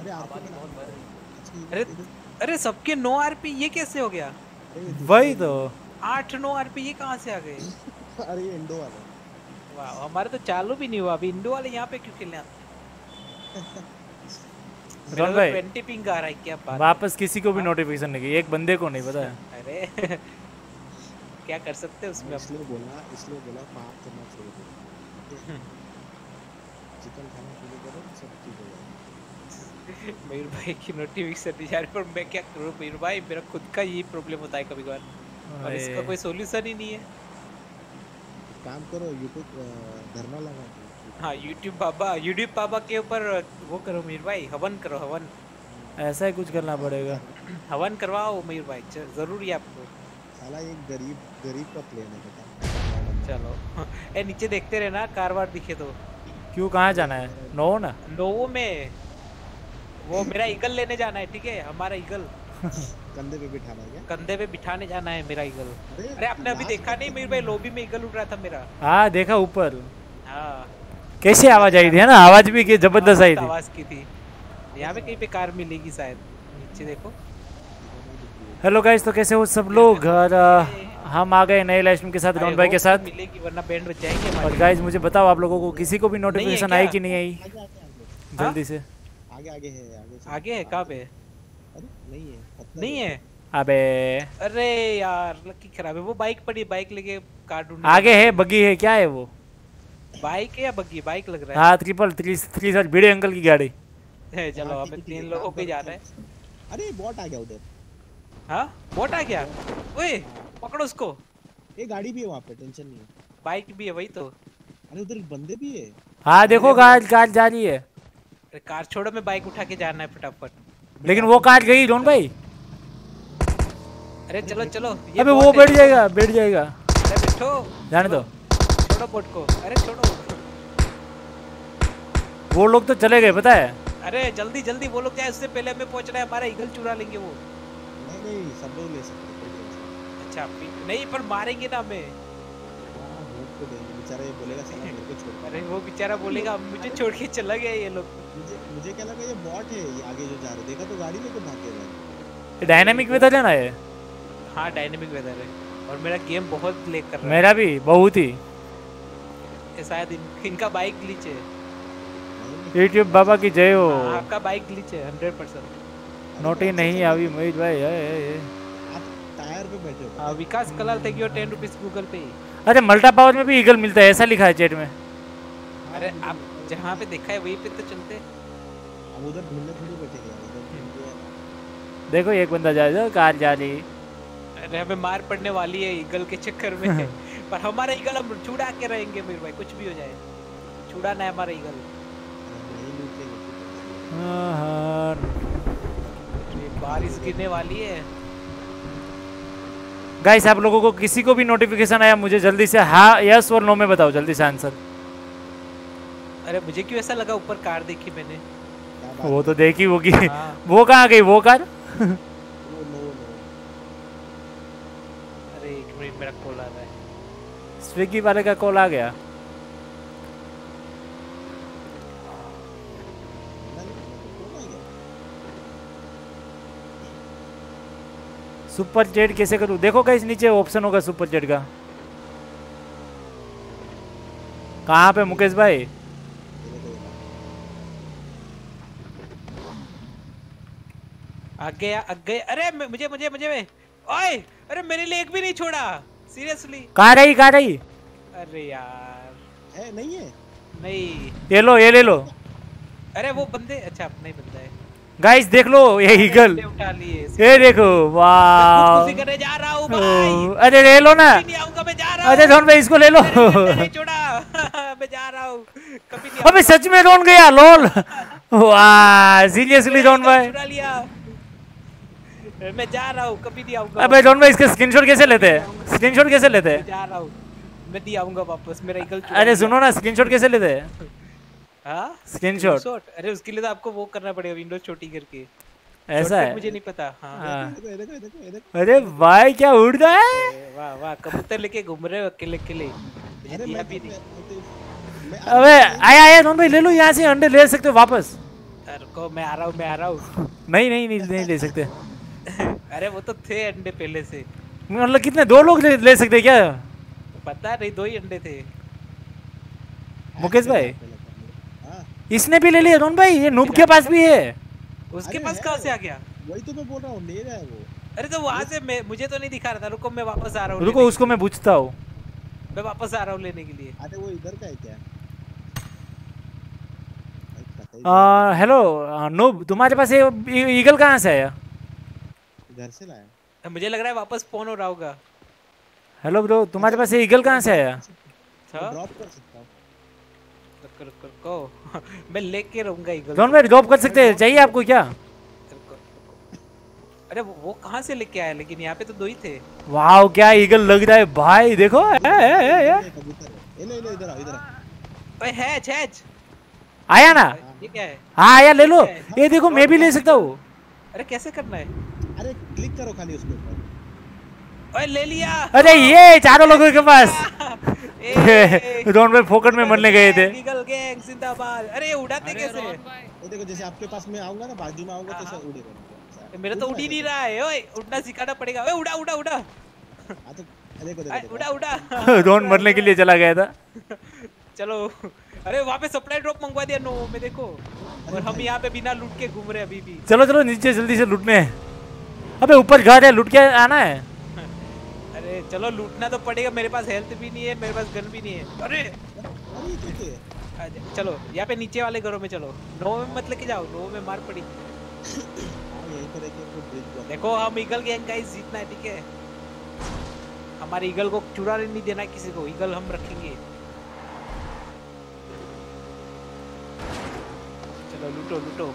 अरे आरपी आबादी बहुत बढ़ रही है। अरे अरे अरे सबके 9 आरपी ये कैसे हो गया? वही तो 8-9 आरपी ये कहाँ से आ गए? अरे ये इंडो वाला वाह, हमारे तो चालू भी नहीं हुआ अभी। इंडो वाले यहाँ पे क्यों खेलने आते हैं? मेरा रोहन तो भाई 20 पिंग आ रहा है, क्या बात वापस किसी को भी हाँ? नोटिफिकेशन नहीं गई, एक बंदे को नहीं पता है। अरे क्या कर सकते हैं उसमें अब? इसलिए बोला पाप करना छोड़ दो, चिकन खाना शुरू करो, सब ठीक हो जाएगा। मयूर भाई की नोटिफिकेशन नहीं जा रही, पर मैं क्या करूँ मयूर भाई, मेरा खुद का यही प्रॉब्लम होता है कभी कभार और इसका कोई सॉल्यूशन ही नहीं है। काम करो यूट्यूब धरना लगा दो। हाँ यूट्यूब बाबा के ऊपर वो करो मयूर भाई, हवन करो, हवन। ऐसा ही कुछ करना पड़ेगा। हवन करवाओ मयूर भाई, जरूरी है आपको। साला एक गरीब का प्लेन है बेटा। चलो ए नीचे देखते रहना, कारवार दिखे तो। क्यों, कहाँ जाना है? नो ना नोवो में वो मेरा ईगल लेने जाना है, ठीक है? हमारा ईगल कंधे पे बिठाना है क्या? कंधे पे बिठाने जाना है मेरा ईगल। अरे आपने अभी देखा नहीं मयूर भाई, लॉबी में ईगल उड़ रहा था मेरा। हाँ देखा ऊपर। हाँ कैसे आवाज आई थी, है ना? आवाज भी की जबरदस्त आई थी। आवाज की थी। यहाँ पे कहीं पे कार मिलेगी शायद, नीचे देखो। हेलो गाइस, तो कैसे हो सब लोग? और हम आ गए नए लाइव स्ट्रीम के साथ, रोहन भाई के साथ। मिलेगी वरना बैंड बज जाएंगे हमारे। और गाइस मुझे बताओ, आप लोगों को किसी को भी नोटिफिकेशन आई कि नहीं आई? जल्दी से आगे है कहाँ पे? अरे नहीं है। अबे अरे यार लकी खराब है। वो बाइक पड़ी, बाइक लेके कार ढूंढ। आगे है, बग्गी है, क्या है वो? बाइक है या बग्गी? बाइक लग रहा है। हाँ 333 सर भिड़े अंकल की गाड़ी है। चलो हमें 3 लोगों पे जाना है। अरे बॉट आ गया उधर। हाँ बॉट आ गया। ओए पकड़ो उसको। ये गाड़ी भी है वहाँ पे, टेंशन नहीं है। बाइक भी है, वही तो। अरे उधर बंदे भी है। हाँ देखो कार जा रही है। अरे कार छोड़ो, मैं बाइक उठा के जाना है फटाफट। लेकिन वो कार गई रोहन भाई। अरे चलो चलो। अबे वो बैठ जाएगा। अरे बैठो, जाने दो, छोड़ो बोट को। अरे छोड़ो, वो लोग तो चले गए पता है। अरे जल्दी जल्दी वो लोग जाए, उससे पहले हमें पहुंचना है। हमारा ईगल चुरा लेंगे वो। नहीं सब लोग ले सकते हैं। अच्छा नहीं, पर मारेंगे ना हमें। को देंगे, बेचारा ये बोलेगा साला मेरे को छोड़। अरे वो बेचारा बोलेगा मुझे छोड़ के चला गया ये लोग। मुझे क्या लगा ये बॉट है, ये आगे जो जा रहे, देखा तो गाड़ी लेके भाग गया। डायनामिक वेदर है ना ये? हाँ डायनामिक वेदर है, और मेरा गेम बहुत लेग कर रहा है। मेरा भी बहुत ही। शायद इनका बाइक ग्लिच है। यूट्यूब बाबा की जय हो। आपका बाइक ग्लिच है 100%। नोटी नहीं अभी मोहित भाई। आप टायर पे बैठे हो। Vikas Kalal thank you 10 rupees Google Pay. अरे मल्टा पावर में भी ईगल मिलता है, ऐसा लिखा है चैट में। अरे आप जहाँ पे देखा है वहीं पे तो चलते। अब उधर ढूंढने थोड़ी बैठेंगे। देखो एक बंदा जा रहा है, कार जा रही। अरे हमें मार पड़ने वाली है ईगल के चक्कर में। पर हमारा ईगल हम छुड़ा के रहेंगे मेरे भाई, कुछ भी हो जाए छुड़ाना है हमारा ईगल। बारिश गिरने वाली है। गाइस आप लोगों को किसी को भी नोटिफिकेशन आया, मुझे जल्दी से हाँ यस और नो में बताओ, जल्दी से आंसर। अरे मुझे क्यों ऐसा लगा, ऊपर कार देखी मैंने। वो तो देखी होगी। वो कहाँ गई वो कार? अरे एक मिनट, मेरा कॉल आ रहा है। स्विगी वाले का कॉल आ गया। सुपर चैट कैसे करूं? देखो गाइस नीचे ऑप्शन होगा सुपर चैट का। कहाँ पे मुकेश भाई? आगे अरे मुझे ओए अरे मेरे लिए एक भी नहीं छोड़ा, सीरियसली। कहाँ रही? अरे यार है नहीं है। नहीं ये लो, ये ले लो। अरे वो बंदे, अच्छा अपना ही बंदा है। गाइस देख लो ये ईगल, उठा लिए। ये देखो वाह। खुशी करने जा रहा हूँ भाई। अरे ले लो ना। नहीं आऊंगा, मैं जा रहा हूँ। अरे रोहन भाई इसको ले लो। नहीं छोड़ा। मैं जा रहा हूँ, कभी नहीं। अबे सच में रोहन गया, लोल। वाह सीरियसली रोहन भाई। चुरा लिया। मैं जा रहा हूँ, कभी नहीं आऊंगा। अबे रोहन भाई इसका स्क्रीनशॉट कैसे लेते हैं? स्क्रीनशॉट कैसे लेते हैं? जा रहा हूँ, मैं नहीं आऊंगा वापस, मेरा ईगल। अरे सुनो ना, स्क्रीनशॉट कैसे लेते हैं? हाँ स्क्रीनशॉट। अरे उसके लिए तो आपको वो करना पड़ेगा, विंडोज छोटी करके। ऐसा है? मुझे नहीं पता। हाँ। अरे भाई क्या उड़ रहा है? वाह वाह, कबूतर लेके घूम रहे हो अकेले अकेले। अबे आया रोहन भाई, ले लो यहाँ से अंडे ले सकते हो वापस। रुको मैं आ रहा हूँ नहीं नहीं नहीं नहीं ले सकते। अरे वो तो थे अंडे पहले से। मतलब कितने, 2 लोग ले सकते क्या? पता नहीं 2 ही अंडे थे। मुकेश भाई हाँ इसने भी ले लिया रोन भाई, ये नूब के पास भी है। उसके अरे पास है कहाँ से वो। आ गया? वही तो मैं बोल रहा हूँ, ले रहा है वो। अरे तो वहां से मुझे तो नहीं दिखा रहा था। रुको मैं वापस आ रहा हूँ रुको उसको मैं पूछता हूँ। मैं वापस आ रहा हूँ लेने के लिए। अरे वो इधर का है क्या? भाई पता ही नहीं। हेलो नूब, तुम्हारे पास ये ईगल कहाँ से आया? घर से लाया। मुझे लग रहा है वापस फोन हो रहा होगा। हेलो ब्रो, तुम्हारे पास ये ईगल कहाँ से आया? ड्रॉप कर सकता हूँ। रुको मैं लेके रहूंगा ईगल। रोन भाई ड्रॉप कर सकते हैं, चाहिए आपको क्या? अरे वो कहाँ से लेके आया? लेकिन यहाँ पे तो 2 ही थे। वाह क्या ईगल लग रहा है भाई, देखो कबूतर है। ले इधर आ, इधर आ। ओए हैच हैच आया ना? ये क्या है? हाँ आया, ले लो। ये देखो मैं भी ले सकता हूँ। अरे कैसे करना है? अरे क्लिक करो खाली उसके ऊपर। ओए ले लिया। अरे ये 4 लोगों के पास। ए, रोन भाई फोकट में मरने गए थे। ईगल गैंग जिंदाबाद। अरे उड़ाते कैसे? ये देखो जैसे आपके पास मैं आऊंगा ना, बाजू में आऊंगा तो ऐसा उड़ेगा। मेरा तो उड़ ही नहीं रहा है। ओए उड़ना सिखाना पड़ेगा। ओए उड़ा उड़ा उड़ा हाँ तो देखो देखो उड़ा उड़ा। रोन मरने के लिए चला गया था। चलो। अरे वहाँ पे सप्लाई ड्रॉप मंगवा दिया नो में, देखो। और हम यहाँ पे बिना लूट के घूम रहे अभी भी। चलो चलो नीचे जल्दी से लूटने हैं। अबे ऊपर घर है, लूट के आना है। अरे चलो लूटना तो पड़ेगा। मेरे पास हेल्थ भी नहीं है, मेरे पास गन भी नहीं है। अरे चलो यहाँ पे नीचे वाले घरों में चलो। नो में मत लेके जाओ, नो में मार पड़ी। देखो हम ईगल गैंग गाइस जीतना है, ठीक है? हमारे ईगल को चुराने नहीं देना किसी को। ईगल हम रखेंगे। चलो लूटो लूटो।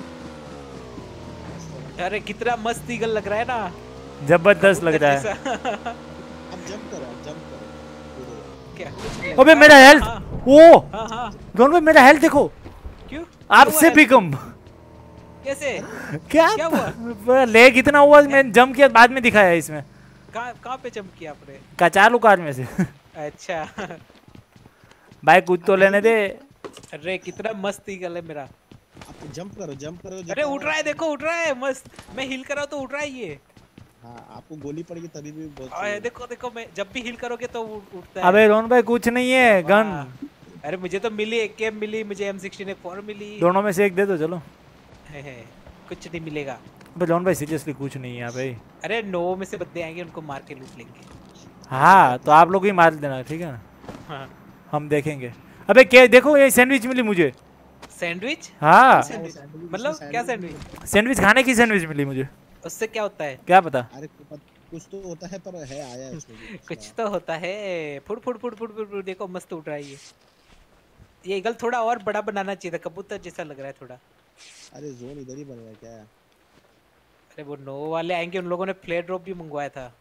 अरे कितना मस्त ईगल लग रहा है ना, जबरदस्त लग रहा है। अब जंप करो क्या? अबे मेरा हेल्थ, ओ हाँ हाँ रोन भाई मेरा हेल्थ देखो। क्यों? आपसे भी कम। कैसे? क्या हुआ? लेग इतना हुआ, मैंने जंप किया बाद में दिखाया इसमें। कहाँ पे जंप किया आपने? चालू कार में से। अच्छा भाई कुछ तो लेने दे। अरे कितना मस्त ईगल है मेरा। आप जंप करो। अरे उठ रहा है, देखो उठ रहा है मस्त। मैं हिल कर रहा हूँ तो उठ रहा है ये। हाँ आपको गोली पड़ेगी तभी भी बहुत। अरे देखो देखो, मैं जब भी हिल करोगे तो उठता है। अबे रोन भाई कुछ नहीं है गन। अरे मुझे तो मिली, एक मिली मुझे, M16 मिली। दोनों में से एक दे दो चलो। कुछ नहीं मिलेगा। अबे रोन भाई सीरियसली कुछ नहीं है यहाँ पे। अरे 9 में से बंदे आएंगे, उनको मार के लूट लेंगे। हाँ तो आप लोग ही मार देना, ठीक है ना? हाँ हम देखेंगे। अबे क्या देखो, ये सैंडविच मिली मुझे। सैंडविच? हाँ मतलब क्या सैंडविच? सैंडविच खाने की सैंडविच मिली मुझे। उससे क्या होता है? क्या पता। अरे कुछ तो होता है, पर है आया है इसमें कुछ तो होता है। फुड़ फुड़ फुड़ फुड़ फुड़, देखो मस्त उठ रहा है ये ईगल। थोड़ा और बड़ा बनाना चाहिए था, कबूतर जैसा लग रहा है थोड़ा। अरे जोन इधर ही बन रहा है क्या? अरे वो 9 वाले आएंगे, उन लोगों ने फ्लेयर ड्रॉप भी मंगवाया था।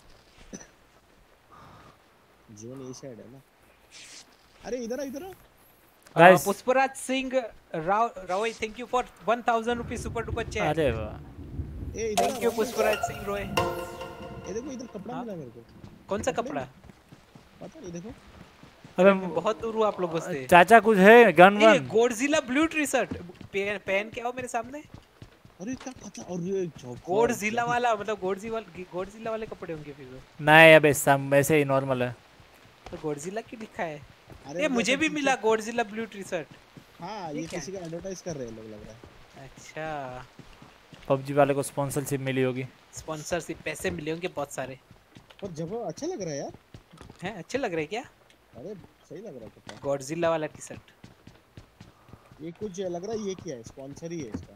जोन ये साइड है ना। अरे इधर Pushpraj Singh Roy, thank you for 1000 rupees super duper chat. अरे वाह, ए इधर थैंक यू पुष्पराज सिंह रॉय। ये देखो इधर कपड़ा मिला मेरे को। कौन सा कपड़ा? पता नहीं, देखो। अबे बहुत दूर हूँ आप लोगों से। चाचा कुछ है gun one? Godzilla blue T shirt पहन के आओ मेरे सामने। अरे क्या पता। और ये गॉडजिला वाला, मतलब गॉडजिला वाले कपड़े होंगे फिर तो। नहीं अबे सब ऐसे ही नॉर्मल है। तो गॉडजिला क्यों लिखा है? अरे ये मुझे भी मिला गॉडजिला ब्लू टी शर्ट। हाँ ये किसी का एडवर्टाइज कर रहे हैं लोग, लग रहा है। अच्छा पबजी वाले को स्पॉन्सरशिप मिली होगी। स्पॉन्सरशिप पैसे मिले होंगे बहुत सारे। और जब अच्छा लग रहा है यार। हैं अच्छे लग रहे क्या? अरे सही लग रहा है। गॉडजिला वाला टी शर्ट ये कुछ लग रहा है, ये क्या है? स्पॉन्सर ही है इसका।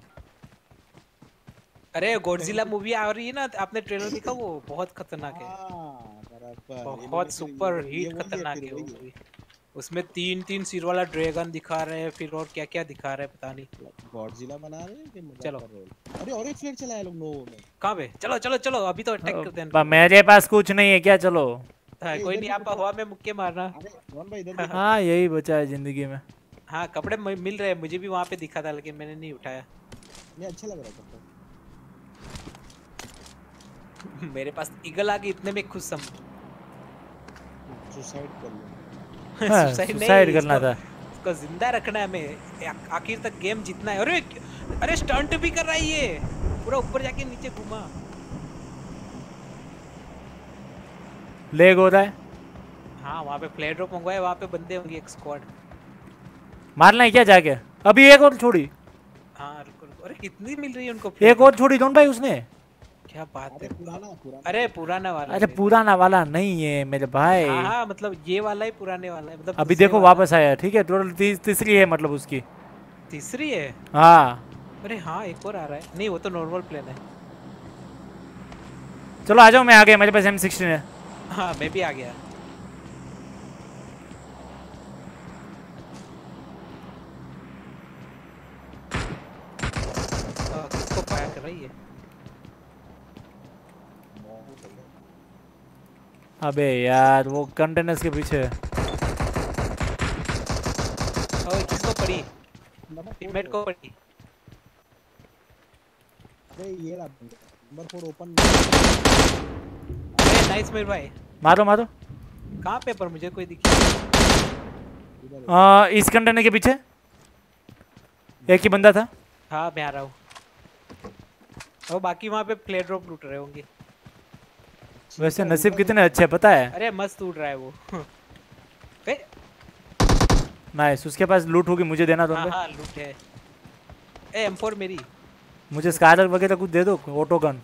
अरे गॉडजिला मूवी आ रही है ना, आपने ट्रेलर देखा? वो बहुत खतरनाक है। बहुत सुपर हिट खतरनाक है वो मूवी। उसमें 3 सिर वाला ड्रैगन दिखा रहे हैं, फिर और क्या क्या दिखा रहे हैं पता नहीं। गॉडजिला बना रहे हैं कि मजाक चलो। कर रहे हैं? अरे और एक फ्लेयर चलाया लोग नोवो में। कहाँ पे? चलो चलो चलो, अभी तो अटैक करते हैं। मेरे पास कुछ नहीं है क्या? चलो कोई नहीं, आप हवा में मुक्के मारना। अरे रोहन भाई इधर देखो। हाँ यही बचा है जिंदगी में। हाँ कपड़े मिल रहे हैं, मुझे भी वहाँ पे दिखा था लेकिन मैंने नहीं उठाया। ये अच्छा लग रहा है कपड़ा। मेरे पास ईगल आ गई, इतने में खुश हम। सुसाइड कर लो। सुसाइड करना था। इसको जिंदा रखना है हमें, आखिर तक गेम जीतना है। अरे अरे स्टंट भी कर रहा है ये, पूरा ऊपर जाके नीचे घुमा। लेग हो रहा है। हाँ वहाँ पे फ्लैट ड्रॉप मंगवाए, वहाँ पे बंदे होंगे एक स्क्वाड। मारना है क्या जाके? अभी एक और छोड़ी। हाँ रुको रुको, अरे कितनी मिल रही है उनको? एक और छोड़ी डॉन भाई उसने। क्या बात है। पुराना अरे पुराना वाला। अरे पुराना वाला नहीं है मेरे भाई। हाँ हाँ मतलब ये वाला ही पुराने वाला है, मतलब अभी देखो वापस आया। ठीक है टोटल तीसरी है मतलब उसकी। तीसरी है। हाँ अरे हाँ एक और आ रहा है। नहीं वो तो नॉर्मल प्लेन है। चलो आ जाओ, मैं आ गया, मेरे पास M16 है। हाँ मैं भी आ गया। किसको फायर कर रही है? अबे यार वो कंटेनर्स के पीछे। ओए किसको पड़ी? टीममेट को पड़ी। अरे ये रहा नंबर 4 ओपन। अरे नाइस मेरे भाई। मारो मारो। कहाँ पे? पर मुझे कोई दिखी। इस कंटेनर के पीछे एक ही बंदा था। हाँ मैं आ रहा हूँ। और बाकी वहाँ पे प्ले ड्रॉप लूट रहे होंगे। वैसे नसीब कितने अच्छे पता है। अरे मस्त उड़ रहा है वो। नाइस, उसके पास लूट होगी, मुझे देना दो। हाँ लूट है। ए M4 मेरी। मुझे स्कारल वगैरह कुछ दे दो, ऑटो गन।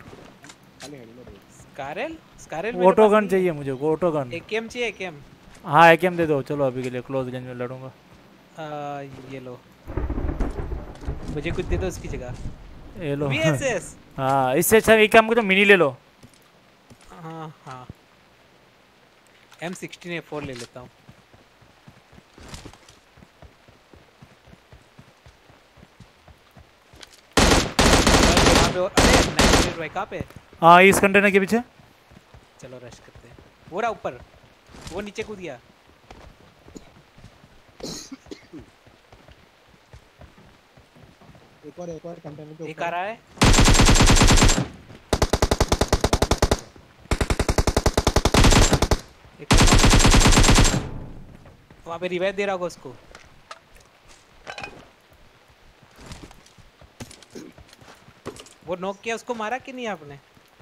स्कारल ऑटो गन चाहिए मुझे, ऑटो गन। AKM चाहिए AKM। हाँ AKM दे दो, चलो अभी के लिए क्लोज रेंज में लड़ूंगा। ये लो, मुझे कुछ दे दो उसकी जगह। ये लो। VSS। हाँ इससे अच्छा एक काम करो, मिनी ले लो। हाँ M16A4 ले लेता हूँ। अरे भाई कहाँ पे? हाँ इस कंटेनर के पीछे। चलो रश करते हैं। वो रहा ऊपर, वो नीचे कूद गया। एक और कंटेनर के ऊपर एक आ रहा है। वहाँ पे रिवाइव दे रहा होगा उसको। वो नॉक किया, उसको मारा कि नहीं आपने?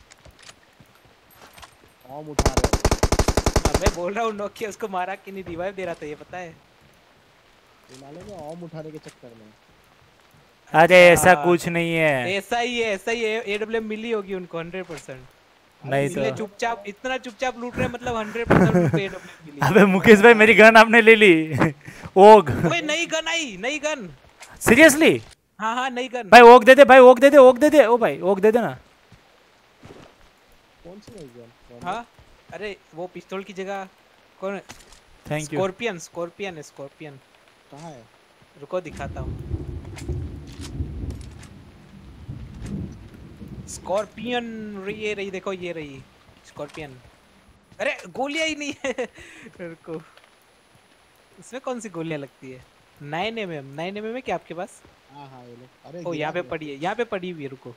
ऑम उठा रहे हो। मैं बोल रहा हूँ नॉक किया, उसको मारा कि नहीं? रिवाइव दे रहा था ये पता है। नाले में ऑम उठाने के चक्कर में। अरे ऐसा कुछ नहीं है। ऐसा ही है। AWM मिली होगी उनको 100%। नहीं तो चुपचाप इतना चुपचाप लूट रहे हैं, मतलब 100% उनको AWM मिली। अबे मुकेश भाई मेरी गन आपने ले ली। ओग। ओए नई गन आई, नई गन। सीरियसली? हाँ नई गन। भाई ओग दे दे, भाई ओग दे दे, ओग दे दे। ओ भाई ओग दे देना। कौन सी नई गन? हाँ अरे वो पिस्तौल की जगह कौन? Thank you. स्कॉर्पियन। कहाँ है? रुको दिखाता हूँ। स्कॉर्पियन ये रही, देखो ये रही स्कॉर्पियन। अरे गोलियां ही नहीं है। रुको, इसमें कौन सी गोलियां लगती है? 9mm है क्या आपके पास? हाँ ये लो। अरे ओ यहाँ पे पड़ी है, यहाँ पे पड़ी हुई है। रुको,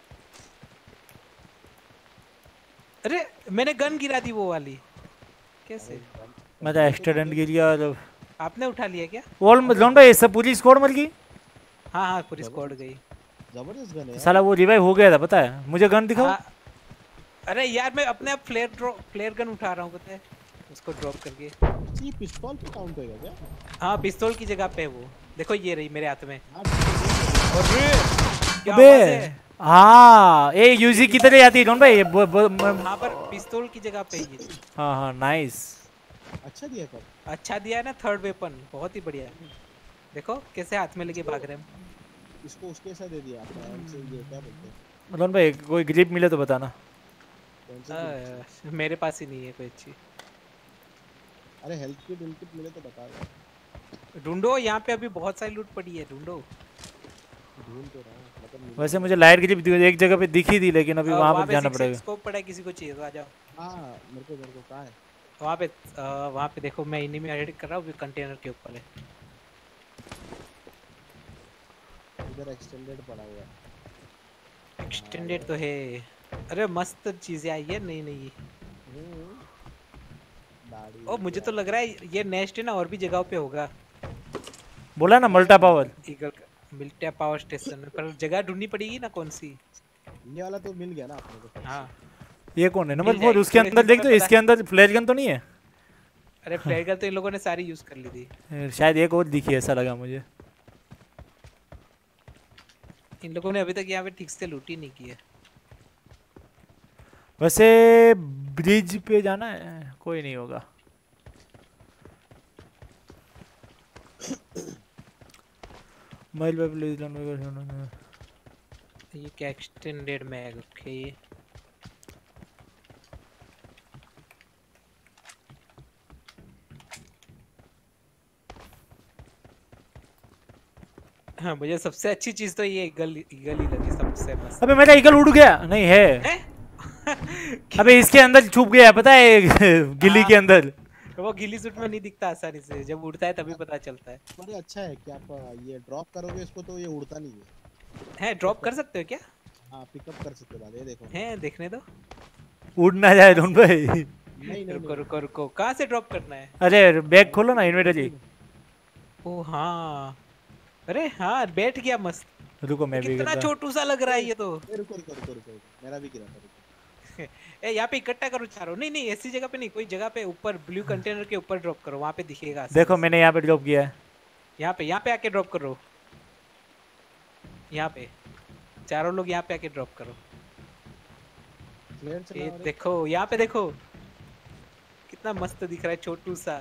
अरे मैंने गन गिरा दी वो वाली। कैसे? मेरा एक्सीडेंट गिर गया और आपने उठा लिया क्या? ऑल जोन भाई सब पूरी स्क्वाड मर गई। हाँ पूरी स्क्वाड गई। जबरदस्त गन है साला वो रिवाइव हो गया था पता है मुझे। गन दिखाओ। अरे यार मैं अपने आप फ्लेयर गन उठा रहा हूँ पता है, उसको ड्रॉप करके। ये पिस्तौल पे काउंट होएगा क्या? हाँ पिस्तौल की जगह पे वो देखो, ये रही मेरे हाथ में। अबे हाँ ये यूजी की तरह आती है जोन भाई। हाँ पर पिस्तौल की जगह पे ये। हाँ नाइस। अच्छा दिया कर। अच्छा दिया है ना, थर्ड वेपन बहुत ही बढ़िया। देखो कैसे हाथ में लेके भाग रहे हैं। इसको उसके साथ दे दिया आपने। हमसे ये क्या बोलते हैं? जोन भाई कोई ग्रिप मिले तो बताना। मेरे पास ही नहीं है कोई अच्छी। अरे हेल्थ किट मिले तो बता दो। ढूंढो, यहाँ पे अभी बहुत सारी लूट पड़ी है, ढूंढो। ढूंढ तो रहा हूँ मतलब। वैसे मुझे लाइट ग्रिप एक जगह पे दिखी थी, लेकिन अभी वहाँ पे जाना पड़ेगा। स्कोप पड़ा है, किसी को चाहिए तो आ जाओ। हाँ मेरे को कहाँ है? वहाँ पे देखो, मैं इन्हीं में एडिट कर रहा हूँ, कंटेनर के ऊपर है। इधर एक्सटेंडेड पड़ा हुआ है। एक्सटेंडेड तो है। अरे मस्त चीजें आई है नई नई। ओ मुझे तो लग रहा है ये नेस्ट है ना, और भी जगहों पे होगा। बोला ना मल्टा पावर। ईगल मिलते हैं पावर स्टेशन में, पर जगह ढूंढनी पड़ेगी ना कौन सी। ये वाला तो मिल गया ना अपने को। हाँ ये कौन है मिल नंबर 4? जाएगी, उसके थोड़े अंदर से देख समय तो, पता इसके अंदर फ्लैश गन तो नहीं है? अरे फ्लैश गन तो इन लोगों ने सारी यूज कर ली थी। शायद एक और दिखी, ऐसा लगा मुझे। इन लोगों ने अभी तक यहाँ पे ठीक से लूट ही नहीं की है। वैसे ब्रिज पे जाना है, कोई नहीं होगा। मोबाइल पे ये क्या एक्सटेंडेड मैग, ओके। हाँ मुझे सबसे अच्छी चीज तो ये ईगल ईगल ही लगी सबसे मस्त। अबे मेरा ईगल उड़ गया। नहीं है, अबे इसके अंदर छुप गया, पता है गिल्ली के अंदर। वो गिल्ली सूट में नहीं दिखता आसानी से, जब उड़ता है तभी पता चलता है। अरे अच्छा है कि आप ये ड्रॉप करोगे इसको तो ये उड़ता नहीं है। ड्रॉप कर सकते हो क्या? हाँ पिकअप कर सकते हो बाद, ये देखो। हैं देखने दो। उड़ ना जाए ढूंढ भाई। नहीं रुको रुको रुको, कहाँ से ड्रॉप करना है? अरे बैग खोलो ना, इन्वेंटरी। ओ हाँ, अरे हाँ बैठ गया मस्त। रुको मैं भी कितना छोटू सा लग रहा है ये तो। रुको रुको रुको रुको, मेरा भी गिरा था, रुको। ए यहाँ पे इकट्ठा करो चारों। नहीं नहीं ऐसी जगह पे नहीं, कोई जगह पे ऊपर ब्लू कंटेनर के ऊपर ड्रॉप करो, वहाँ पे दिखेगा। देखो मैंने यहाँ पे ड्रॉप किया है। यहाँ पे आके ड्रॉप करो। यहाँ पे चारों लोग यहाँ पे आके ड्रॉप करो। ये देखो यहाँ पे देखो, कितना मस्त दिख रहा है छोटू सा।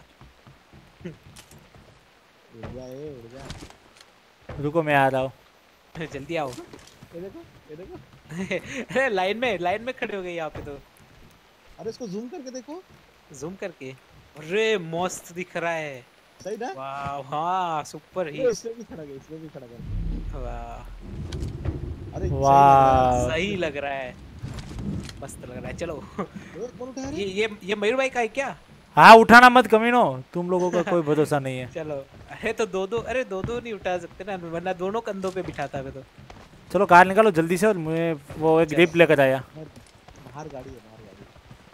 उड़ जा। रुको मैं आ रहा हूँ। जल्दी आओ। ये देखो ये देखो। अरे लाइन में खड़े हो गए यहाँ पे तो। अरे इसको जूम करके देखो। जूम करके, अरे मस्त दिख रहा है। सही ना? वाह हाँ सुपर ही। इसमें भी खड़ा कर। वाह अरे वाह सही लग रहा है, मस्त लग रहा है। चलो कौन उठा रहा है? ये मयूर भाई का है क्या? हाँ उठाना मत कमीनो, तुम लोगों का कोई भरोसा नहीं है। चलो अरे तो दो नहीं उठा सकते ना, वरना दोनों कंधों पे बिठाता है तो। चलो कार निकालो जल्दी से, और मैं वो एक ग्रिप लेकर आया। बाहर गाड़ी है, बाहर गाड़ी।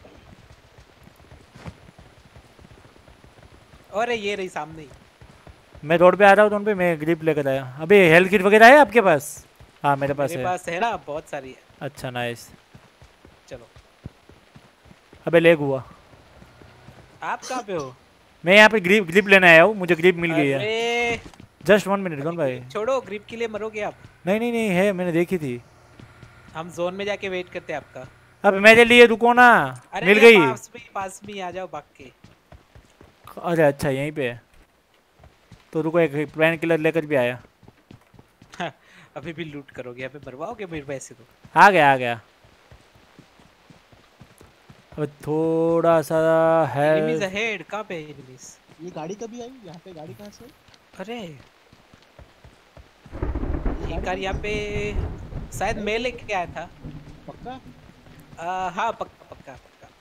अरे ये रही सामने ही। मैं रोड पे आ रहा हूँ, रोड पे मैं ग्रिप लेकर आया। अबे हेल्थ किट वगैरह है आपके पास? हाँ मेरे पास है ना, बहुत सारी है। अच्छा नाइस। चलो अबे लेग हुआ। आप कहाँ पे हो? मैं यहाँ पे ग्रिप लेने आया हूँ, मुझे ग्रिप मिल गई है। जस्ट 1 मिनट कौन भाई? छोड़ो, ग्रिप के लिए मरोगे आप। नहीं है, मैंने देखी थी। हम जोन में जाके वेट करते हैं आपका। अब मेरे लिए रुको ना, मिल गई। पास में आ जाओ भाग के। अरे अच्छा यहीं पे है, तो रुको एक प्लान किलर लेकर भी आया। अभी भी लूट करोगे, अभी मरवाओगे मेरे पैसे तो। आ गया। अब थोड़ा सा है। एनिमीज अहेड, कहाँ पे एनिमीज? ये गाड़ी कभी आई यहाँ पे? गाड़ी कहाँ से? अरे ये कार यहाँ पे शायद मैं लेके आया था। पक्का? हाँ पक्का।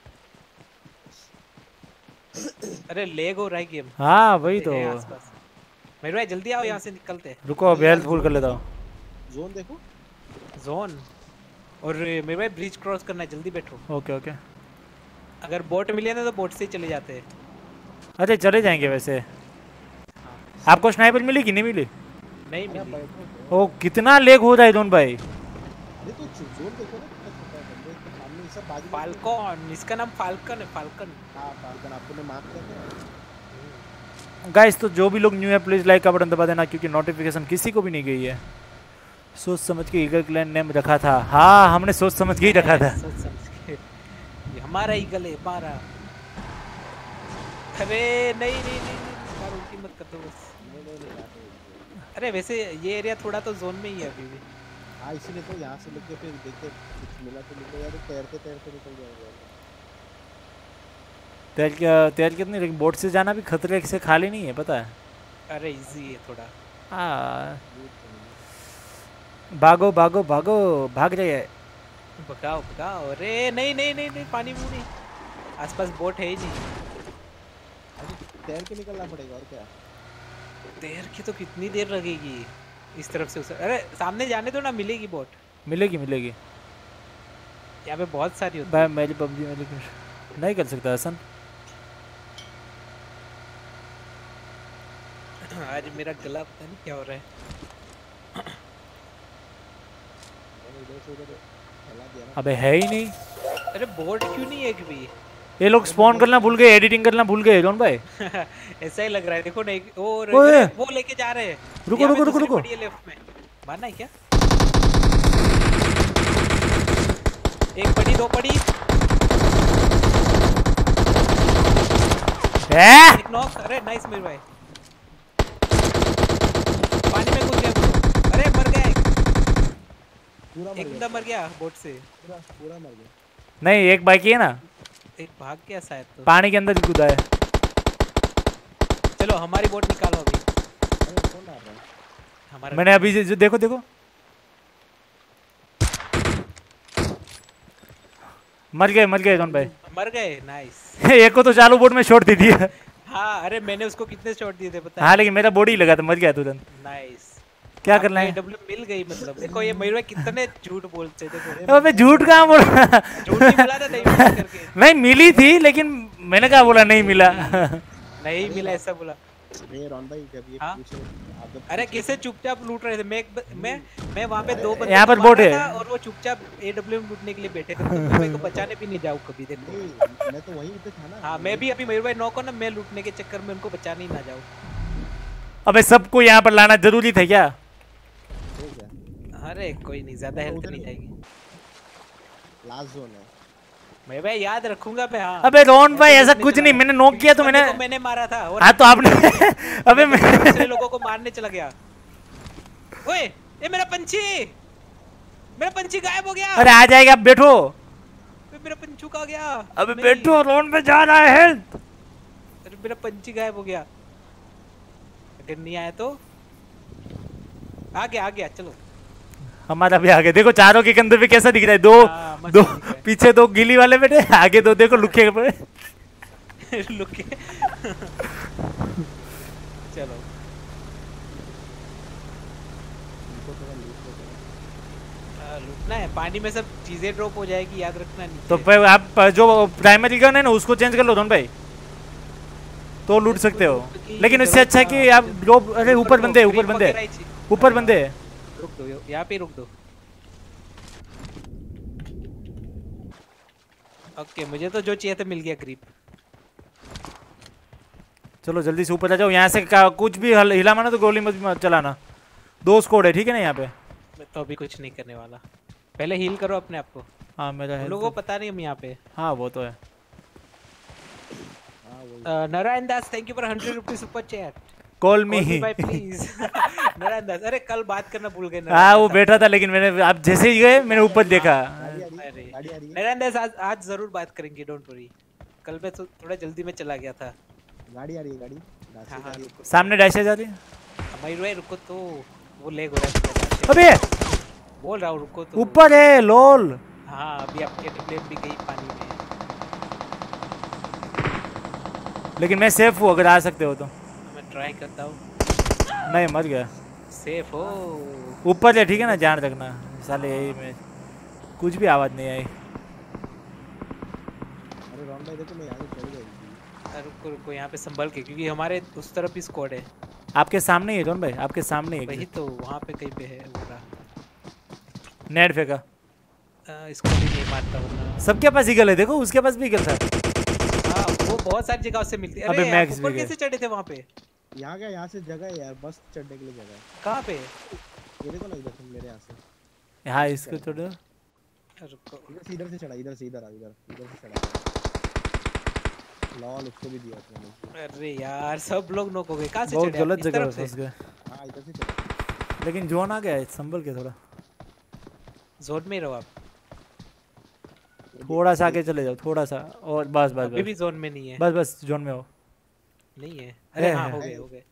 अरे लेग हो रहा है गेम। हाँ वही तो। मेरे भाई जल्दी आओ, यहाँ से निकलते। रुको अब हेल्थ फुल कर लेता हूँ। जोन देखो, जोन। और मेरे भाई ब्रिज क्रॉस करना है, जल्दी बैठो। ओके अगर बोट मिले ना तो बोट से ही चले जाते हैं। अच्छा चले जाएंगे वैसे। हाँ। आपको स्नाइपर मिली कि नहीं मिली? नहीं मिली। ओ कितना लेग हो रहा है दोनों भाई। अरे तो जोन देखो ना, कितना छोटा है, बंदे के सामने सब बाजू। फाल्कन, इसका नाम फाल्कन है। फाल्कन। हाँ फाल्कन, आपको मैं मार्क कर दिया। गाइस तो जो भी लोग न्यू है प्लीज लाइक का बटन दबा देना, क्योंकि नोटिफिकेशन किसी को भी नहीं गई है। सोच समझ के ईगल क्लैन नेम रखा था। हाँ हमने सोच समझ के ही रखा था। सोच समझ के, ये हमारा ईगल है, हमारा। अरे नहीं कार उल्टी मत कर दो बस। अरे वैसे ये एरिया थोड़ा तो जोन में ही है अभी भी। हाँ इसीलिए तो यहाँ से लेके फिर देखते कुछ मिला तो मिल गया, तो तैरते निकल जाएगा। तैर कितनी, लेकिन बोट से जाना भी खतरे से खाली नहीं है, पता है। अरे इजी है थोड़ा। हाँ भागो भाग रहे है। भगाओ। अरे नहीं पानी में नहीं, आसपास बोट है ही नहीं। तैर के निकलना पड़ेगा, और क्या। तैर के तो कितनी देर लगेगी इस तरफ से उस। अरे सामने जाने दो ना, मिलेगी बोट। मिलेगी यहाँ पे बहुत सारी होती है। मेरी पबजी में नहीं कर सकता हसन। आज मेरा गला पता नहीं क्या हो रहा है। इधर से उधर फैला दिया ना। अबे है ही नहीं। अरे बोट क्यों नहीं एक भी? ये लोग स्पॉन करना भूल गए, एडिटिंग करना भूल गए रोन भाई। ऐसा ही लग रहा है, देखो नहीं ओए! वो लेके जा रहे हैं। रुको रुको रुको रुको। लेफ्ट में मारना है क्या? एक पड़ी, दो पड़ी, एक नॉक। अरे नाइस मेरे भाई, पानी में कूद गया। अरे मर गया एक बंदा मर गया बोट से। पूरा मर गया। नहीं एक बाकी है ना, एक भाग गया शायद तो। पानी के अंदर कूदा है। चलो हमारी बोट निकालो अभी। अरे कौन आ रहा है? हमारा मैंने अभी जो देखो देखो मर गए रोन भाई। मर गए, नाइस। एक को तो चालू बोट में शॉट दे दिया। हाँ अरे मैंने उसको कितने शॉट दिए थे पता है? हाँ लेकिन मेरा बॉडी लगा था, मर गया तुरंत। नाइस। क्या करना है? AW मिल गई मतलब। देखो ये मयूर भाई कितने झूठ बोलते थे। देखो अबे झूठ कहाँ बोला? झूठ नहीं बोला था, नहीं मिला करके। नहीं मिली थी, लेकिन मैंने कहा बोला नहीं मिला। नहीं मिला ऐसा बोला। ये रॉन भाई जब ये हाँ? पूछे आप जब अरे कैसे चुपचाप लूट रहे थे? मैं वहाँ पे दो बंदे यहाँ पर को बोट मारा है। था और वो चुपचाप AW में लूटने के लिए बैठे थे। तो मेरे को बचाने भी नहीं जाऊँ कभी। देखो नहीं, मैं तो वहीं पे था ना। हाँ मैं भी अभी मयूर भाई नॉक हो ना, मैं लूटने के चक्कर में उनको बचाने ही ना जाऊँ। अबे सबको यहाँ पर लाना जरूरी था क्या? हो गया। अरे कोई नहीं, ज्यादा हेल्थ नहीं जाएगी। लास्ट जोन है। मैं भाई याद रखूंगा मैं। हाँ अबे रोन भाई ऐसा कुछ नहीं, मैंने नॉक किया तो मैंने मारा था। और हाँ तो आपने अबे दूसरे लोगों को मारने चला गया। ओए ये मेरा पंछी गायब हो गया। अरे आ जाएगा, आप बैठो। मेरा पंछू कहाँ गया? अबे बैठो, रोन पे जा रहा है हेल्थ। अरे मेरा पंछी गायब हो गया। अगर नहीं आया तो आ गया चलो। हमारा भी आ गया। देखो चारों के कंधे पे कैसा दिख रहा है। दो पीछे दो गिली वाले बैठे, आगे दो देखो लुके पड़े। लुके। चलो लूटना है। पानी में सब चीजें ड्रॉप हो जाएगी, याद रखना। नहीं तो आप जो प्राइमरी गन है ना उसको चेंज कर लो रोन भाई, तो लूट सकते हो। लेकिन इससे अच्छा कि आप ड्रॉप। अरे ऊपर बंदे रुक दो, यहाँ पे रुक दो। ओके मुझे तो जो चाहिए था मिल गया, ग्रिप। चलो जल्दी से ऊपर आ जाओ। यहाँ से कुछ भी हिला माना तो गोली मत चलाना। 2 स्क्वाड है ठीक है ना यहाँ पे। मैं तो अभी कुछ नहीं करने वाला। पहले हील करो अपने आप को। हाँ मेरा है। लोगों को पता नहीं हम यहाँ पे। हाँ वो तो है। Narayan Das thank you for 100 rupees super chat. Call me भाई प्लीज। नारायण दास अरे कल बात करना भूल गए। हाँ वो बैठा था, लेकिन मैंने आप जैसे ही गए मैंने ऊपर देखा। नारायण दास आज जरूर बात करेंगे, डोंट वरी। कल मैं थोड़ा जल्दी में चला गया था। गाड़ी आ रही है, गाड़ी। हाँ सामने डैशे जा रही है। मयूर भाई रुको तो, वो लेग हो रहा है। अबे बोल रहा हूँ रुको तो। ऊपर है लोल। हाँ अभी आपके फ्लेम भी गई पानी में। लेकिन मैं सेफ हूँ, अगर आ सकते हो तो। मैं ट्राई करता हूँ। नहीं मर गया। सेफ हो ऊपर है ठीक है ना, ध्यान रखना। साले यही में कुछ भी आवाज नहीं आई। अरे रॉन भाई देखो मैं यहाँ से चल गया। रुको रुको यहाँ पे संभल के, क्योंकि हमारे उस तरफ ही स्क्वाड है। आपके सामने ही रोन भाई, आपके सामने ही। वही तो वहाँ पे कहीं पे है पूरा। नेट फेंका। इसको भी नहीं मारता वरना। सबके पास ईगल है, देखो उसके पास भी ईगल था। हाँ वो बहुत सारी जगह से मिलती है। अबे अरे मैक्स ऊपर भी कैसे चढ़े थे वहाँ पे? यहाँ क्या, यहाँ से जगह है यार, बस चढ़ने के लिए जगह है। कहाँ पे? ये देखो ना, इधर से मेरे यहाँ से। हाँ इसको छोड़ो। रुको इधर से चढ़ा, इधर से चढ़ा। लॉल उसको भी दिया उसने। अरे यार सब लोग नॉक हो गए। कहाँ से बहुत चढ़े? गलत इस जगह तरफ फंस से? गए। हाँ इधर से चढ़ा। लेकिन जोन आ गया है, संभल के थोड़ा। जोन में रहो आप। थोड़ा सा आगे चले जाओ, थोड़ा सा और। बस बस अभी भी जोन में नहीं है। बस जोन में हो। नहीं है। अरे हाँ हो गए।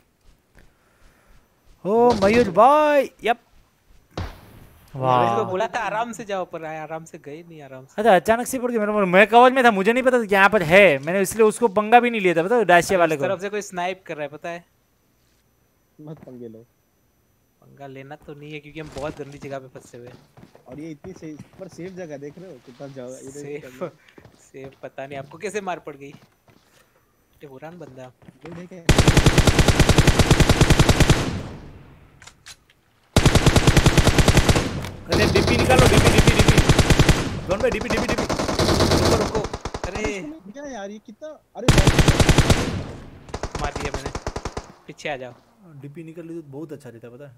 ओ मयूर भाई यप। वाह इसको बोला था आराम से जाओ, पर आराम से गए नहीं। आराम से अच्छा अचानक से पड़ गया। मैं कवच में था, मुझे नहीं पता था कि यहाँ पर है। मैंने इसलिए उसको पंगा भी नहीं लिया था, पता है डाशिया वाले को। तरफ से कोई स्नाइप कर रहा है पता है। मत पंगे लो। पंगा लेना तो नहीं है, क्योंकि हम बहुत गंदी जगह पे फंसे हुए हैं। और ये इतनी सेफ जगह देख रहे हो कितना जगह। सेफ पता नहीं आपको कैसे मार पड़ गई। हुरान बंदा ये देखे। अरे डीपी निकालो, डीपी कौन भाई? डीपी रुको अरे क्या यार ये कितना, अरे मार दिया मैंने, पीछे आ जाओ। डीपी निकल ली तो बहुत अच्छा रहता, पता है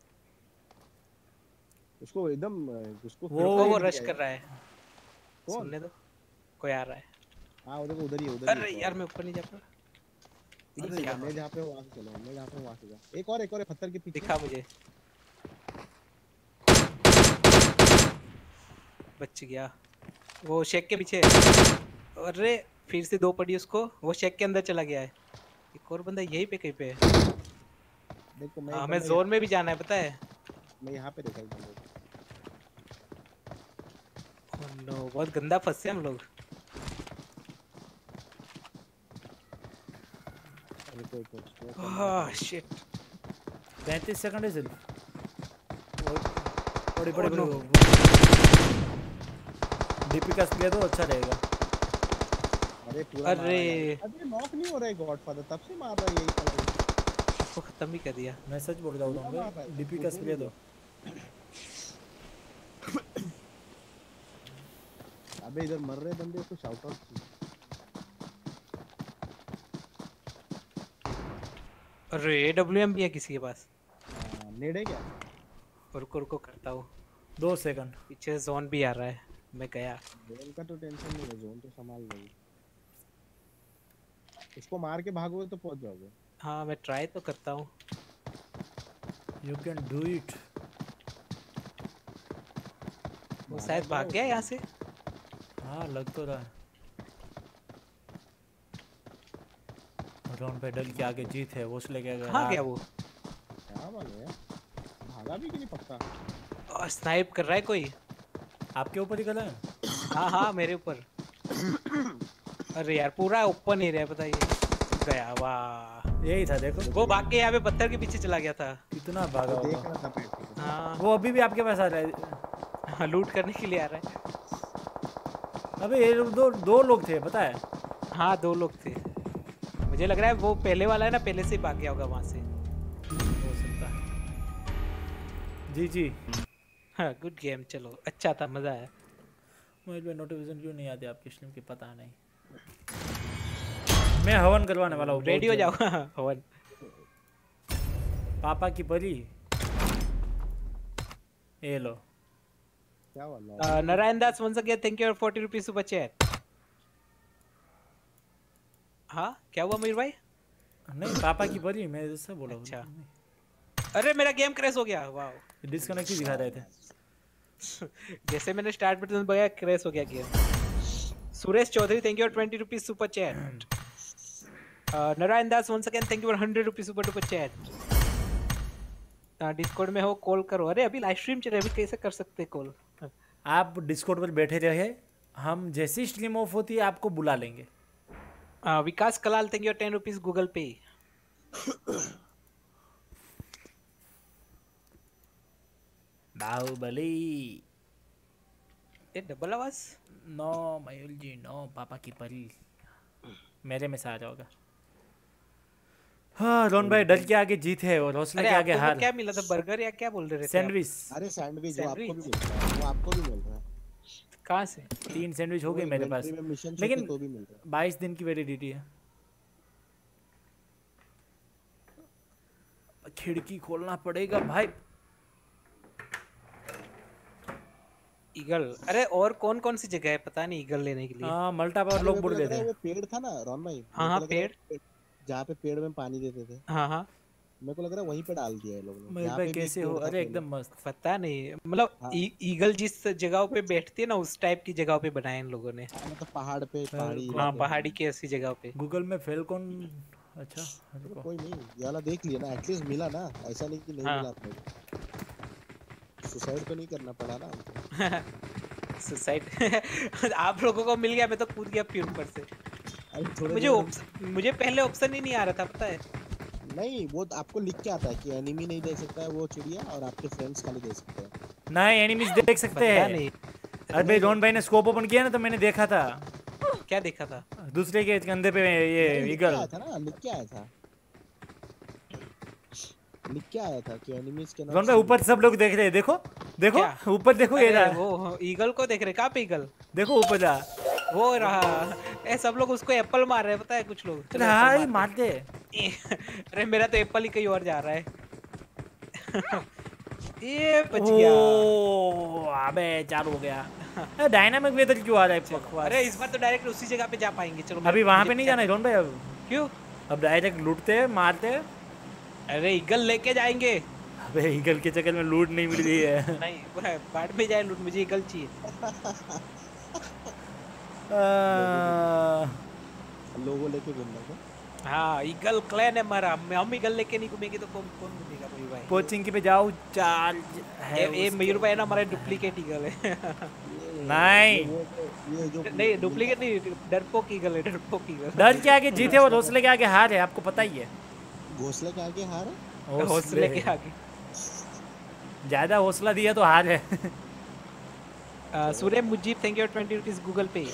उसको एकदम उसको वो रश कर रहा है, कौन? सुनने दो, कोई आ रहा है। हाँ उधर ही अरे यार मैं ऊपर नहीं जा पा रहा। मैं जहाँ पे हूँ वहाँ से चलो, मैं जहाँ पे हूँ वहाँ से जा। एक और पत्थर के पीछे दिखा मुझे, बच गया वो शेक के पीछे। अरे फिर से 2 पड़ी उसको, वो शेक के अंदर चला गया है। एक और बंदा यहीं पे कहीं पे है। देखो मैं हमें जोन में भी जाना है, पता है। मैं यहाँ पे देखा हूँ। ओह नो, बहुत गंदा फंसे हम लोग। शिट 35 सेकंड है सिर्फ। बड़ी डीपी का स्प्रे तो अच्छा रहेगा। अरे पूरा अरे नॉक नहीं हो रहा है गॉडफादर, तब से मार रहा है यही साला। आपको खत्म ही कर दिया। मैं सच बोल रहा हूँ, डीपी का स्प्रे दो। अबे इधर मर रहे बंदे को शाउट आउट। अरे AWM भी है किसी के पास? नेड है क्या? रुको करता हूँ। 2 सेकंड। पीछे जोन भी आ रहा है, मैं गया। जोन का तो टेंशन नहीं है, जोन तो संभाल लेंगे। इसको मार के भागोगे तो पहुंच जाओगे। हाँ मैं ट्राई तो करता हूँ। You can do it. वो शायद भाग गया यहाँ से। हाँ लग तो रहा है। राउंड पेडल के आगे जीत है, वो उसले क्या कहाँ गया वो? क्या मालूम है, भागा भी कि नहीं पक्का। और स्नाइप कर रहा है कोई आपके ऊपर ही गला है। हाँ मेरे ऊपर। अरे यार पूरा ओपन एरिया है, बताइए। गया, वाह यही था देखो। वो भाग के यहाँ पे पत्थर के पीछे चला गया था। कितना भागा होगा। देख रहा था पेट। हाँ वो अभी भी आपके पास आ रहा है। लूट करने के लिए आ रहा है। अबे ये दो लोग थे, पता है। हाँ 2 लोग थे। मुझे लग रहा है वो पहले वाला है ना, पहले से ही भाग गया होगा वहाँ से। हो सकता है। जी हाँ गुड गेम, चलो अच्छा था, मजा आया। मुझे नोटिफिकेशन क्यों नहीं आती आपकी स्ट्रीम की, पता नहीं। मैं हवन करवाने वाला हूँ। रेडी हो जाओ। हवन। पापा की परी। ये लो। क्या वाला? Narayan Das once again thank you for 40 rupees super chat. हाँ क्या हुआ मयूर भाई? नहीं पापा की परी, मैं इससे बोला। अच्छा। अरे मेरा गेम क्रैश हो गया, वाह। डिस्कनेक्ट ही दिखा रहे थे। जैसे मैंने स्टार्ट बटन दबाया क्रैश हो गया game. Suresh Chaudhary thank you 20 rupees super chat. Narayan Das once again thank you for 100 rupees super chat. Discord में हो कॉल करो। अरे अभी लाइव स्ट्रीम चल रही है, अभी कैसे कर सकते कॉल? आप डिस्कॉर्ड पर बैठे रहे, हम जैसी स्ट्रीम ऑफ होती है आपको बुला लेंगे। Vikas Kalal thank you 10 rupees Google Pay. Baahubali. ये डबल आवाज? नो मयूर जी नो, पापा की परी मेरे में से आ जाओगा। हाँ रोन भाई डर के आगे जीत है और हौसले के आगे हार। क्या मिला था, बर्गर या क्या बोल रहे थे? सैंडविच। अरे सैंडविच वो आपको भी मिल रहा है, वो आपको भी मिल रहा है। कहाँ से? 3 सैंडविच हो गए मेरे पास, लेकिन तो भी मिल रहा है। 22 दिन की वैलिडिटी है। खिड़की खोलना पड़ेगा भाई। ईगल। अरे और कौन कौन सी जगह है पता नहीं ईगल लेने के लिए। हाँ मल्टा पावर लोग बोल रहे थे। वो पेड़ था ना रॉन भाई। हाँ पेड़, जहाँ पे पेड़ में पानी देते थे। हाँ मेरे को लग रहा है वहीं पे डाल दिया है लोगों ने। भाई कैसे हो? अरे एकदम मस्त। पता नहीं, मतलब ईगल जिस जगह पे बैठती है ना उस टाइप की जगह पे बनाए इन लोगों ने। मतलब पहाड़ पे, पहाड़ी। हाँ पहाड़ी की ऐसी जगह पे। गूगल में फेलकॉन। अच्छा कोई नहीं, ये वाला देख लिया ना, एटलीस्ट मिला ना, ऐसा नहीं कि नहीं मिला अपने को। सुसाइड तो नहीं करना पड़ा ना। सुसाइड आप लोगों को मिल गया, मैं तो कूद गया फिर ऊपर से। मुझे पहले ऑप्शन ही नहीं आ रहा था, पता है। नहीं वो आपको लिख के आता है कि एनिमी नहीं देख सकता है वो चिड़िया, और आपके फ्रेंड्स खाली देख सकते हैं। नहीं एनिमीज देख सकते हैं। अरे रोन भाई ने स्कोप ओपन किया ना तो मैंने देखा था। क्या देखा था? दूसरे के कंधे पे ये ईगल आया था ना, लिख के आया था। लिख के आया था कि एनिमीज के रोन भाई ऊपर सब लोग देख रहे हैं, देखो देखो ऊपर देखो, ये रहा वो ईगल को देख रहे। कहाँ पे ईगल? देखो ऊपर रहा, वो रहा। ए सब लोग उसको एप्पल मार रहे हैं, पता है कुछ लोग। अरे हाँ मारते। अरे मेरा तो एप्पल ही कहीं और जा रहा है। ये बच गया। अबे चालू हो गया। डायनामिक वेदर क्यों आ रहा है बकवास? अरे इस बार तो डायरेक्ट उसी जगह पे जा पाएंगे। चलो अभी वहाँ पे नहीं जाना है रोन भाई अब। क्यों? अब डायरेक्ट लूटते हैं, मारते हैं। अरे ईगल लेके जाएंगे। अबे ईगल के चक्कर में लूट नहीं मिल रही है। नहीं बाढ़ में जाए लूट, मुझे ईगल चाहिए। लोगो लेके घूमना क्या? हाँ ईगल क्लैन है हमारा। हम ईगल लेके नहीं घूमेंगे तो कौन कौन घूमेगा मयूर भाई? कोचिंग पे जाओ, चार्ज है। ये मयूर भाई ना हमारा डुप्लीकेट ईगल है। नहीं ये जो नहीं डुप्लीकेट नहीं, डरपोक ईगल है, डरपोक ईगल। डर के आगे जीते और हौसले के आगे हार है, आपको पता ही है। घोंसले के आगे हार है? हौसले के आगे ज्यादा हौसला दिया तो हार है। Surya Mujeeb thank you 20 rupees Google Pay.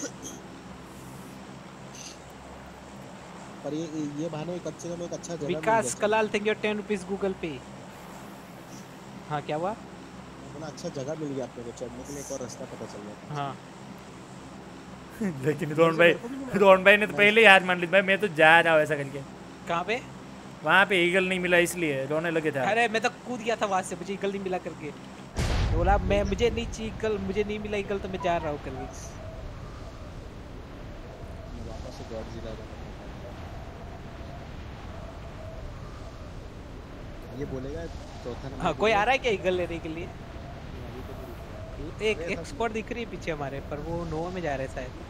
पर ये बहाने एक अच्छे में एक अच्छा जगह Vikas Kalal thank you 10 rupees Google Pay. हाँ क्या हुआ? बड़ा अच्छा जगह मिल गया आपको चढ़ने के लिए, एक और रास्ता पता चल गया। हाँ लेकिन रोहन भाई ने तो पहले ही हार मान ली। भाई मैं तो जा रहा हूँ ऐसा करके। कहाँ पे? वहाँ पे ईगल नहीं मिला इसलिए रोने लगे था। अरे मैं तो कूद गया था वहाँ से, मुझे ईगल नहीं मिला करके बोला मैं, मुझे नहीं चाहिए ईगल, मुझे नहीं मिला ईगल तो मैं जा रहा हूँ करके। वापस से गॉडजिला ये बोलेगा चौथा नंबर। हाँ कोई आ रहा है क्या ईगल लेने के लिए? एक एक्सपर्ट दिख रही है पीछे हमारे, पर वो नोवा में जा रहे हैं शायद।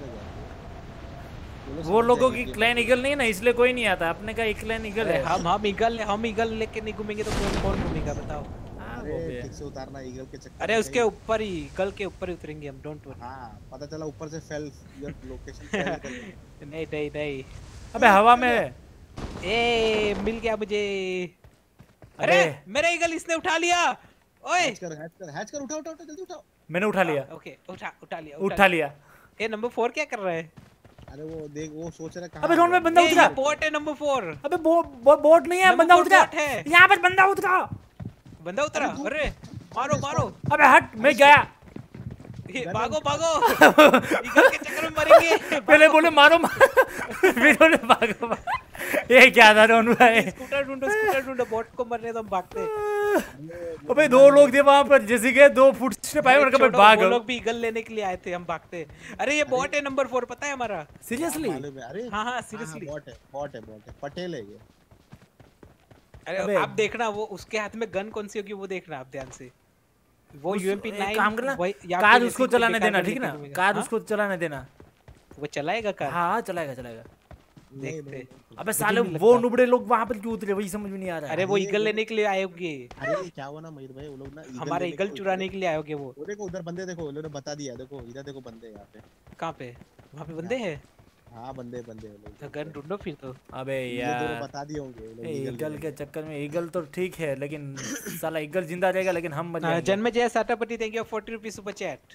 वो लोगों की क्लैन ईगल नहीं है ना, इसलिए कोई नहीं आता। अपने का एक क्लैन ईगल है। हम ईगल लेके नहीं घूमेंगे तो कौन घूमेगा बताओ? अरे ठीक से उतारना ईगल के चक्कर। अरे उसके ऊपर ही, ईगल के ऊपर ही उतरेंगे हम, डोंट वरी। हां पता चला ऊपर से फेल योर लोकेशन फेल। नहीं अबे हवा में ए मिल गया मुझे। अरे मेरा ईगल इसने उठा लिया। ओए हैच कर उठाओ जल्दी उठाओ। मैंने उठा लिया। ओके उठा लिया। ए नंबर 4 क्या कर रहा है? अरे वो देख वो सोच रहा कहां। अबे रोन में बंदा उतरा। बोट है नंबर 4। अबे बोट नहीं है, बंदा उतरा। यहां पर बंदा उतरा। अरे मारो। अबे हट, मैं गया। भागो ईगल के चक्कर में मरेंगे। पहले बोले मारो फिर बोले भागो। ये क्या था रोन भाई? स्कूटर ढूंढो बोट को मरने तो हम भागते। अबे दो लोग थे वहां पर, जैसे के 2 फुट से पाए और कभी भाग। वो लोग भी ईगल लेने के लिए आए थे, हम भागते। अरे ये बॉट है नंबर 4, पता है हमारा। सीरियसली? अरे हाँ सीरियसली बॉट है पटेल है ये। अरे आप देखना वो उसके हाथ में गन कौन सी होगी वो देखना आप ध्यान से। वो UMP9 काम करना, कार उसको चलाने देना, ठीक ना? कार उसको चलाने देना, वो चलाएगा कार। हाँ चलाएगा। देखते। अबे साले वो नुबड़े लोग वहां पर क्यों उतरे, वही समझ में नहीं आ रहा है। अरे वो ईगल लेने के लिए आए होंगे। अरे क्या हुआ ना मयूर भाई, वो लोग ना हमारे ईगल चुराने के लिए आए होंगे वो। देखो उधर बंदे, देखो उन्होंने बता दिया। देखो इधर देखो बंदे यहाँ पे। कहाँ पे? वहाँ पे बंदे हैं? हाँ बंदे वो लोग। तो गन ढूंढो फिर तो। अबे यार बता दिए होंगे ईगल के चक्कर में। ईगल तो ठीक है लेकिन साला ईगल जिंदा रहेगा लेकिन हम मर जाएंगे। Janmejay Satapati thank you 40 rupees super chat.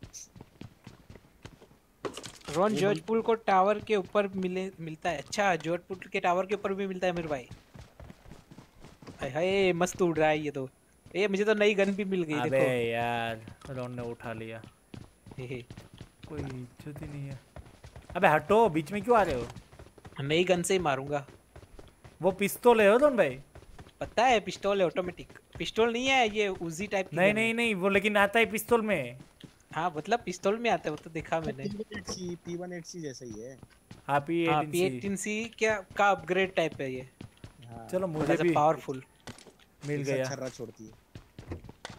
रोन जोधपुर को टावर के ऊपर मिलता है। अच्छा जोधपुर के टावर के ऊपर भी मिलता है मेरे भाई। हाय मस्त उड़ रहा है ये तो। ये मुझे तो नई गन भी मिल गई। देखो अबे यार रोन ने उठा लिया। कोई इज्जत ही नहीं है। अबे हटो, बीच में क्यों आ रहे हो? नई गन से ही मारूंगा। वो पिस्तौल है हो रोन भाई? पता है पिस्तौल है, ऑटोमेटिक पिस्तौल नहीं है ये, उजी टाइप की। नहीं वो लेकिन आता है पिस्तौल में। हाँ मतलब पिस्तौल में आता है वो तो देखा मैंने। P180 जैसा ही है। हाँ P18C क्या का अपग्रेड टाइप है ये। चलो मुझे भी पावरफुल मिल गया। छर्रा छोड़ती है।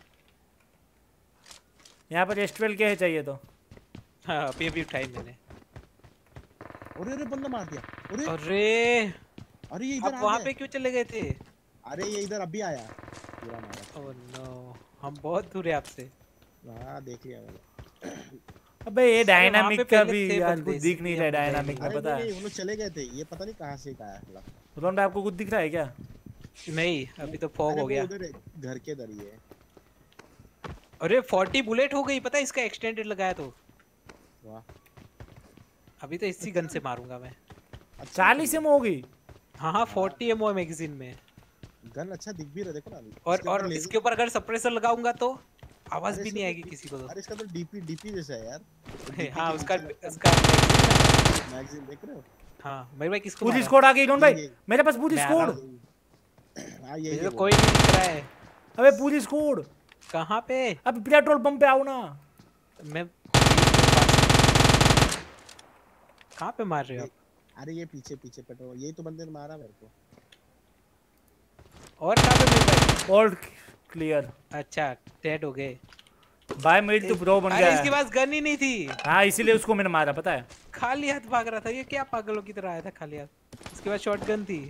यहाँ पर S12 के है चाहिए तो। हाँ अभी उठाई मैंने। अरे बंदा मार दिया। अरे ये इधर वहाँ पे क्यों चले गए थे? अरे ये इधर अभी आया। ओह नो हम बहुत दूर है आपसे। हाँ देख लिया मैंने। अबे ये डायनामिक का भी यार कुछ दिख नहीं रहा है। डायनामिक में पता है वो लोग चले गए थे, ये पता नहीं कहाँ से आया। रोन भाई आपको कुछ दिख रहा है क्या? नहीं अभी तो फॉग हो गया। उधर घर के इधर ही है। अरे 40 बुलेट हो गई पता है इसका एक्सटेंडेड लगाया तो। वाह अभी तो इसी गन से मारूंगा मैं। 40 एमओ हो गई। हाँ 40 एमओ मैगजीन में। गन अच्छा दिख भी रहा देखो ना। और इसके ऊपर अगर सप्रेसर लगाऊंगा तो आवाज भी नहीं आएगी किसी को तो। अरे इसका तो डीपी जैसा है यार। हाँ उसका मैगजीन देख रहे हो? हाँ मेरे भाई किसको पूरी मारा? स्क्वाड आ गई डॉन भाई, मेरे पास पूरी मैं आ रहा स्क्वाड। हूँ। हाँ ये मुझे तो कोई नहीं दिख रहा है। अबे पूरी स्क्वाड कहाँ पे? अब पेट्रोल पंप पे आओ ना। मैं कहाँ पे मार रहे हो आप? अरे ये पीछे पीछे पेट्रोल, यही तो बंदे ने मारा मेरे को। और कहाँ पे मेरे भाई? All clear. अच्छा डेड हो गए भाई मेरी तो प्रो बन गया अरे है। इसके पास गन ही नहीं थी। हाँ इसीलिए उसको मैंने मारा पता है। खाली हाथ भाग रहा था ये, क्या पागलों की तरह आया था खाली हाथ। इसके बाद शॉटगन थी।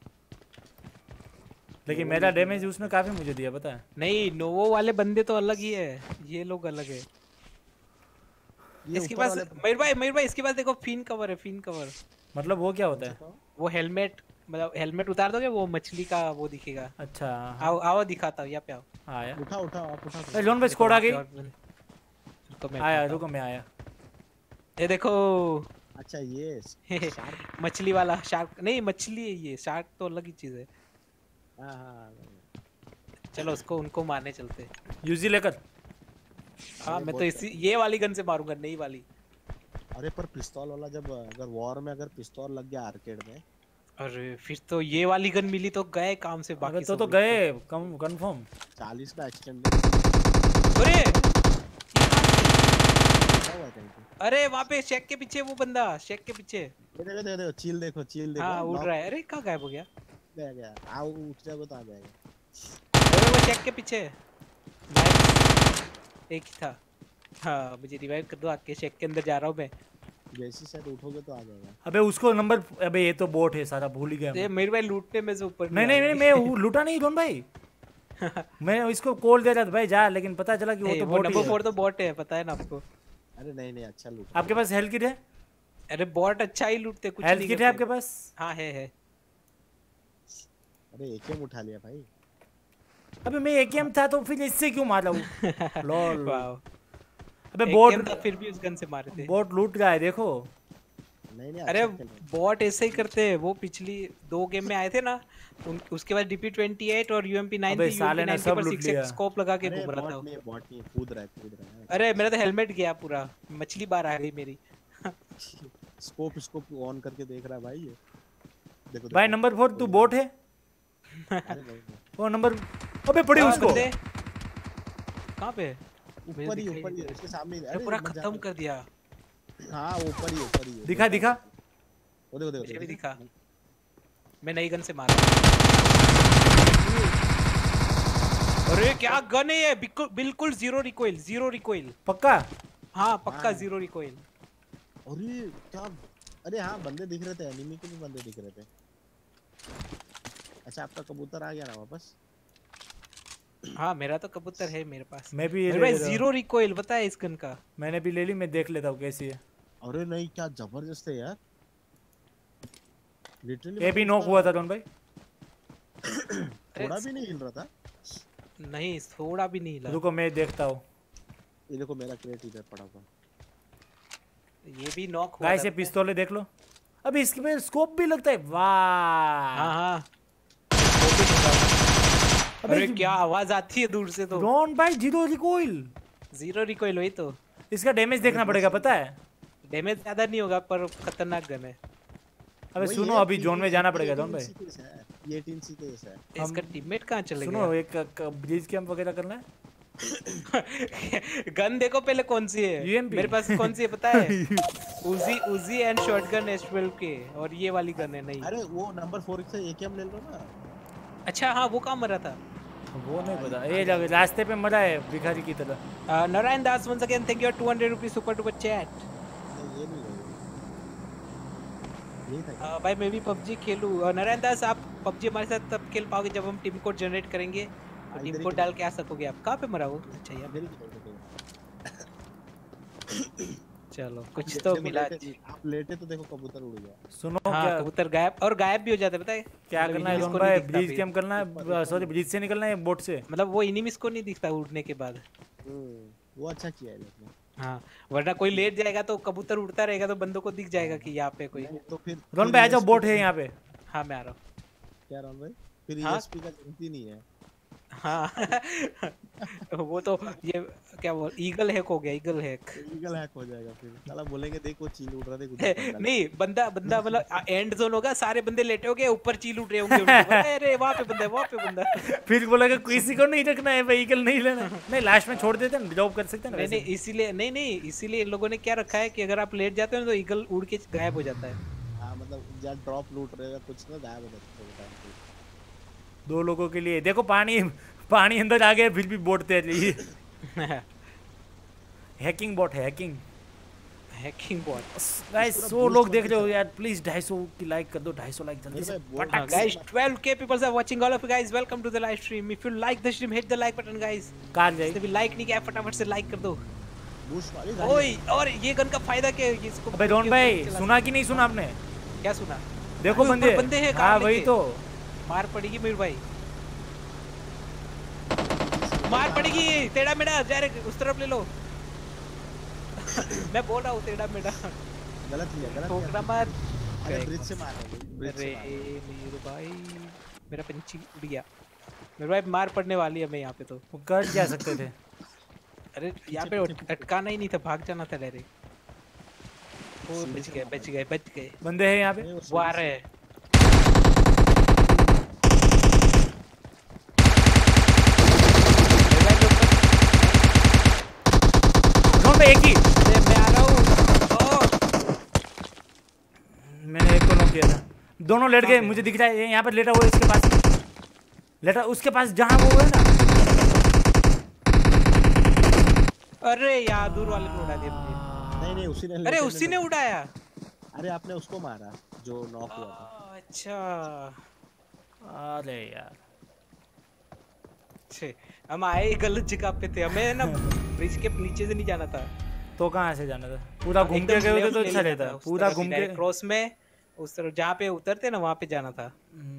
लेकिन मेरा डैमेज उसने काफी मुझे दिया पता है। नहीं नोवो वाले बंदे तो अलग ही है, ये लोग अलग है। इसके पास मेरे भाई इसके पास देखो फिन कवर है, फिन कवर। मतलब वो क्या होता है? वो हेलमेट, मतलब हेलमेट उतार दोगे वो मछली का वो दिखेगा। अच्छा आओ आओ दिखाता हूँ, यहाँ पे आओ। आया उठा उठा आप उठा। ए लोन पे स्क्वाड आ गई। आया रुको मैं आया। ये देखो। अच्छा ये मछली वाला शार्क नहीं, मछली है ये, शार्क तो अलग ही चीज है। हाँ चलो उसको उनको मारने चलते। यूजी लेकर। हाँ मैं तो इसी ये वाली गन से मारूंगा, नई वाली। अरे पर पिस्तौल वाला जब अगर वॉर में अगर पिस्तौल लग गया आर्केड में, अरे फिर तो ये वाली गन मिली तो गए काम से। बाकी तो गए कंफर्म। 40 का एक्सटेंड। अरे अरे वहाँ पे शेक के पीछे वो बंदा, शेक के पीछे देखो देखो देखो चील देखो चील देखो। हाँ उड़ रहा है। अरे कहाँ गायब हो गया? गया आओ उठ जाओगे तो आ जाएगा। अरे वो शेक के पीछे एक ही था। हाँ मुझे रिवाइव कर दो आके, शेक के अंदर जा रहा हूँ मैं। जैसे शायद उठोगे तो आ जाएगा। अबे उसको नंबर, अबे ये तो बोट है सारा, भूल ही गया मैं। मेरे भाई लूटने में से ऊपर नहीं मैं लूटा नहीं डॉन भाई। मैं इसको कॉल दे रहा था भाई जा, लेकिन पता चला कि वो तो बॉट है। नंबर 4 तो बॉट है, पता है ना आपको। अरे नहीं अच्छा लूट। आपके पास हेल्थ किट है? अरे बॉट अच्छा ही लूटते, कुछ हेल्थ किट है आपके पास? हाँ है। अरे एकेएम उठा लिया भाई। अबे मैं एकेएम था तो फिर इससे क्यों मारा हूँ? लॉल। अबे बोट फिर भी उस गन से मारे थे। बोट लूट गया है देखो। नहीं अरे बॉट ऐसे ही करते हैं, वो पिछली 2 गेम में आए थे ना, उसके बाद DP28 और UMP9 थी। UMP9 पर 6 स्कोप लगा के घूम रहा था। बॉट नहीं कूद रहा है। अरे मेरा तो हेलमेट गया पूरा, मछली बाहर आ गई मेरी। स्कोप ऑन करके देख रहा है भाई ये। देखो भाई नंबर 4 तू बोट है? वो नंबर, अबे पड़ी उसको। कहाँ पे? ऊपर ही उसके सामने। अरे पूरा खत्म कर दिया। हाँ ऊपर ही दिखा वो देखो दिखा। मैं नई गन से मारा। अरे क्या गन है ये, बिल्कुल जीरो रिकॉइल। पक्का? हाँ पक्का जीरो रिकॉइल। अरे क्या, अरे हाँ बंदे दिख रहे थे, एनिमी के भी बंदे दिख रहे थे। अच्छा आपका कबूतर आ गया ना वापस? हाँ मेरा तो कबूतर है मेरे पास। मैं भी मेरे भाई जीरो रिकॉइल पता है इस गन का। मैंने भी ले ली, मैं देख लेता हूँ कैसी है। अरे नहीं क्या जबरदस्त है यार, लिटरली। ये भी नॉक हुआ था डॉन भाई। थोड़ा भी नहीं हिल रहा था। नहीं थोड़ा भी नहीं हिला। रुको मैं देखता हूँ। ये देखो मेरा क्रेट इधर पड़ा हुआ। ये भी नॉक हुआ। गाइस ये पिस्तौले देख लो। अबे इसके में स्कोप भी लगता है, वाह। हाँ अरे क्या आवाज आती है दूर से तो। डॉन भाई जीरो रिकॉइल वही तो। इसका डैमेज देखना पड़ेगा पता है। डैमेज ज्यादा नहीं होगा पर खतरनाक गन है। अबे सुनो अभी जोन में जाना पड़ेगा डॉन भाई। ये 18C केस है। इसका टीममेट कहां चले गया? सुनो एक ब्रिज कैंप वगैरह करना है। गन देखो पहले कौन सी है मेरे पास, कौन सी है पता है? उजी एंड शॉटगन S12 के, और ये वाली गन है नहीं। अरे वो नंबर 4 से AKM ले लो ना। अच्छा हाँ वो कहाँ मरा था? वो नहीं पता, ये रास्ते पे मरा है भिखारी की तरह। Narayan Das once again thank you 200 rupees super duper chat। ये नहीं था भाई मैं भी PUBG खेलूं। नारायण दास आप PUBG हमारे साथ तब खेल पाओगे जब हम टीम कोड जनरेट करेंगे, तो टीम कोड डाल के आ सकोगे आप। कहाँ पे मरा वो? अच्छा यार चलो कुछ तो मिला। आप लेटे तो देखो कबूतर उड़ गया। सुनो हाँ, क्या कबूतर गायब भी हो जाता है पता है क्या करना है भाई? ब्रिज कैंप करना है, सॉरी ब्रिज से निकलना है बोट से। मतलब वो एनिमीज को नहीं दिखता उड़ने के बाद। वो अच्छा किया है लोगों ने। हाँ वरना कोई लेट जाएगा तो कबूतर उड़ता रहेगा तो बंदों को दिख जाएगा कि यहाँ पे कोई। तो फिर रोन भाई आ जाओ, बोट है यहाँ पे। हाँ मैं आ रहा हूँ। क्या रोन भाई? फिर ESP का जरूरत ही नहीं है। हाँ वो तो ये क्या बोल ईगल हैक हो गया, ईगल हैक। ईगल हैक हो जाएगा फिर साला बोलेंगे देख वो चील उड़ रहा है, देख उधर पंगा नहीं बंदा मतलब एंड जोन होगा, सारे बंदे लेटे होंगे, ऊपर चील उड़ रहे होंगे उनके, अरे वहां पे बंदा है, वहां पे बंदा है। फिर बोलेगा किसी को नहीं रखना है, व्हीकल नहीं लेना है। नहीं लास्ट में छोड़ देते हैं, ड्रॉप कर सकते हैं ना। नहीं इसीलिए नहीं इसीलिए इन लोगों ने क्या रखा है कि अगर आप लेट जाते हो तो ईगल उड़ के गायब हो जाता है। हाँ मतलब जब ड्रॉप लूट रहेगा कुछ ना गायब हो जाता है। 2 लोगों के लिए देखो पानी अंदर आ गया फिर भी बोट तेज रही। हैकिंग बॉट है, हैकिंग बॉट। गाइस 100 लोग देख रहे हो यार, प्लीज 250 की लाइक कर दो, 250 लाइक जल्दी से। Guys 12k people are watching, all of you guys welcome to the live stream. If you like the stream hit the like button guys. कार जाए इसने भी लाइक नहीं किया, फटाफट से लाइक कर दो। बूस्ट वाली ओए और ये गन का फायदा क्या है इसको? अबे डॉन भाई सुना कि नहीं सुना आपने? क्या सुना? देखो बंदे हैं। हाँ वही तो मार पड़ेगी मेरे भाई, मार पड़ेगी। टेढ़ा मेढ़ा जा रे, उस तरफ ले लो। मैं बोल रहा हूँ टेढ़ा मेढ़ा गलत किया ठोकरा मार। अरे ब्रिज से मार रहा अरे मेरे भाई मेरा पंची उड़ गया मेरे भाई, मार पड़ने वाली है। मैं यहाँ पे तो वो कर जा सकते थे। अरे यहाँ पे अटकाना ही नहीं था, भाग जाना था डायरेक्ट। वो बच गए बंदे हैं यहाँ पे, वो आ रहे हैं। एक ही मैं आ रहा हूँ। मैंने एक को नॉक किया था, दोनों लेट गए। मुझे दिख रहा है यहाँ पर लेटा हुआ है, इसके पास लेटा, उसके पास जहाँ वो है ना। अरे यार दूर वाले को उड़ा दिया मुझे। नहीं उसी ने, अरे उसी ने उड़ाया। अरे आपने उसको मारा जो नॉक हुआ था। अच्छा अरे यार हम आए गलत जगह पे थे, हमें ना ब्रिज के नीचे से नहीं जाना था। तो कहाँ से जाना था? पूरा घूम के गए होते तो अच्छा रहता। पूरा घूम के क्रॉस में उस तरफ जहाँ पे उतरते ना वहाँ पे जाना था।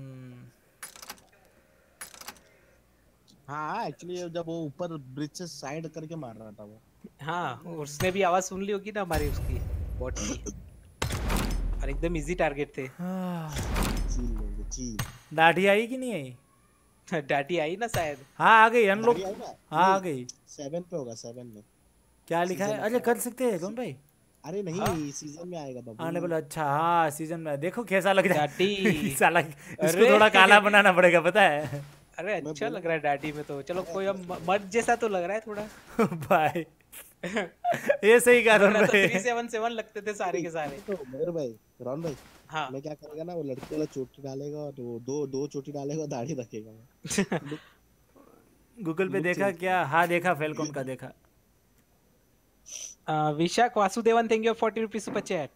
हाँ एक्चुअली जब वो ऊपर ब्रिज से साइड करके मार रहा था वो। हाँ उसने भी आवाज सुन ली होगी ना हमारी, उसकी बॉट की। और एकदम इजी टारगेट थे। चील दाढ़ी आई कि नहीं आई? डाटी आई ना शायद। हाँ आ गई हम लोग। हाँ आ गई 7 पे होगा, 7 में क्या लिखा है? अरे कर सकते हैं कौन भाई? अरे नहीं सीजन में आएगा बाबू आने वाला। अच्छा हाँ सीजन में। देखो कैसा लग रहा है साला, इसको अरे थोड़ा काला बनाना पड़ेगा पता है। अरे अच्छा लग रहा है डाटी में तो। चलो कोई अब मर्द जैसा तो लग रहा है थोड़ा। भाई ये सही कहा रॉन भाई। 377 लगते थे सारे के सारे। तो मेरे भाई रॉन भाई हाँ मैं क्या करेगा ना, वो लड़की वाला चोटी डालेगा और वो दो चोटी डालेगा, दाढ़ी रखेगा। गूगल पे देखा क्या? हाँ देखा, फेलकॉन का देखा। Vishakh Vasudevan thank you 40 rupees super chat.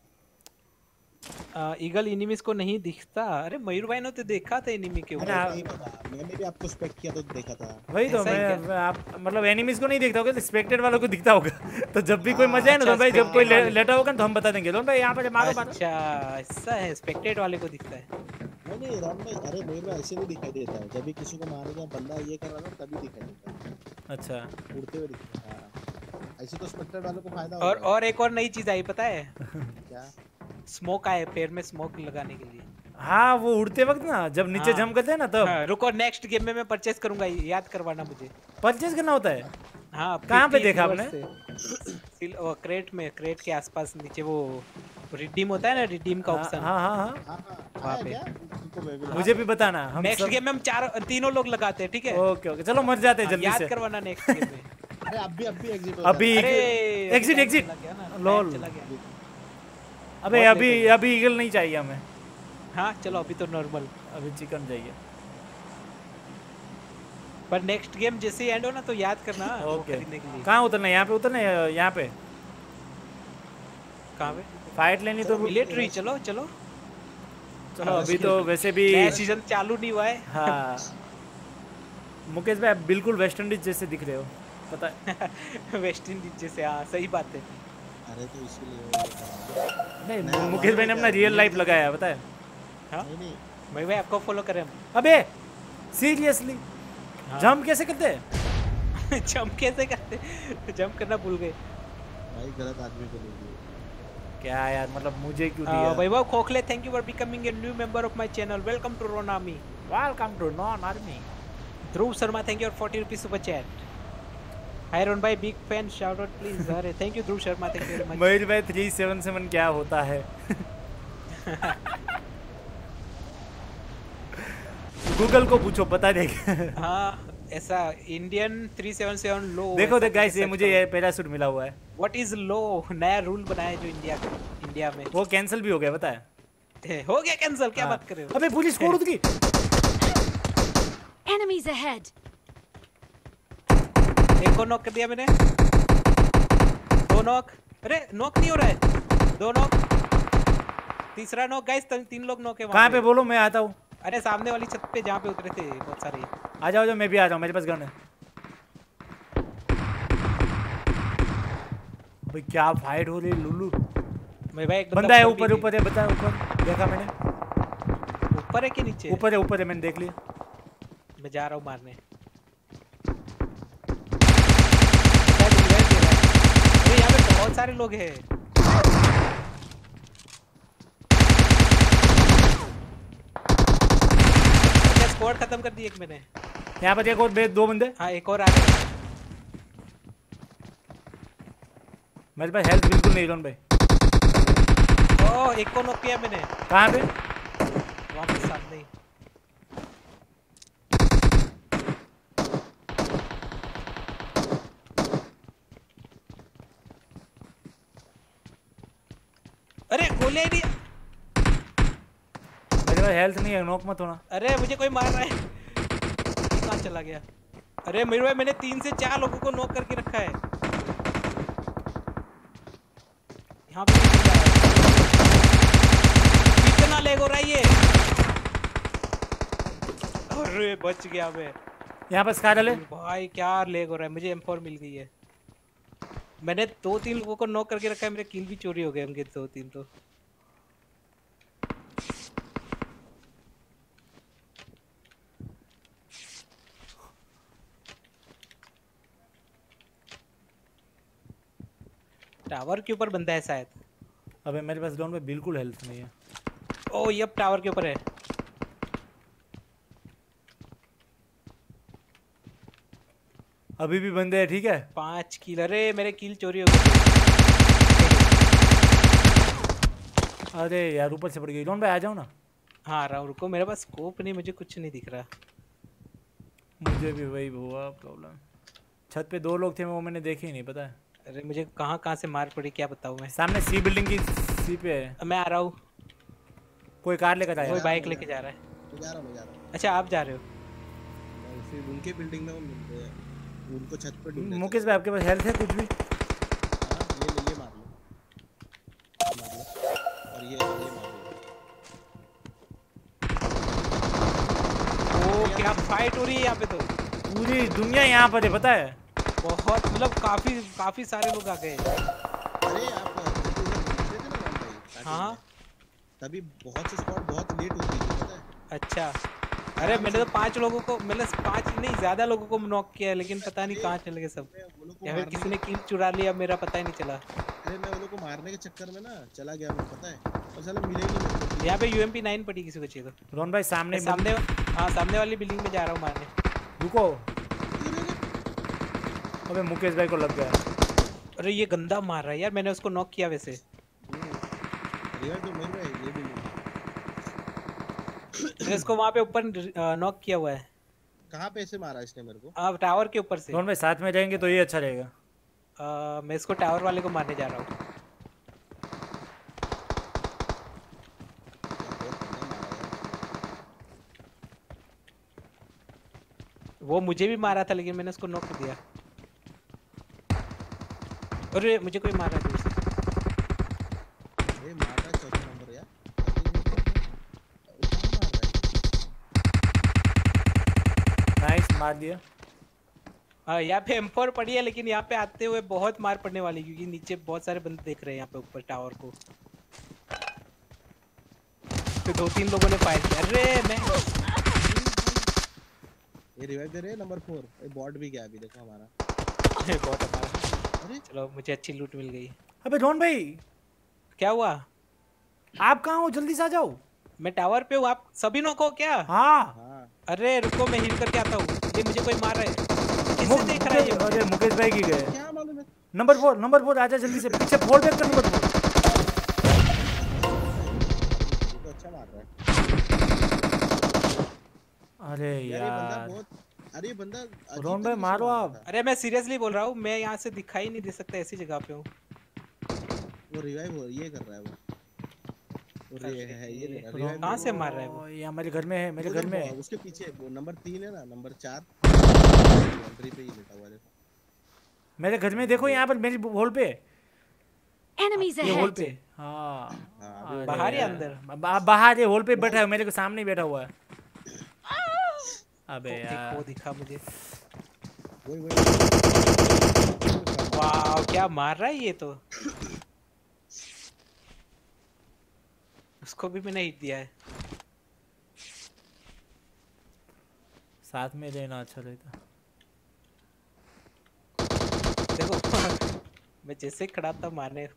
Eagle enemies को नहीं दिखता। अरे मयूर भाई ने तो देखा था एनिमी के ऊपर। मैंने भी आपको स्पेक किया तो देखा था। वही तो मैं आप मतलब एनिमीज को नहीं देखता होगा, स्पेक्टेड वालों को दिखता होगा। तो जब भी कोई मजा है ना तो भाई जब कोई लेटा होगा तो हम बता देंगे तो भाई यहाँ पे मारो। अच्छा ऐसा है, स्पेक्टेड वाले को दिखता है। नहीं राम भाई, अरे मेरे में ऐसे नहीं दिखाई देता है। जब भी किसी को मारेगा बंदा ये कर रहा था तभी दिखाई देता है। अच्छा उड़ते हुए दिखता है। ऐसे तो स्पेक्टेड वालों को फायदा होगा। और एक और नई चीज आई पता है क्या? स्मोक आए पैर में, स्मोक लगाने के लिए। हाँ वो उड़ते वक्त ना जब नीचे जंप करते हैं ना तब। रुको नेक्स्ट गेम में मैं परचेस करूंगा, याद करवाना मुझे। परचेस करना होता है? हाँ कहाँ पे देखा आपने? क्रेट में, क्रेट के आसपास नीचे वो रिडीम होता है ना, रिडीम का ऑप्शन। हाँ हाँ हाँ वहाँ पे मुझे भी बताना। हम नेक्स्ट गेम में हम तीनों लोग लगाते हैं, ठीक है? ओके ओके चलो मर जाते हैं जल्दी से। याद करवाना नेक्स्ट गेम में। अरे अभी एग्जिट लॉल। अबे अभी ईगल नहीं चाहिए हमें। हाँ चलो अभी तो नॉर्मल, अभी चिकन चाहिए। पर नेक्स्ट गेम जैसे ही एंड हो ना तो याद करना ओके। कहाँ उतरना है? यहाँ पे उतरना है? यहाँ पे कहाँ पे फाइट लेनी तो मिलिट्री। चलो चलो चलो अभी तो वैसे भी सीजन चालू नहीं हुआ है। हाँ मुकेश भाई बिल्कुल वेस्ट इंडीज जैसे दिख रहे हो पता है। वेस्ट इंडीज जैसे, हाँ सही बात है। अरे तो इसलिए नहीं मुकेश भाई ने अपना रियल लाइफ लगाया पता है। हाँ भाई भाई आपको फॉलो करें हम। अबे सीरियसली जंप कैसे करते हैं? जंप कैसे करते? जंप करना भूल गए भाई, गलत आदमी को ले लिया क्या यार, मतलब मुझे क्यों दिया? Vaibhav Khokhale thank you for becoming a new member of my channel. Welcome to रोनामी। Welcome to non army. Dhruv Sharma thank you for 40 rupees super chat. हायरन भाई big fan shout out please. अरे thank you Dhruv Sharma thank you very much. Mayur भाई 377 क्या होता है? Google को पूछो बता देगा। हाँ ऐसा इंडियन 377 लो। देखो देख गाइस ये मुझे ये पैराशूट मिला हुआ है। What is low? नया रूल बनाया है जो इंडिया में। वो कैंसिल भी हो गया पता है। हो गया कैंसिल? क्या बात कर रहे हो? अबे पुलिस स्क्वाड उठ गई। Enemies ahead. एक को नॉक कर दिया मैंने। 2 नॉक। अरे नॉक नहीं हो रहा है। 2 नॉक। तीसरा नॉक गाइस 3 लोग नॉक है। कहाँ पे बोलो मैं आता हूँ। अरे सामने वाली छत पे जहाँ पे उतरे थे बहुत सारे। आ जाओ मैं भी आ जाऊँ मेरे पास गन है। भाई क्या फाइट हो रही है लुल्लू। भाई बंदा है ऊपर ऊपर है बता ऊपर देखा मैंने। ऊपर है कि नीचे? ऊपर है मैंने देख लिया। मैं जा रहा हूँ मारने। अरे यहाँ पे बहुत सारे लोग हैं। स्क्वाड खत्म कर दी एक मैंने। यहाँ पर एक और 2 बंदे। हाँ एक और आ गए। मेरे पास हेल्थ बिल्कुल नहीं रोन भाई। ओह एक को नॉक किया मैंने। कहाँ पे? वहाँ पे सामने ही। अरे गोली नहीं। मेरे पास हेल्थ नहीं है नॉक मत होना। अरे मुझे कोई मार रहा है। कहाँ चला गया? अरे मेरे भाई मैंने 3 से 4 लोगों को नॉक करके रखा है। यहाँ पे कितना लेग हो रहा है ये? अरे बच गया मैं। यहाँ पर स्कार है भाई क्या लेग हो रहा है। मुझे M4 मिल गई है। मैंने 2-3 लोगों को नॉक करके रखा है। मेरे किल भी चोरी हो गए होंगे 2-3 तो। टावर के ऊपर बंदा है शायद। अबे मेरे पास डॉन पे बिल्कुल हेल्थ नहीं है। ओ ये अब टावर के ऊपर है। अभी भी बंदे हैं ठीक है। 5 किल। अरे मेरे किल चोरी हो गए। अरे यार ऊपर से पड़ गई। डॉन भाई आ जाओ ना। हाँ आ रहा हूँ रुको। मेरे पास स्कोप नहीं मुझे कुछ नहीं दिख रहा। मुझे भी वही हुआ प्रॉब्लम। छत पे 2 लोग थे वो मैंने देखे ही नहीं पता है। अरे मुझे कहाँ से मार पड़ी क्या बताऊँ मैं। सामने सी बिल्डिंग की सी पे है। मैं आ रहा हूँ। कोई कार लेकर आया। कोई बाइक लेके जा रहा है। मैं जा रहा हूँ। अच्छा आप जा रहे हो? फिर उनके बिल्डिंग में वो मिलते हैं। उनको छत पे ढूंढते हैं। मुकेश भाई आपके पास हेल्थ है कुछ भी? हां ये मार लो। और ये मार लो। ओ क्या फाइट हो रही है यहाँ पे तो। पूरी दुनिया यहाँ पर है पता है। बहुत मतलब काफी सारे लोग आ गए। अरे आप थे ना हाँ तभी बहुत से स्क्वाड बहुत लेट होती थी पता है। अच्छा। अरे मैंने तो 5 लोगों को मतलब 5 नहीं ज्यादा लोगों को नॉक किया है लेकिन पता नहीं कहाँ चले गए सब। या फिर किसी ने किल चुरा लिया मेरा पता ही नहीं चला। अरे मैं वो लोग को मारने के चक्कर में ना चला गया मैं पता है। और साला मिला ही नहीं मेरे को। यहाँ पे UMP 9 पड़ी किसी को चाहिए तो। रोन भाई सामने हाँ सामने वाली बिल्डिंग में जा रहा हूँ मारने। रुको। अबे मुकेश भाई को लग गया। अरे ये गंदा मार रहा है यार। मैंने उसको नॉक किया वैसे। रिवाइव तो मेरे भाई ये भी मैंने इसको वहाँ पे ऊपर नॉक किया हुआ है। कहाँ पे से मारा इसने मेरे को? हाँ टावर के ऊपर से। रोन भाई साथ में जाएंगे तो ये अच्छा रहेगा। मैं इसको टावर वाले को मारने जा रहा हूँ। वो मुझे भी मारा था लेकिन मैंने उसको नॉक कर दिया। अरे मुझे कोई मार रहा है दूर से। ये मार रहा है चौथा नंबर यार। नाइस मार दिया। हाँ यहाँ पे M4 पड़ी है लेकिन यहाँ पे आते हुए बहुत मार पड़ने वाली क्योंकि नीचे बहुत सारे बंदे देख रहे हैं यहाँ पे ऊपर टावर को। तो 2-3 लोगों ने फायर किया। अरे मैं ये रिवाइव दे रहे हैं नंबर 4। ये बॉट भी गया अभी देखो हमारा। बहुत हमारा। अरे चलो मुझे अच्छी लूट मिल गई। अबे रोन भाई क्या हुआ? आप कहाँ हो जल्दी से आ जाओ। मैं टावर पे हूँ। आप सभी नॉक हो क्या? हाँ हाँ अरे रुको मैं हील करके आता हूँ। ये मुझे कोई मार रहा है। किससे देख रहा है ये? अरे मुकेश भाई की गए। क्या मालूम है? नंबर 4 आजा जल्दी से, पीछे फॉल बैक कर नंबर 4। तो अच्छा मार रहा है। अरे यार अरे बंदा रोहन भाई मारो आप। अरे मैं सीरियसली बोल रहा हूँ, मैं यहाँ से दिखाई नहीं दे सकता, ऐसी जगह पे हूँ। वो रिवाइव हो ये कर रहा है वो है ये रिवाइव कहाँ से मार रहा है वो? ये हमारे घर में है, मेरे घर में है। उसके पीछे वो नंबर 3 है ना, नंबर 4 एंट्री पे ही लेटा हुआ है। मेरे घर में देखो, यहाँ पर मेरी वॉल पे Enemies ये वॉल ahead. पे। हाँ बाहर या अंदर? बाहर, ये वॉल पे बैठा है, मेरे को सामने ही बैठा हुआ है। अबे यार वो दिखा मुझे। वही वाह क्या मार रहा है ये तो। उसको भी मैंने हिट दिया है। साथ में रहना अच्छा रहता। देखो मैं जैसे खड़ा था मारने।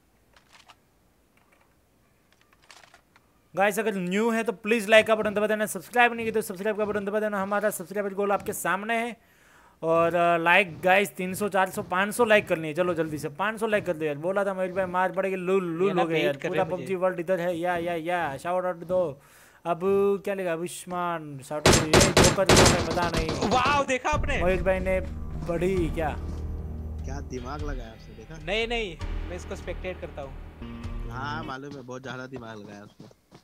गाइस अगर न्यू है तो प्लीज लाइक का बटन दबा देना, सब्सक्राइब नहीं किया तो सब्सक्राइब का बटन दबा देना। हमारा सब्सक्राइबर गोल आपके सामने है। और लाइक गाइस 300 400 500 लाइक करनी है। चलो जल्दी से 500 लाइक कर दो यार। बोला था मयूर भाई मार पड़ेगी, लूल हो गए यार। पूरा पबजी वर्ल्ड इधर है। या शाउट आउट दो। अब क्या लिखा आयुष्मान शाउट आउट है पता नहीं। वाह देखा आपने मयूर भाई ने बड़ी क्या दिमाग लगाया उसने, देखा? नहीं मैं इसको स्पेक्टेट करता हूँ। हाँ मालूम है, बहुत ज्यादा दिमाग लगाया उसने।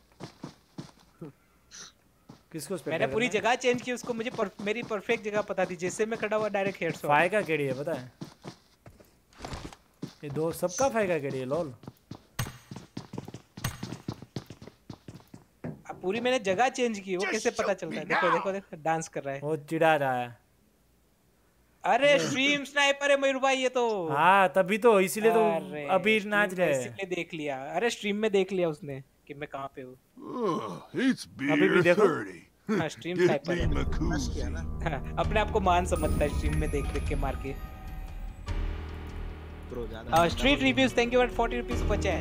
किसको मैंने पूरी जगह चेंज की, उसको मुझे मेरी परफेक्ट जगह पता थी, जैसे मैं खड़ा हुआ डायरेक्ट हेडशॉट। फाय का केडी है पता है ये दो सबका फाय का केडी है लॉल। अब पूरी मैंने जगह चेंज की, वो कैसे पता चलता है? देखो डांस कर रहा है। वो चिढ़ा रहा है। अरे स्ट्रीम स्नाइपर है मयूर भाई ये तो। हाँ तभी तो, इसीलिए तो अभी नाच रहे हैं। इसीलिए देख लिया। अरे स्ट्रीम में देख लिया उसने कि मैं कहाँ पे हूँ। अभी भी देखो। हाँ स्ट्रीम स्नाइपर है। अपने आप को मान समझता है स्ट्रीम में देख के मार के। Street reviews thank you for 40 rupees पर chat.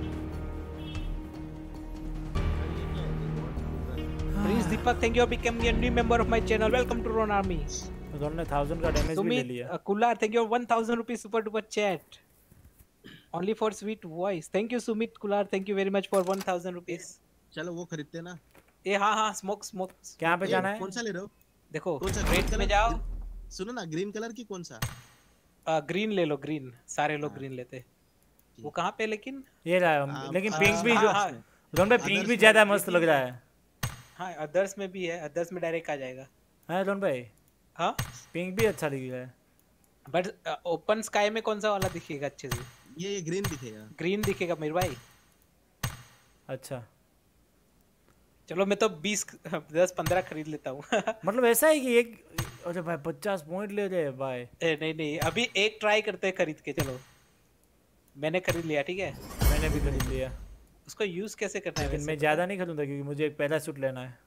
Prince Deepak thank you for becoming a new member of my channel. Welcome to Ron army. दोनों ने 1000 का डैमेज भी ले लिया। Kular thank you 1000 rupees super duper chat only for sweet voice. Thank you Sumit Kular thank you very much for 1000 rupees. चलो वो खरीदते ना ये। हाँ स्मोक कहाँ पे जाना है? कौन सा ले रहे हो? देखो रेड में जाओ। सुनो ना ग्रीन कलर की कौन सा? ग्रीन ले लो। ग्रीन सारे लोग ग्रीन लेते। वो कहाँ पे लेकिन ये रहा। लेकिन पिंक भी रोन भाई पिंक भी ज्यादा मस्त लग रहा है। हाँ अदर्स में भी है। अदर्स में डायरेक्ट आ जाएगा। हाँ रोन भाई हाँ पिंक भी अच्छा दिख रहा है। बट ओपन स्काई में कौन सा वाला दिखेगा अच्छे से? ये ग्रीन दिखेगा। ग्रीन दिखेगा मेरे भाई। अच्छा चलो मैं तो 10-15 खरीद लेता हूँ। मतलब ऐसा है कि एक अरे भाई 50 पॉइंट ले रहे हैं भाई। नहीं अभी एक ट्राई करते हैं खरीद के। चलो मैंने खरीद लिया ठीक है। मैंने भी खरीद लिया। उसको यूज कैसे करना है? लेकिन मैं ज्यादा नहीं खरीदूंगा क्योंकि मुझे एक पैराशूट लेना है।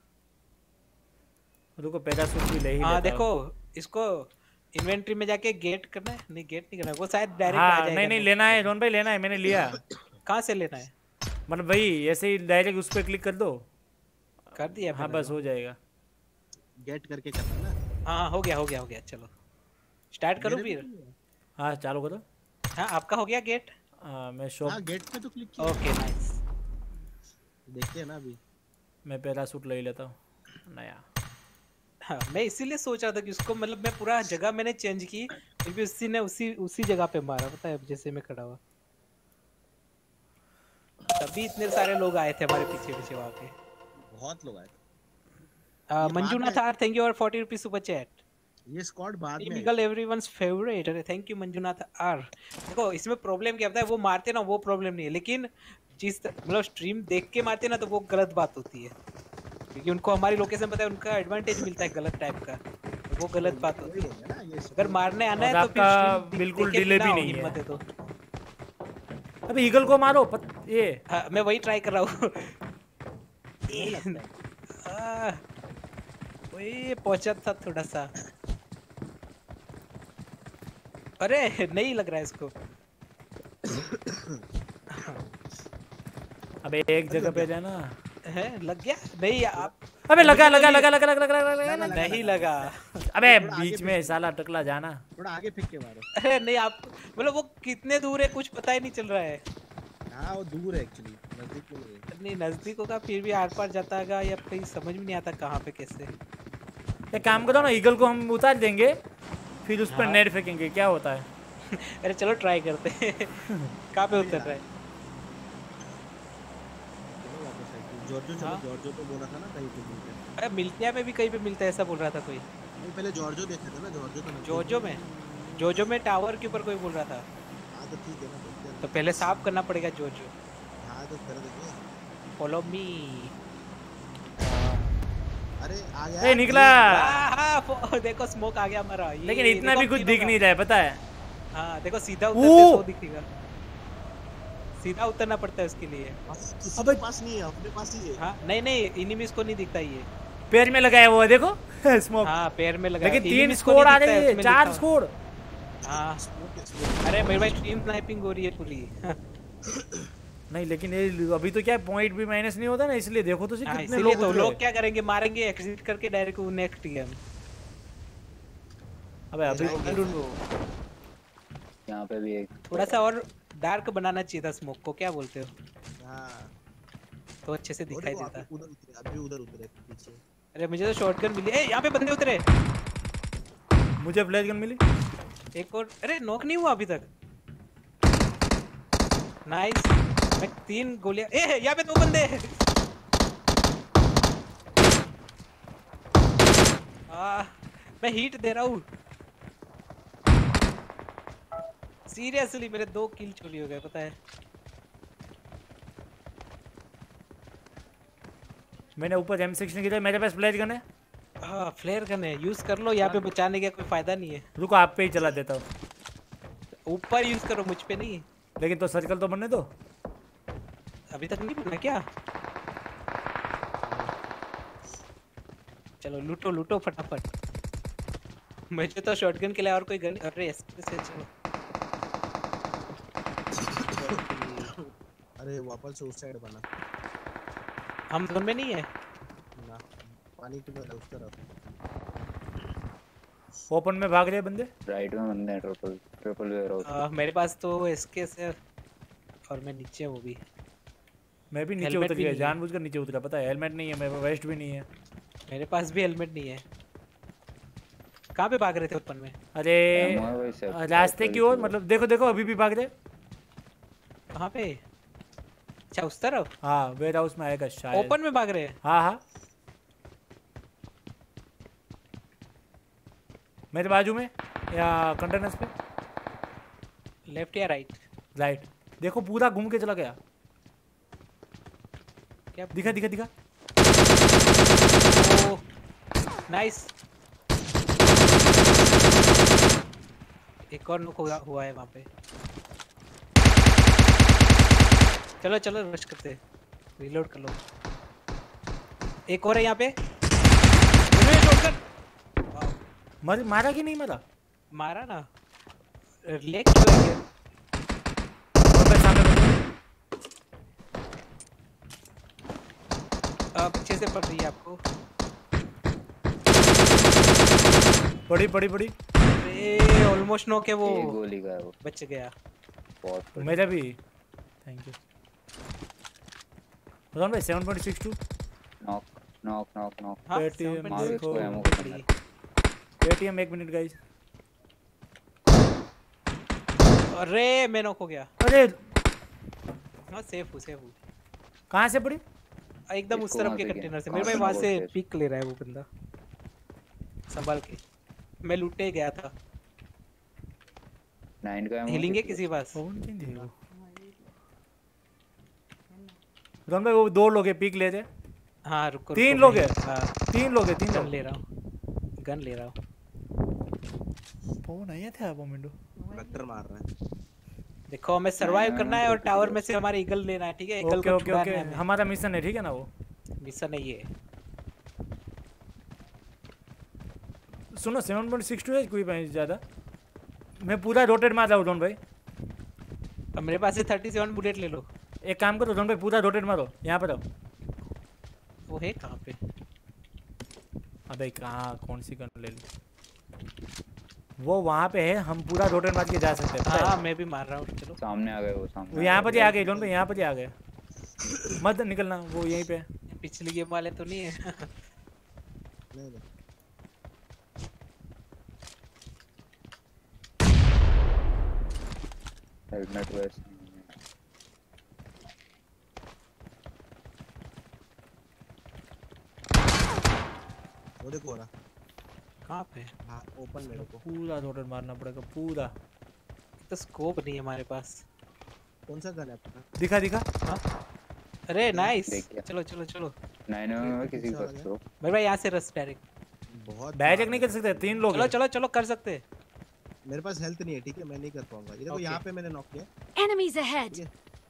रुको पैराशूट भी ले ही लेता हूं। देखो इसको इन्वेंटरी में जाके गेट करना है। नहीं गेट नहीं करना, वो शायद डायरेक्ट आ जाएगा। नहीं लेना है रोन भाई लेना है। मैंने लिया। कहाँ से लेना है? मतलब भाई ऐसे ही डायरेक्ट उस पर क्लिक कर दो। कर दिया? हाँ बस हो जाएगा। गेट करके करना ना। हाँ हो गया। चलो स्टार्ट करूँ फिर? हाँ चालू करो। हाँ आपका हो गया गेट? मैं शॉप गेट पे तो क्लिक किया। Okay nice. देखते हैं ना अभी। मैं पैराशूट ले लेता हूँ नया। हाँ मैं इसीलिए सोच रहा था कि उसको मतलब मैं पूरा जगह मैंने चेंज की फिर भी उसी ने उसी जगह पे मारा। पता है जैसे मैं खड़ा हुआ तभी इतने सारे लोग आए थे हमारे पीछे वहाँ पे। बहुत लोग आए थे। मंजुनाथ आर थैंक यू और 40 रुपीस सुपर चैट। ये स्क्वाड बाद में टिपिकल एवरीवनस फेवरेट। अरे थैंक यू मंजुनाथ आर। देखो इसमें प्रॉब्लम क्या होता है, वो मारते ना वो प्रॉब्लम नहीं है, लेकिन जिस मतलब स्ट्रीम देख के मारते ना तो वो गलत बात होती है क्योंकि उनको हमारी लोकेशन पता है, उनका एडवांटेज मिलता है गलत टाइप का। वो गलत बात होती है। अगर मारने आना है तो फिर बिल्कुल डिले भी नहीं है। तो अबे ईगल को मारो ये। हाँ, मैं वही ट्राई कर रहा हूँ। वही पहुंचा था थोड़ा सा। अरे नहीं लग रहा है इसको। अबे एक जगह पे जाना है लग गया। नहीं आप अबे लगा लगा लगा लगा लगा लगा लगा नहीं लगा। अबे बीच में साला टकला जाना। थोड़ा आगे फेंक के मारो। अरे नहीं आप मतलब वो कितने दूर है कुछ पता ही नहीं चल रहा है। हाँ वो दूर है एक्चुअली, नजदीक नहीं है। नहीं नजदीक होगा फिर भी आर पार जाता होगा या कहीं समझ में नहीं आता कहाँ पे कैसे। एक काम करो ना, ईगल को हम उतार देंगे फिर उस पर हाँ। नेट फेंकेंगे, क्या होता है? अरे चलो ट्राई करते हैं। कहाँ पे उतर रहा है? चलो वापस आइए। जॉर्जो चलो, हाँ। जॉर्जो तो बोला था ना कहीं पे मिलते हैं। अरे मिल्टिया में भी कहीं पे मिलता है ऐसा बोल रहा था कोई। नहीं पहले जॉर्जो देखे थे ना, जॉर्जो तो जोजो में टावर के ऊपर कोई बोल रहा था। हाँ तो ठीक है ना, देखते हैं। तो पहले साफ करना पड़ेगा जोजो। हाँ तो कर देंगे। Follow me. अरे आ गया। ए निकला। हाँ देखो स्मोक आ गया हमारा। ये लेकिन इतना देखो भी कुछ तीनों दिख का। नहीं रहा है, पता है? हाँ देखो सीधा उतरते तो दिखेगा। सीधा उतरना पड़ता है उसके लिए। किसी के पास नहीं है, अपने पास ही है। हाँ नहीं इनिमीज को नहीं दिखता ये। पैर में लगाया हुआ है देखो स्मोक। हाँ पैर में लगा। लेकिन 3 स्कोर आ रही है, 4 स्कोर। हाँ अरे मेरे भाई स्ट्रीम स्नाइपिंग हो रही है पूरी। नहीं लेकिन ये अभी तो क्या पॉइंट भी माइनस नहीं होता ना, इसलिए देखो तो हाँ, कितने इसीलिए लोग तो उतरे। लोग क्या करेंगे, मारेंगे एग्जिट करके डायरेक्ट नेक्स्ट गेम। अबे अभी यहाँ पे भी एक थोड़ा सा और डार्क बनाना चाहिए था स्मोक को, क्या बोलते हो? हाँ तो अच्छे से दिखाई देता। उधर उतरे, अभी उधर उतरे पीछे। अरे मुझे तो शॉटगन मिली। ए यहाँ पे बंदे उतरे। मुझे फ्लैश गन मिली। एक और। अरे नॉक नहीं हुआ अभी तक। नाइस। मैं 3 गोलियां। ए यहाँ पे 2 बंदे हैं। मैं हीट दे रहा हूँ। सीरियसली मेरे 2 किल चोरी हो गए पता है। मैंने ऊपर M16 की, मेरे पास फ्लैश गन है। हाँ फ्लेयर गन है, यूज कर लो। यहाँ पे बचाने का कोई फायदा नहीं है। रुको आप पे ही चला देता हूँ। ऊपर यूज करो, मुझ पे नहीं। लेकिन तो सर्कल तो बनने दो। अभी तक नहीं बना क्या? चलो लूटो लूटो फटाफट। मुझे तो शॉटगन के लिए और कोई गन। अरे एसके से चलो। अरे वापस से उस साइड बना। हम जोन में नहीं है ना, पानी की तरफ उस तरफ। ओपन में भाग रहे बंदे। राइट में बंदे हैं, ट्रिपल वेयर हाउस। मेरे पास तो एसके से और मैं नीचे वो भी। मैं भी नीचे हेलमेट उतर भी गया, नहीं है। जानबूझकर नीचे उतरा, पता है? हेलमेट नहीं है, मेरे पास वेस्ट भी नहीं है। मेरे पास भी हेलमेट नहीं है। कहाँ पे भाग रहे थे ओपन में? अरे रास्ते की ओर, मतलब देखो देखो अभी भी भाग रहे। कहाँ पे? अच्छा उस तरफ। हाँ वेयर हाउस में आएगा शायद। ओपन में भाग रहे हैं। हाँ हाँ मेरे बाजू में या कंटेनर्स पे। लेफ्ट या राइट? राइट। देखो पूरा घूम के चला गया। क्या दिखा दिखा दिखा। Oh nice. एक और नुक हुआ है वहाँ पे। चलो चलो रश करते, रिलोड कर लो। एक और है यहाँ पे। मारा कि नहीं मारा? मारा ना। लेग क्यों है? पीछे से पड़ रही है आपको। बड़ी बड़ी बड़ी। अरे ऑलमोस्ट नो के वो गोली का है वो, बच गया। बहुत मेरा भी। थैंक यू रोहन भाई। 7.62 नॉक नॉक नॉक नॉक। हाँ, पेटीएम 7.62 देखो। Ammo Paytm 1 minute guys. अरे मैं नॉक हो गया। अरे हाँ सेफ हूँ। कहाँ से पड़ी? एकदम उस इसको तरफ वहाँ के से कंटेनर से। क्या? मेरे भाई कहाँ वहाँ से से बोलते पिक ले रहा है वो बंदा संभाल के। मैं लूटे गया था। 9 का एमो हिलिंग है किसी के पास? कौन चेंज है वो? रोहन भाई वो 2 लोग हैं, पिक ले रहे। हाँ रुको 3 लोग हैं। हाँ 3 लोग हैं, 3 गन लोग। ले रहा हूँ, गन ले रहा हूँ। फोन आया था मोमेंटो। वेक्टर मार रहा है। देखो हमें सरवाइव करना है और टावर में से हमारे ईगल लेना है, ठीक है? ईगल ओके को ओके छुड़ाना ओके है हमें। हमारा मिशन है, ठीक है ना? वो मिशन नहीं है। सुनो 7.62 है कोई भाई ज़्यादा। मैं पूरा रोटेट मार रहा हूँ रोहन भाई। अब मेरे पास से 37 बुलेट ले लो। एक काम करो रोहन भाई, पूरा रोटेट मारो, यहाँ पर आओ। वो है कहाँ पे? अबे कहाँ कौन सी गन ले ली? वो वहाँ पे है, हम पूरा रोटेट मार के जा सकते हैं। हाँ मैं भी मार रहा हूँ। चलो सामने आ गए वो सामने। वो यहाँ पर ही आ गए जोन पे, यहाँ पर ही आ गए। मत निकलना, वो यहीं पे। पिछली गेम वाले तो नहीं है। नहीं नहीं हेलमेट वैसे वो देखो रहा कहाँ पे? हाँ ओपन मेरे को पूरा रोटेट मारना पड़ेगा पूरा। तो स्कोप नहीं है हमारे पास। कौन सा गन है अपना? दिखा दिखा। हाँ अरे नाइस। देख लिया। चलो चलो चलो नहीं नहीं किसी को तो मेरे भाई यहाँ से रस डायरेक्ट। बहुत डायरेक्ट नहीं कर सकते, 3 लोग चलो हैं। चलो चलो कर सकते हैं। मेरे पास हेल्थ नहीं है, ठीक है मैं नहीं कर पाऊंगा। ये देखो Okay. यहाँ पे मैंने नॉक किया। Enemies ahead.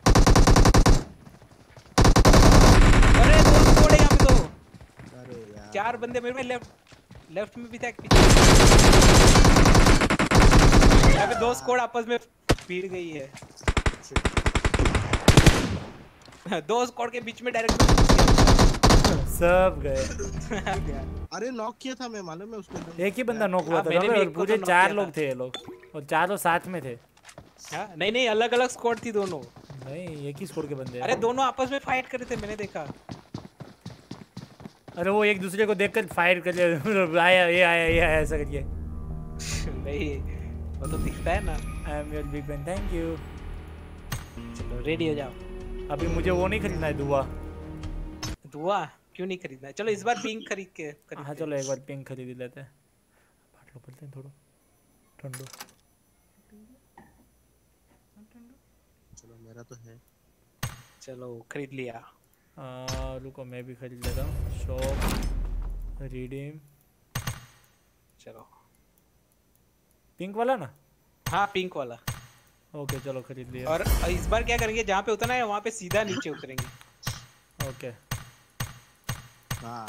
अरे दो स्क्वाड है यहाँ पे तो। अरे यार 4 बंदे मेरे में लेफ्ट में भी था एक। यहाँ पे 2 स्क्वाड आपस में भिड़ गई है। 2 स्क्वाड के बीच में डायरेक्ट सब गए। अरे नॉक किया था मैं, मालूम है उसको। एक ही बंदा नॉक हुआ था मैंने भी और एक को पूरे तो knock 4 किया लोग था। थे ये लोग, और चारों साथ में थे। हाँ नहीं नहीं अलग अलग स्क्वाड थी दोनों। नहीं एक ही स्कोर के बंदे हैं। अरे दोनों आपस में फाइट कर रहे थे मैंने देखा। अरे वो एक दूसरे को देखकर फायर कर रहे, आया ये आया ये आया ऐसा करके। नहीं वो तो दिखता है ना। I am your big fan, thank you. चलो रेडी हो जाओ। अभी मुझे वो नहीं खरीदना है दुआ। दुआ क्यों नहीं खरीदना है? चलो इस बार पिंक खरीद के हाँ चलो एक बार पिंक खरीद लेते हैं। बांट लो बोलते हैं थोड़ा ठंडो। चलो मेरा तो है। चलो खरीद लिया। रुको मैं भी खरीद लेता हूँ। Shop redeem. चलो पिंक वाला ना? हाँ पिंक वाला। ओके चलो खरीद लिया। और इस बार क्या करेंगे, जहाँ पे उतरना है वहाँ पे सीधा नीचे उतरेंगे। ओके हाँ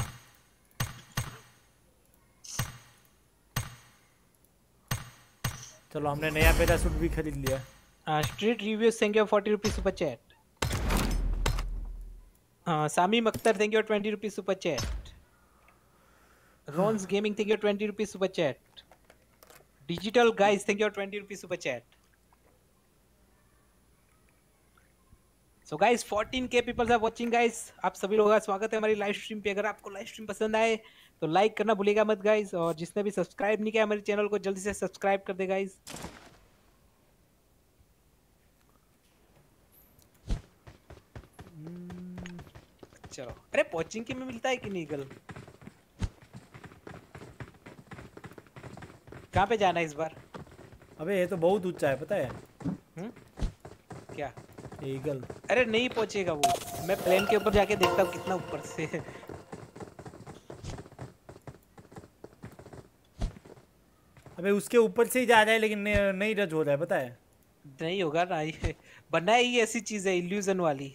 चलो हमने नया पैराशूट भी खरीद लिया। Street review thank you 40 rupees super chat. Sami Akhtar thank you 20 rupees super chat. Ron's gaming thank you 20 rupees super chat. Digital guys thank you 20 rupees super chat. So guys 14k peoples are watching guys. आप सभी लोगों का स्वागत है हमारी live stream पे। अगर आपको लाइव स्ट्रीम पसंद आए तो लाइक करना भूलिएगा मत गाइस, और जिसने भी सब्सक्राइब नहीं किया हमारे चैनल को जल्दी से सब्सक्राइब कर दे गाइस। चलो अरे पोचिंग के में मिलता है कि नहीं गल? कहाँ पे जाना है इस बार? अबे ये तो बहुत ऊंचा है पता है। क्या ईगल? अरे नहीं पहुंचेगा वो। मैं प्लेन के ऊपर जाके देखता हूँ कितना ऊपर से। अबे उसके ऊपर से ही जा रहा है लेकिन नहीं रज हो रहा है पता है। नहीं होगा ना, ये बनाई ही ऐसी चीज है इल्यूजन वाली।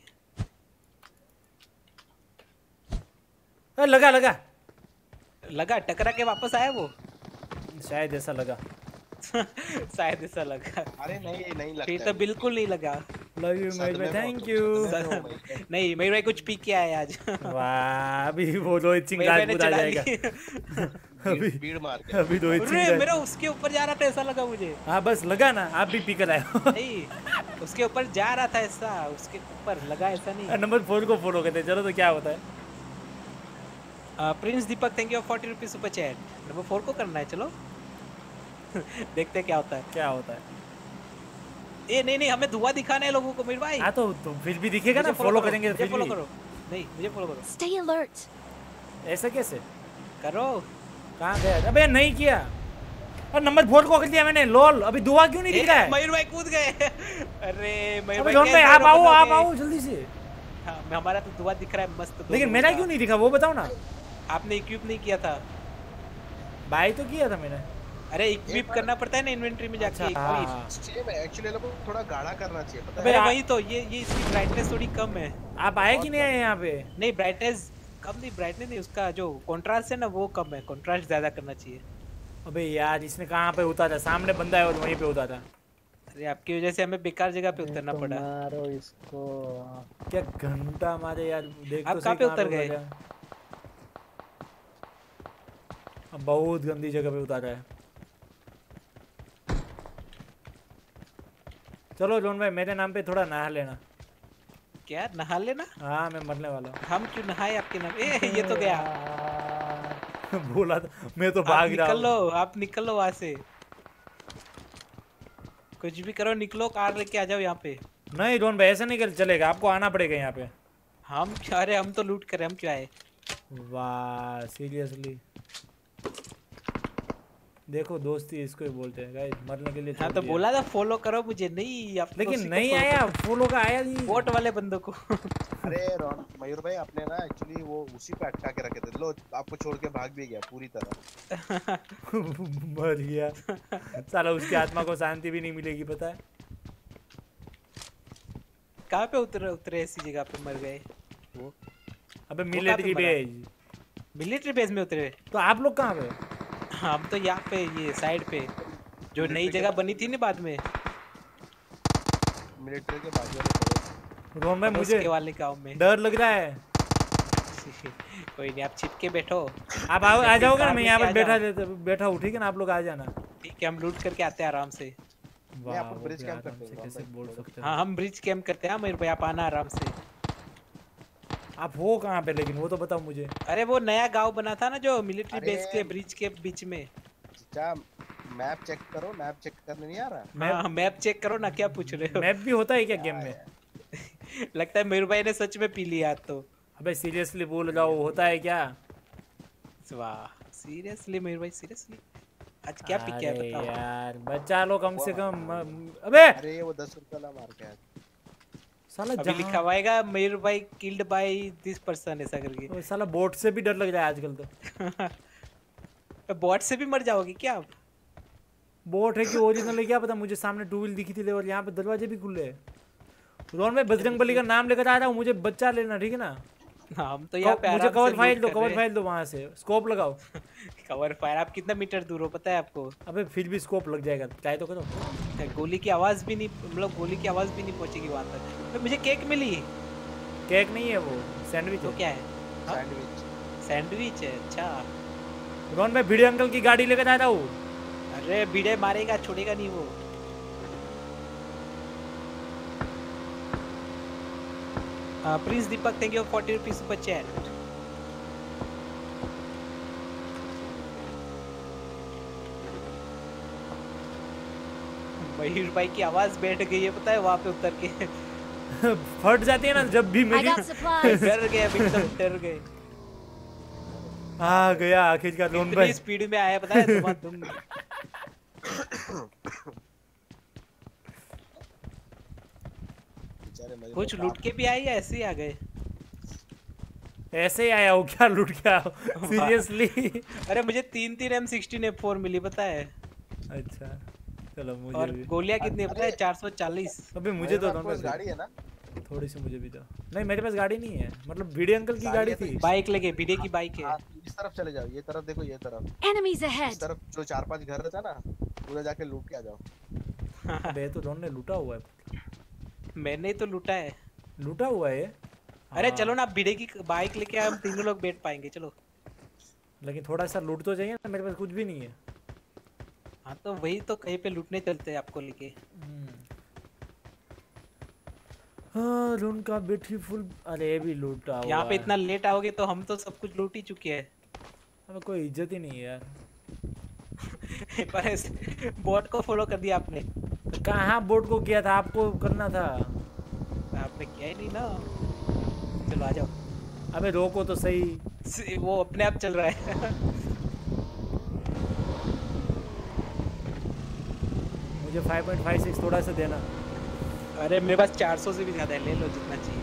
लगा लगा लगा टकरा के वापस आया वो। शायद ऐसा लगा। शायद ऐसा लगा। अरे नहीं लगता। फिर तो बिल्कुल नहीं लगा। लव यू मयूर भाई, थैंक यू। नहीं मयूर भाई कुछ पी के आए आज। वाह अभी वो रोहित सिंह राजपूत आ जाएगा। अभी भीड़ मार के अभी रोहित अरे सिंह मेरा उसके ऊपर जा रहा था ऐसा लगा मुझे। हाँ बस लगा ना, आप भी पी कर आए हो। नहीं उसके ऊपर जा रहा था ऐसा, उसके ऊपर लगा ऐसा नहीं। नंबर 4 को फॉलो करते हैं। चलो तो क्या होता है। Prince Deepak thank you 40 rupees super chat. Number 4 को करना है चलो। देखते क्या होता है। क्या होता है? ए नहीं हमें धुआं दिखाना है लोगों को मेरे भाई। हाँ तो फिर भी दिखेगा ना, फॉलो करेंगे फिर फॉलो भी। करो। नहीं मुझे फॉलो करो। Stay alert. ऐसा कैसे करो? कहाँ गया? अबे नहीं किया और नंबर 4 को कर दिया मैंने। लॉल अभी दुआ क्यों नहीं दिख रहा है? मयूर भाई कूद गए। अरे मयूर अबे भाई आप आओ जल्दी से। हाँ हमारा तो दुआ दिख रहा है मस्त। लेकिन मेरा क्यों नहीं दिखा वो बताओ ना। आपने इक्विप नहीं किया था। बाय तो किया था मैंने। अरे इक्विप करना पड़ता है ना इन्वेंटरी में जाके। सेम है एक्चुअली, लोगों को थोड़ा गाढ़ा करना चाहिए पता है। अरे वही तो ये इसकी ब्राइटनेस थोड़ी कम है। आप आए कि नहीं आए यहाँ पे? नहीं ब्राइटनेस कम नहीं, ब्राइटनेस नहीं, उसका जो कंट्रास्ट है ना वो कम है। कंट्रास्ट ज्यादा करना चाहिए। अबे यार इसने कहाँ पे उतारा? सामने बंदा है और वहीं पे उतारा। अरे आपकी वजह से हमें बेकार जगह पे उतरना पड़ा। मारो इसको। क्या घंटा मारे यार। देख आप तो कहाँ सही पे उतर गए? बहुत गंदी जगह पे उतारा है। चलो जोन भाई मेरे नाम पे थोड़ा नहा लेना। क्या नहा लेना? हाँ मैं मरने वाला हूँ। हम क्यों नहाए आपके नाम? ये तो गया। बोला था मैं तो भाग रहा हूँ। निकल लो, आप निकल लो वहाँ से। कुछ भी करो, निकलो, कार लेके आ जाओ यहाँ पे। नहीं रोहन भाई ऐसा नहीं चलेगा, आपको आना पड़ेगा यहाँ पे। अरे हम तो लूट कर, हम क्यों आए? वाह सीरियसली देखो दोस्ती इसको ही बोलते हैं गाइस, मरने के लिए। हाँ तो बोला था फॉलो करो मुझे, नहीं आप लेकिन नहीं आया फॉलो का, आया नहीं बोट वाले बंदों को। अरे मयूर भाई आपने ना एक्चुअली वो उसी पे अटका के रखे थे, लो आपको छोड़ के भाग भी गया पूरी तरह। मर गया साला, उसकी आत्मा को शांति भी नहीं मिलेगी पता है। कहाँ पे उतरे ऐसी जगह पे मर गए वो? अबे मिलिट्री बेस। मिलिट्री बेस में उतरे? तो आप लोग कहाँ पे? हम तो यहाँ पे ये साइड पे जो नई जगह बनी थी ना बाद में, मिलिट्री के बाजू वाले रोम में मुझे वाले गांव में डर लग रहा है। कोई नहीं, आप छिप के बैठो। आप आ जाओगे ना, मैं यहाँ पर बैठा हूँ, ठीक है ना? आप लोग आ जाना। ठीक है, हम लूट करके आते हैं आराम से। वाह आप ब्रिज कैंप करते हैं, कैसे बोल सकते हैं? हाँ हम ब्रिज कैंप करते हैं मेरे भाई, आप आना आराम से। आप हो कहाँ पे लेकिन वो तो बताओ मुझे। अरे वो नया गांव बना था ना जो मिलिट्री बेस के ब्रिज के बीच में। चाचा मैप चेक करो, मैप चेक करने नहीं आ रहा? हाँ मैप चेक करो ना, क्या पूछ रहे हो? मैप भी होता है क्या गेम में? लगता है मेरे भाई ने सच में पी लिया तो। अबे सीरियसली बोल रहा हूँ, होता है क्या? वाह सीरियसली मेरे भाई, सीरियसली आज क्या पी क्या है बताओ यार, बचा लो कम से कम। अबे अरे वो 10 रुपए ला मार के साला अभी लिखा हुआ मेरे भाई किल्ड बाय दिस पर्सन ऐसा करके। साला बोट से भी डर लग रहा है आजकल तो। बोट से भी मर जाओगे क्या आप? बोट है कि ओरिजिनल है क्या पता मुझे। सामने टू व्हील दिखी थी और यहाँ पे दरवाजे भी खुले हैं। रोन में बजरंगबली का नाम लेकर आ रहा हूँ, मुझे बच्चा लेना ठीक है ना? हम तो यहाँ पे मुझे कवर फाइल दो, कवर फाइल दो, वहाँ से स्कोप लगाओ। कवर फायर आप कितना मीटर दूर हो पता है आपको? अबे फिर भी स्कोप लग जाएगा, ट्राई तो करो। गोली की आवाज भी नहीं, मतलब गोली की आवाज भी नहीं पहुंचेगी वहां तक। तो मुझे केक मिली। केक नहीं है वो, सैंडविच तो है। क्या है? सैंडविच है। अच्छा रोन मैं भिड़े अंकल की गाड़ी लेकर आ रहा हूँ। अरे भिड़े मारेगा, छोड़ेगा नहीं वो। Please Deepak thank you 40 rupees super chat. Mayur भाई की आवाज बैठ गई है पता है वहां पे उतर के। फट जाती है ना जब भी मेरी। डर गए अभी, एकदम डर गए। आ गया आखिरकार रोन भाई। स्पीड में आया पता है तुम। कुछ लूट के भी आए या ऐसे ही आ गए? ऐसे ही आया हूँ क्या, लूट के आया सीरियसली? अरे मुझे 3 M16 M4 मिली पता है। अच्छा चलो मुझे और गोलियां कितनी पता है? 440। अबे मुझे तो गाड़ी है ना थोड़ी सी, मुझे भी दो। नहीं मेरे पास गाड़ी नहीं है, मतलब भिड़े अंकल की गाड़ी थी। बाइक लेके, भिड़े की बाइक है। इस तरफ चले जाओ, ये तरफ देखो, ये तरफ Enemies ahead. इस तरफ जो 4-5 घर रहता ना, उधर जाके लूट के आ जाओ। अबे तो दोनों ने लूटा हुआ है। मैंने ही तो लूटा है। लूटा हुआ है? अरे चलो ना, भिड़े की बाइक लेके हम तीनों लोग बैठ पाएंगे, चलो। लेकिन थोड़ा सा लूट तो चाहिए ना, मेरे पास कुछ भी नहीं है। हाँ तो वही तो कहीं पे लूटने चलते हैं आपको लेके। हाँ रूम का ब्यूटीफुल। अरे भी लूटा हुआ। यहाँ पे इतना लेट आओगे तो हम तो सब कुछ लूट ही चुके हैं। हमें कोई इज्जत ही नहीं है यार। पर बोट को फॉलो कर दिया आपने। तो कहाँ बोट को किया था, आपको करना था। आपने किया ही नहीं ना। चलो आ जाओ। अबे रोको तो सही। वो अपने आप चल रहा है। मुझे 5.56 थोड़ा सा देना। अरे मेरे पास 400 से भी ज्यादा है, ले लो जितना चाहिए।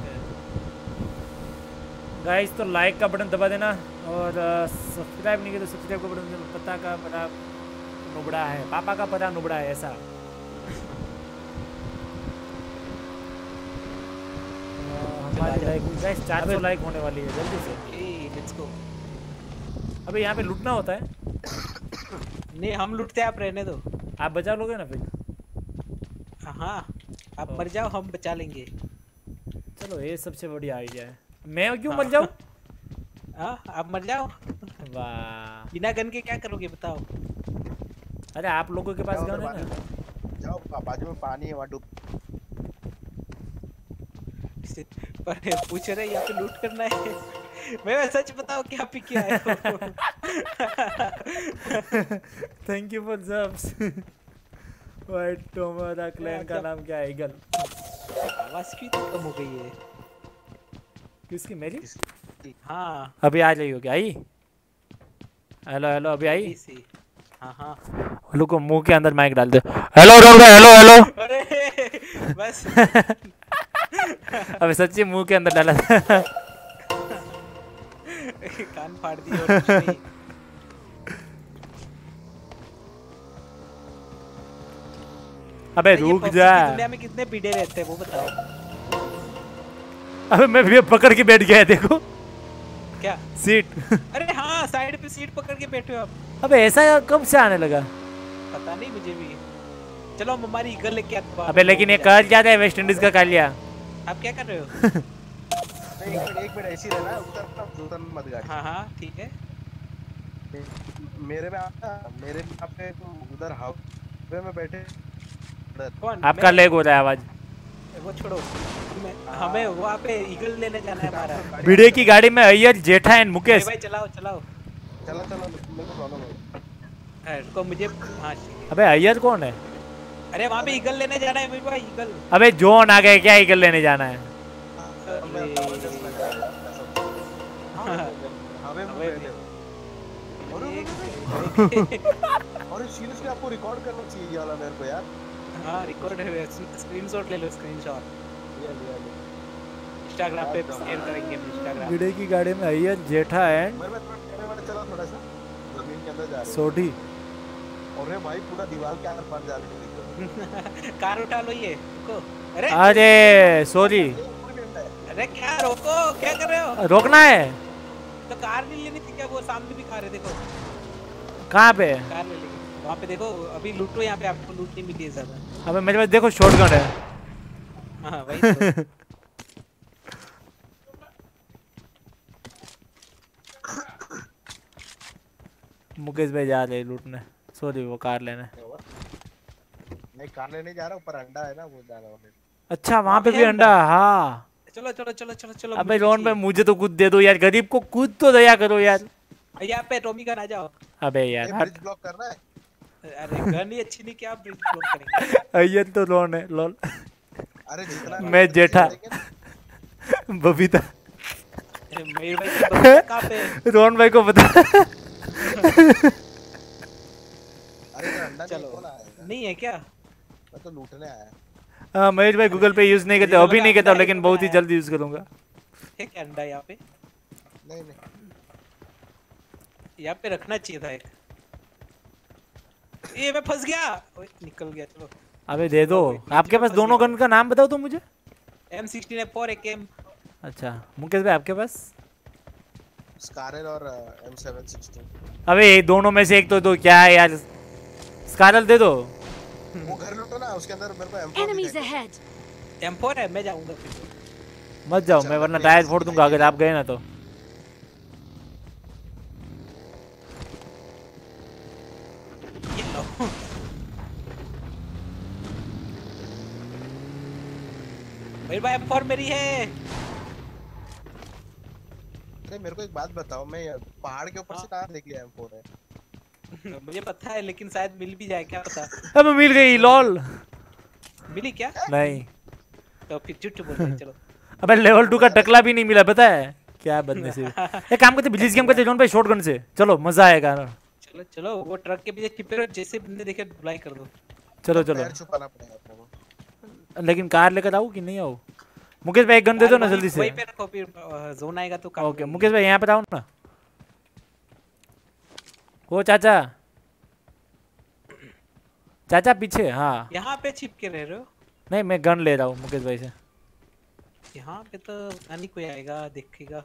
गाइस तो लाइक का बटन दबा देना और सब्सक्राइब नहीं किया तो सब्सक्राइब का बटन। पता का पता नुबड़ा है, पापा का पता नुबड़ा है ऐसा। हमारे लाइक गाइस 400 लाइक होने वाली है जल्दी से। Let's go. अबे यहाँ पे लूटना होता है? नहीं हम लूटते हैं, आप रहने दो। आप बचा लोगे ना फिर? हाँ आप मर जाओ, हम बचा लेंगे। चलो ये सबसे बढ़िया आइडिया है। मैं क्यों मर जाऊँ? हाँ आप मर जाओ। वाह बिना गन के क्या करोगे बताओ? अरे आप लोगों के पास जाओ गन है उधर ना? जाओ बाजू में पानी है, वहाँ डूब। पर पूछ रहे यहाँ पे लूट करना है। मैं सच बताओ क्या पी के आए हो? Thank you for subs. White tomorrow clan का नाम क्या है? ईगल। आवाज क्यों तो कम हो गई है? किसकी? मेरी? हाँ अभी आ रही हो क्या? आई? हेलो हेलो, अभी आई? हाँ हाँ। रुको, मुंह के अंदर माइक डाल दे। हेलो रोक दे, हेलो हेलो। अरे बस। अबे सच्ची मुंह के अंदर डाला था। कान फाड़ दिए और कुछ नहीं। अबे रुक जा। दुनिया में कितने पीड़े रहते हैं वो बताओ? अबे मैं भी पकड़ के बैठ गया, देखो। क्या? सीट। अरे हाँ, साइड पे सीट पकड़ के बैठे हो आप। अबे ऐसा कब से आने लगा? पता नहीं मुझे भी। चलो हम हमारी ईगल लेके आते हैं। अबे लेकिन ये कर क्या रहा है? वेस्ट इंडीज का कर लिया। आप क्या कर रहे हो? एक मिनट ऐसी रहना, उतर मत गाड़ी। हाँ हाँ ठीक है। मेरे में आपके उधर हवे में बैठे। कौन? आपका लेग हो रहा है आवाज। वो छोड़ो, हमें वहाँ पे ईगल लेने जाना है हमारा। भिड़े की गाड़ी में अय्यर, जेठा एंड मुकेश। भाई चलाओ चलाओ। चलो मेरे को प्रॉब्लम है। रुको मुझे। हाँ अबे अय्यर कौन है? अरे वहाँ पे ईगल लेने जाना है मेरे भाई, ईगल। अबे जोन आ गए क्या? ईगल लेने जाना है? हवे में बैठे हो। और सीरियसली आपको रिकॉर्ड करना चाहिए ये वाला मेरे को यार। हाँ रिकॉर्ड है, स्क्रीनशॉट ले लो, स्क्रीनशॉट। इंस्टाग्राम पे शेयर करेंगे हम। इंस्टाग्राम भिड़े की गाड़ी में अय्यर, जेठा एंड मैं चला थोड़ा सा जमीन के अंदर जा रहा हूं। सोढ़ी। अरे भाई पूरा दीवार के अंदर फंस जा रहा है। कार उठा लो ये। रुको। अरे सॉरी। अरे क्या रोको, क्या कर रहे हो? रोकना है तो कार नहीं लेनी थी क्या? वो सामने भी कार है देखो। कहाँ पे? कार ले लेंगे वहाँ पे, देखो अभी लूटो यहाँ पे, आपको लूट नहीं मिली है ज्यादा। अबे मेरे पास देखो शॉटगन है। हाँ वही तो। मुकेश भाई जा रहे लूटने। सॉरी वो कार लेने। नहीं कार लेने जा रहा हूँ, पर अंडा है ना वो जा रहा हूँ। अच्छा वहाँ पे भी अंडा? हाँ चलो चलो चलो चलो चलो। अबे रोन भाई मुझे तो कुछ दे दो यार, गरीब को कुछ तो दया करो यार। यहाँ पे टॉमी गन आ जाओ। अबे यार ब्रिज ब्लॉक करना है। अरे गन ही अच्छी नहीं, क्या ब्रिज ब्लॉक करेंगे? अय्यर तो रोन है लॉल। अरे जितना मैं जेठा बबीता। मेरे भाई कहाँ पे? रोन भाई को बता। अरे अंडा चलो नहीं है क्या? मैं तो लूटने आया। हाँ महेश भाई गूगल पे यूज नहीं करते, अभी नहीं करता, लेकिन बहुत ही जल्द यूज करूंगा। है क्या अंडा यहाँ पे? नहीं यहाँ पे रखना चाहिए था एक। ये मैं फंस गया। निकल गया। चलो अबे दे दो। आपके पास दोनों गन का नाम बताओ तो मुझे। M16 4 AK। अच्छा मुकेश भाई आपके पास? स्कारल और M716। अबे ये दोनों में से एक तो दो। क्या है यार? स्कारल दे दो। वो घर लूटो ना, उसके अंदर मेरे को M4 Enemies ahead. M4 है, मैं जाऊंगा फिर। मत जाओ, मैं वरना टायर फोड़ दूंगा अगर आप गए ना तो। मेरी भाई M4 मेरी है। अरे मेरे को एक बात बताओ, मैं पहाड़ के ऊपर से कहाँ देख लिया M4 है? मुझे पता है लेकिन शायद मिल भी जाए, क्या पता। अबे मिल गई लॉल। मिली क्या? नहीं तो फिर झूठ बोल रहे। चलो अबे लेवल 2 का टकला भी नहीं मिला, पता है क्या बदनसीब। एक काम करते बिजली गेम करते जोन भाई, शॉटगन से चलो मजा आएगा ना। चलो चलो वो ट्रक के पीछे छिपे रहो, जैसे बंदे देखे बुलाई कर दो। चलो चलो पैर छुपाना पड़ेगा अपने को। लेकिन कार लेकर आऊं कि नहीं आऊं? मुकेश भाई एक गन दे दो ना जल्दी से। वहीं पे रखो, फिर जोन आएगा तो काम। ओके मुकेश भाई यहाँ पे आओ ना। वो चाचा चाचा पीछे। हाँ यहाँ पे छिप के रह रहे हो? नहीं मैं गन ले रहा हूँ मुकेश भाई से। यहाँ पे तो नानी कोई आएगा देखेगा।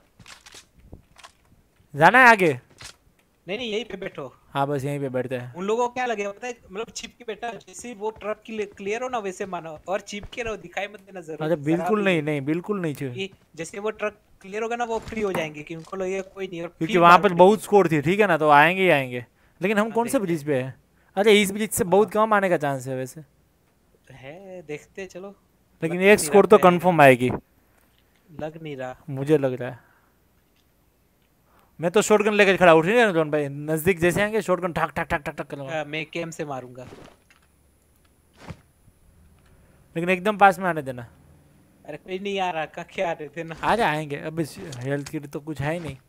जाना है आगे? नहीं नहीं यहीं पे बैठो। हाँ बस यहीं पे बैठते हैं। उन लोगों को क्या लगेगा पता है, मतलब छिप के बैठा, जैसे वो ट्रक क्लियर हो ना वैसे मानो, और छिप के रहो, दिखाई मत देना जरूर। अरे बिल्कुल नहीं, नहीं बिल्कुल नहीं चाहिए। जैसे वो ट्रक क्लियर होगा ना वो फ्री हो जाएंगे कि उनको लगेगा कोई नहीं। और क्योंकि वहाँ पर बहुत स्कोर थी, ठीक है ना, तो आएंगे ही आएंगे। लेकिन हम कौन से देखते ब्रिज पे है? अरे इस ब्रिज से बहुत कम आने का चांस है वैसे। है देखते चलो। लेकिन लग एक नहीं स्कोर रहा तो कंफर्म आएगी, लग नहीं रहा। मुझे लग रहा है। मैं तो शॉटगन लेकर खड़ा उठ रही जॉन भाई, नजदीक जैसे आएंगे शॉटगन ठक ठक ठक ठक ठक करूंगा। मैं केम से मारूंगा। लेकिन एकदम पास में आने देना। अरे कोई नहीं आ रहा, क्या आ रहे थे ना। आ जाएंगे, अब हेल्थ की तो कुछ है ही नहीं।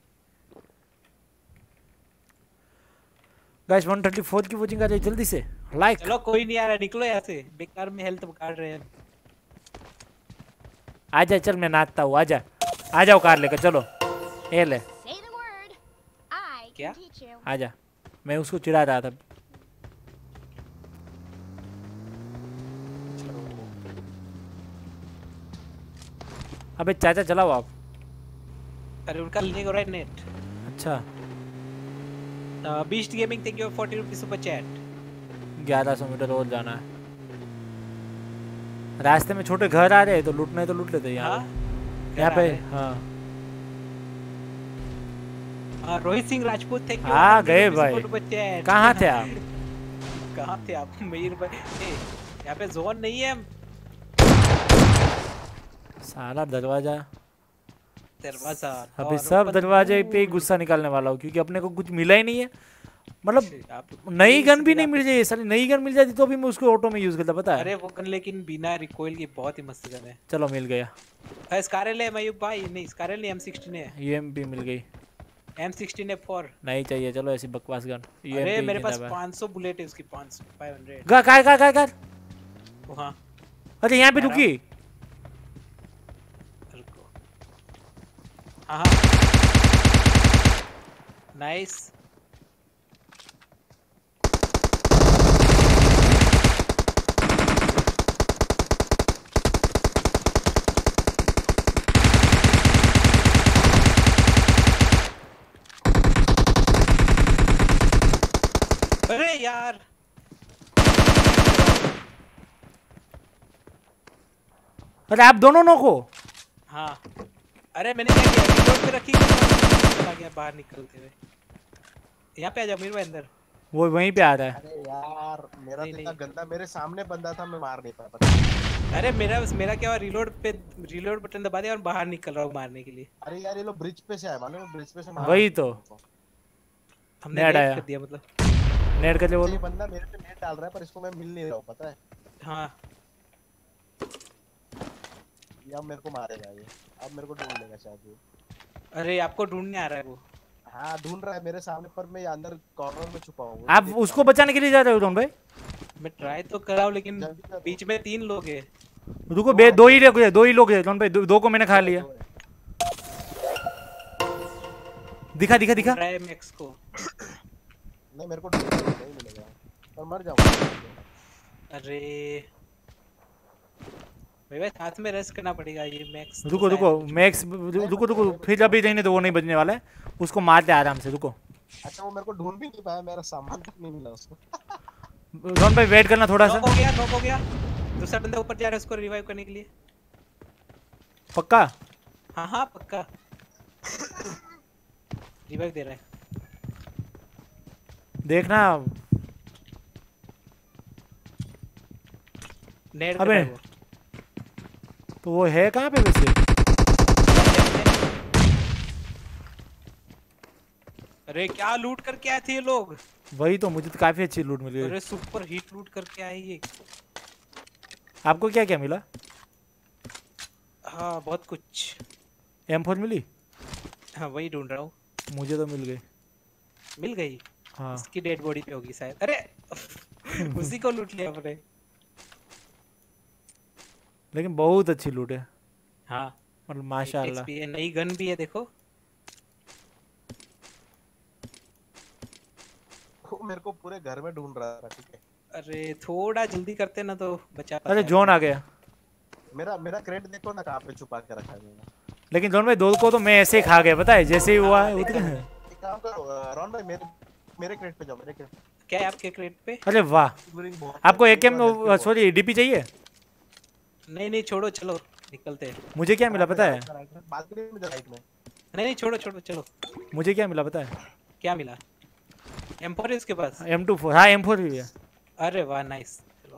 गाइस 134 की वोटिंग आ जाए जल्दी से, लाइक। चलो कोई नहीं आ रहा, निकलो यहाँ से, बेकार में हेल्थ काट रहे हैं। आजा चल मैं नाचता हूँ, आजा आ जाओ कार लेकर चलो। ए ले क्या? आजा, मैं उसको चिढ़ा रहा था। अबे चाचा चलाओ आप। अरे उनका लेने को राइट नेट। अच्छा beast gaming thank you 40 rupees super chat. 1100 metre और जाना है। रास्ते में छोटे घर आ रहे हैं तो लूटने तो लूट लेते हैं यहाँ पे। हाँ रोहित सिंह राजपूत थैंक यू। हाँ गए भाई, कहाँ थे आप? कहाँ थे आप मीर भाई? यहाँ पे जोन नहीं है। साला दरवाजा अभी सब दरवाजे पे ही गुस्सा निकालने वाला हूँ, क्योंकि अपने को कुछ मिला ही नहीं है। मतलब नई गन भी नहीं मिल जाए, सारी नई गन मिल जाती तो भी मैं उसको ऑटो में यूज करता, पता है? अरे वो गन लेकिन बिना रिकॉइल की बहुत ही मस्त गन है। चलो मिल गया। स्कारल है मयूब भाई, नहीं स्कारल नहीं M16 है। यूएमपी मिल गई। M16 है 4 नहीं चाहिए, चलो ऐसी बकवास गन। अरे मेरे पास 500 बुलेट है उसकी, 500 कार वहां। अरे यहाँ पे रुकी। हाँ नाइस। अरे यार अरे आप दोनों नो को। हाँ अरे मैंने क्या किया, रिलोड पे रखी चला गया बाहर निकलते हुए। यहाँ पे आ जाओ मीर भाई अंदर। वो वहीं पे आ रहा है। अरे यार मेरा तो इतना गंदा, मेरे सामने बंदा था, मैं मार नहीं पाया। अरे मेरा क्या हुआ, रिलोड बटन दबा दिया और बाहर निकल रहा हूँ मारने के लिए। अरे यार ये लोग ब्रिज पे से आए, मालूम है? ब्रिज पे से मार। वही तो हमने नेट कर दिया, मतलब नेट कर दिया। वो बंदा मेरे पे नेट डाल रहा है पर इसको मैं मिल नहीं रहा हूँ, पता है? हाँ ये अब मेरे को मारेगा ये, अब मेरे को ढूंढ लेगा शायद वो। अरे आपको ढूंढने आ रहा है वो। हाँ ढूंढ रहा है मेरे सामने, पर मैं अंदर कॉर्नर में छुपा हूँ। आप उसको बचाने के लिए जा रहे हो रोहन भाई? मैं ट्राई तो कर रहा हूँ लेकिन बीच में 3 लोग हैं। रुको दो ही लोग हैं रोहन भाई, दो को मैंने खा लिया। दिखा मैक्स को। नहीं मेरे को नहीं मिलेगा पर मर जाऊंगा। अरे भाई साथ में रेस्ट करना पड़ेगा। ये मैक्स रुको मैक्स रुको फिर अभी रहने दो, वो नहीं बचने वाला है, उसको मारते आराम से। रुको अच्छा वो मेरे को ढूंढ भी नहीं पाया, मेरा सामान तक नहीं मिला उसको। रोहन भाई वेट करना थोड़ा सा। नॉक हो गया। दूसरा बंदा ऊपर जा रहा है उसको रिवाइव करने के लिए। पक्का? हाँ पक्का रिवाइव दे रहा है, देखना। नेड अबे तो वो है कहाँ पे वैसे? अरे क्या लूट करके आए थे ये लोग। वही तो, मुझे तो काफी अच्छी लूट मिली। अरे सुपर हिट लूट करके आए ये। आपको क्या क्या मिला? हाँ बहुत कुछ। M4 मिली? हाँ वही ढूंढ रहा हूँ। मुझे तो मिल गई। हाँ इसकी डेड बॉडी पे होगी शायद। अरे उसी को लूट लिया हमने। लेकिन बहुत अच्छी लूट है। हाँ मतलब माशाल्लाह। नई गन भी है देखो। वो मेरे को पूरे घर में ढूंढ रहा था, ठीक है? अरे थोड़ा जल्दी करते ना तो बचा पाते। अरे जोन आ गया। मेरा क्रेट देखो ना कहाँ पे छुपा के रखा है। लेकिन जोन भाई दो को तो मैं ऐसे ही खा गया, पता है? जैसे ही हुआ है उतने। एक काम करो रॉन भाई, मेरे क्रेट पे जाओ। मेरे क्रेट क्या है आपके क्रेट पे? अरे वाह, आपको AKM सॉरी DP चाहिए? नहीं छोड़ो, चलो निकलते हैं। मुझे क्या मिला पता है? बालकनी में जा राइट में। नहीं छोड़ो छोड़ो चलो। मुझे क्या मिला पता है? क्या मिला? M4 है इसके पास? M24, हाँ M4 भी है। अरे वाह नाइस। चलो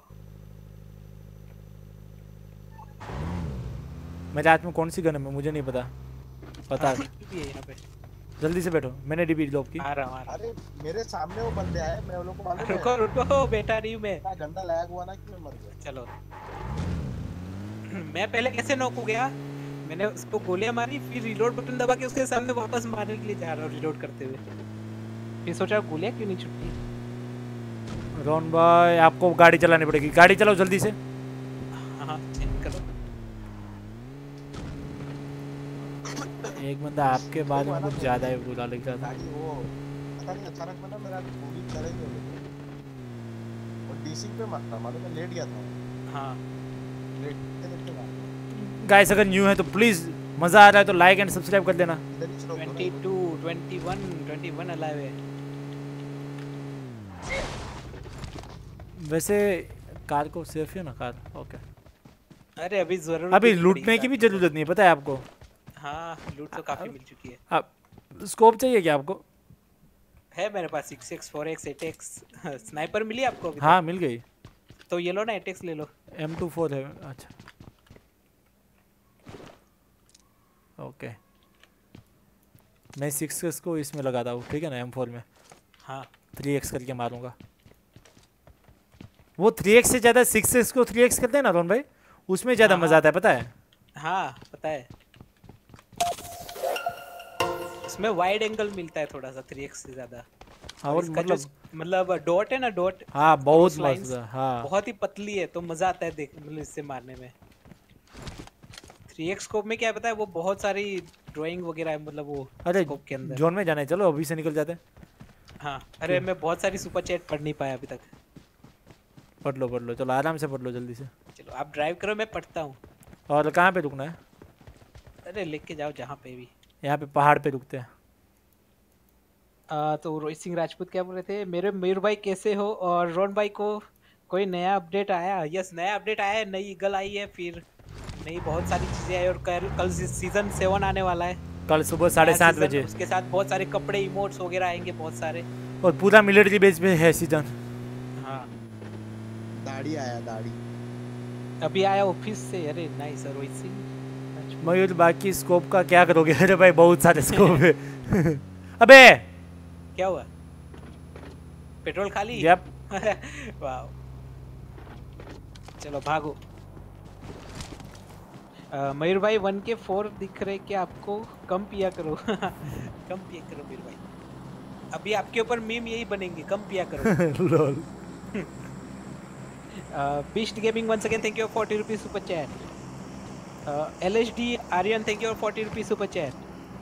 मेरे हाथ में कौन सी गन है मुझे नहीं पता। पता है भी है यहाँ पे। जल्दी से बैठो, मैंने डीपी ड्रॉप की। आ रहा हूँ। अरे मेरे सामने वो बंदे आए, मैं उन लोगों को मालूम है। रुको रुको बेटा नहीं मैं। इतना गंदा लैग हुआ ना कि मैं मर गया। चलो मैं पहले कैसे नॉक हो गया? मैंने उसको गोलियां मारी, फिर रिलोड बटन दबा के उसके सामने वापस मारने के लिए जा रहा हूँ रिलोड करते हुए, फिर सोचा गोलियां क्यों नहीं छूटती। रोन भाई आपको गाड़ी चलानी पड़ेगी, गाड़ी चलाओ जल्दी से। हाँ चेक करो। एक बंदा आपके बाद में कुछ ज्यादा ही बुरा लग रहा था। गाड़ी वो पता नहीं अचानक में ना मेरा पूरी तरह ही हो गई। और डीसी पे मारता, मालूम है लेट गया था। हाँ लेटते लेटते मार। गाइस अगर न्यू है तो प्लीज मजा आ रहा है तो लाइक एंड सब्सक्राइब कर देना। इधर ही चलो। 22 21 अलाइव है। वैसे कार को सेफ है ना कार? ओके। अरे अभी जरूरत अभी नहीं लूटने पड़ी की भी जरूरत नहीं है पता है आपको। हाँ लूट तो काफी मिल चुकी है। अब स्कोप चाहिए क्या आपको? है मेरे पास 6x 4x 8x स्नाइपर मिली आपको अभी? हाँ मिल गई। तो ये लो ना 8x ले लो। M24 है। अच्छा ओके मैं 6x को इसमें लगाता हूँ ठीक है ना M4 में। हाँ 3x करके मारूंगा। वो 3x से ज़्यादा 6x को 3x करते हैं ना रोन भाई, उसमें ज़्यादा हाँ, मज़ा आता है पता है। हाँ पता है उसमें वाइड एंगल मिलता है थोड़ा सा 3x से ज़्यादा। और मतलब डॉट है ना डॉट। हाँ बहुत lines मस्त। हाँ बहुत ही पतली है तो मज़ा आता है देख मतलब इससे मारने में। 3x स्कोप में क्या पता है वो बहुत सारी ड्राइंग वगैरह है मतलब वो अरे स्कोप के अंदर। जोन में जाना है चलो अभी से निकल जाते हैं। हाँ अरे मैं बहुत सारी सुपर चैट पढ़ नहीं पाया अभी तक। पढ़ लो चलो आराम से पढ़ लो जल्दी से। चलो आप ड्राइव करो मैं पढ़ता हूँ। और कहाँ पे रुकना है? अरे लेके जाओ जहाँ पे भी। यहाँ पे पहाड़ पे रुकते हैं। तो रोहित सिंह राजपूत क्या बोल रहे थे? मेरे मयूर भाई कैसे हो? और रोन भाई को कोई नया अपडेट आया? यस नया अपडेट आया है, नई ईगल आई है, फिर नई बहुत सारी चीज़ें आई और कल सीजन 7 आने वाला है। कल सुबह 7:30 बजे। उसके साथ बहुत सारे कपड़े इमोट्स वगैरह आएंगे बहुत सारे। और पूरा मिलिट्री बेस पे है सीजन। हाँ दाढ़ी आया दाढ़ी। अभी आया ऑफिस से। अरे नाइस रोहित सिंह। मयूर बाकी स्कोप का क्या करोगे? अरे भाई बहुत सारे स्कोप है। अबे क्या हुआ? पेट्रोल खाली? यप। वाह चलो भागो। मयूर भाई 1 के 4 दिख रहे क्या आपको? कम पिया करो। कम पिया करो मयूर भाई। अभी आपके ऊपर मीम यही बनेंगे, कम पिया करो। Lol. Beast gaming once again thank you for 40 rupees super chat. LHD Aryan thank you for 40 rupees super chat.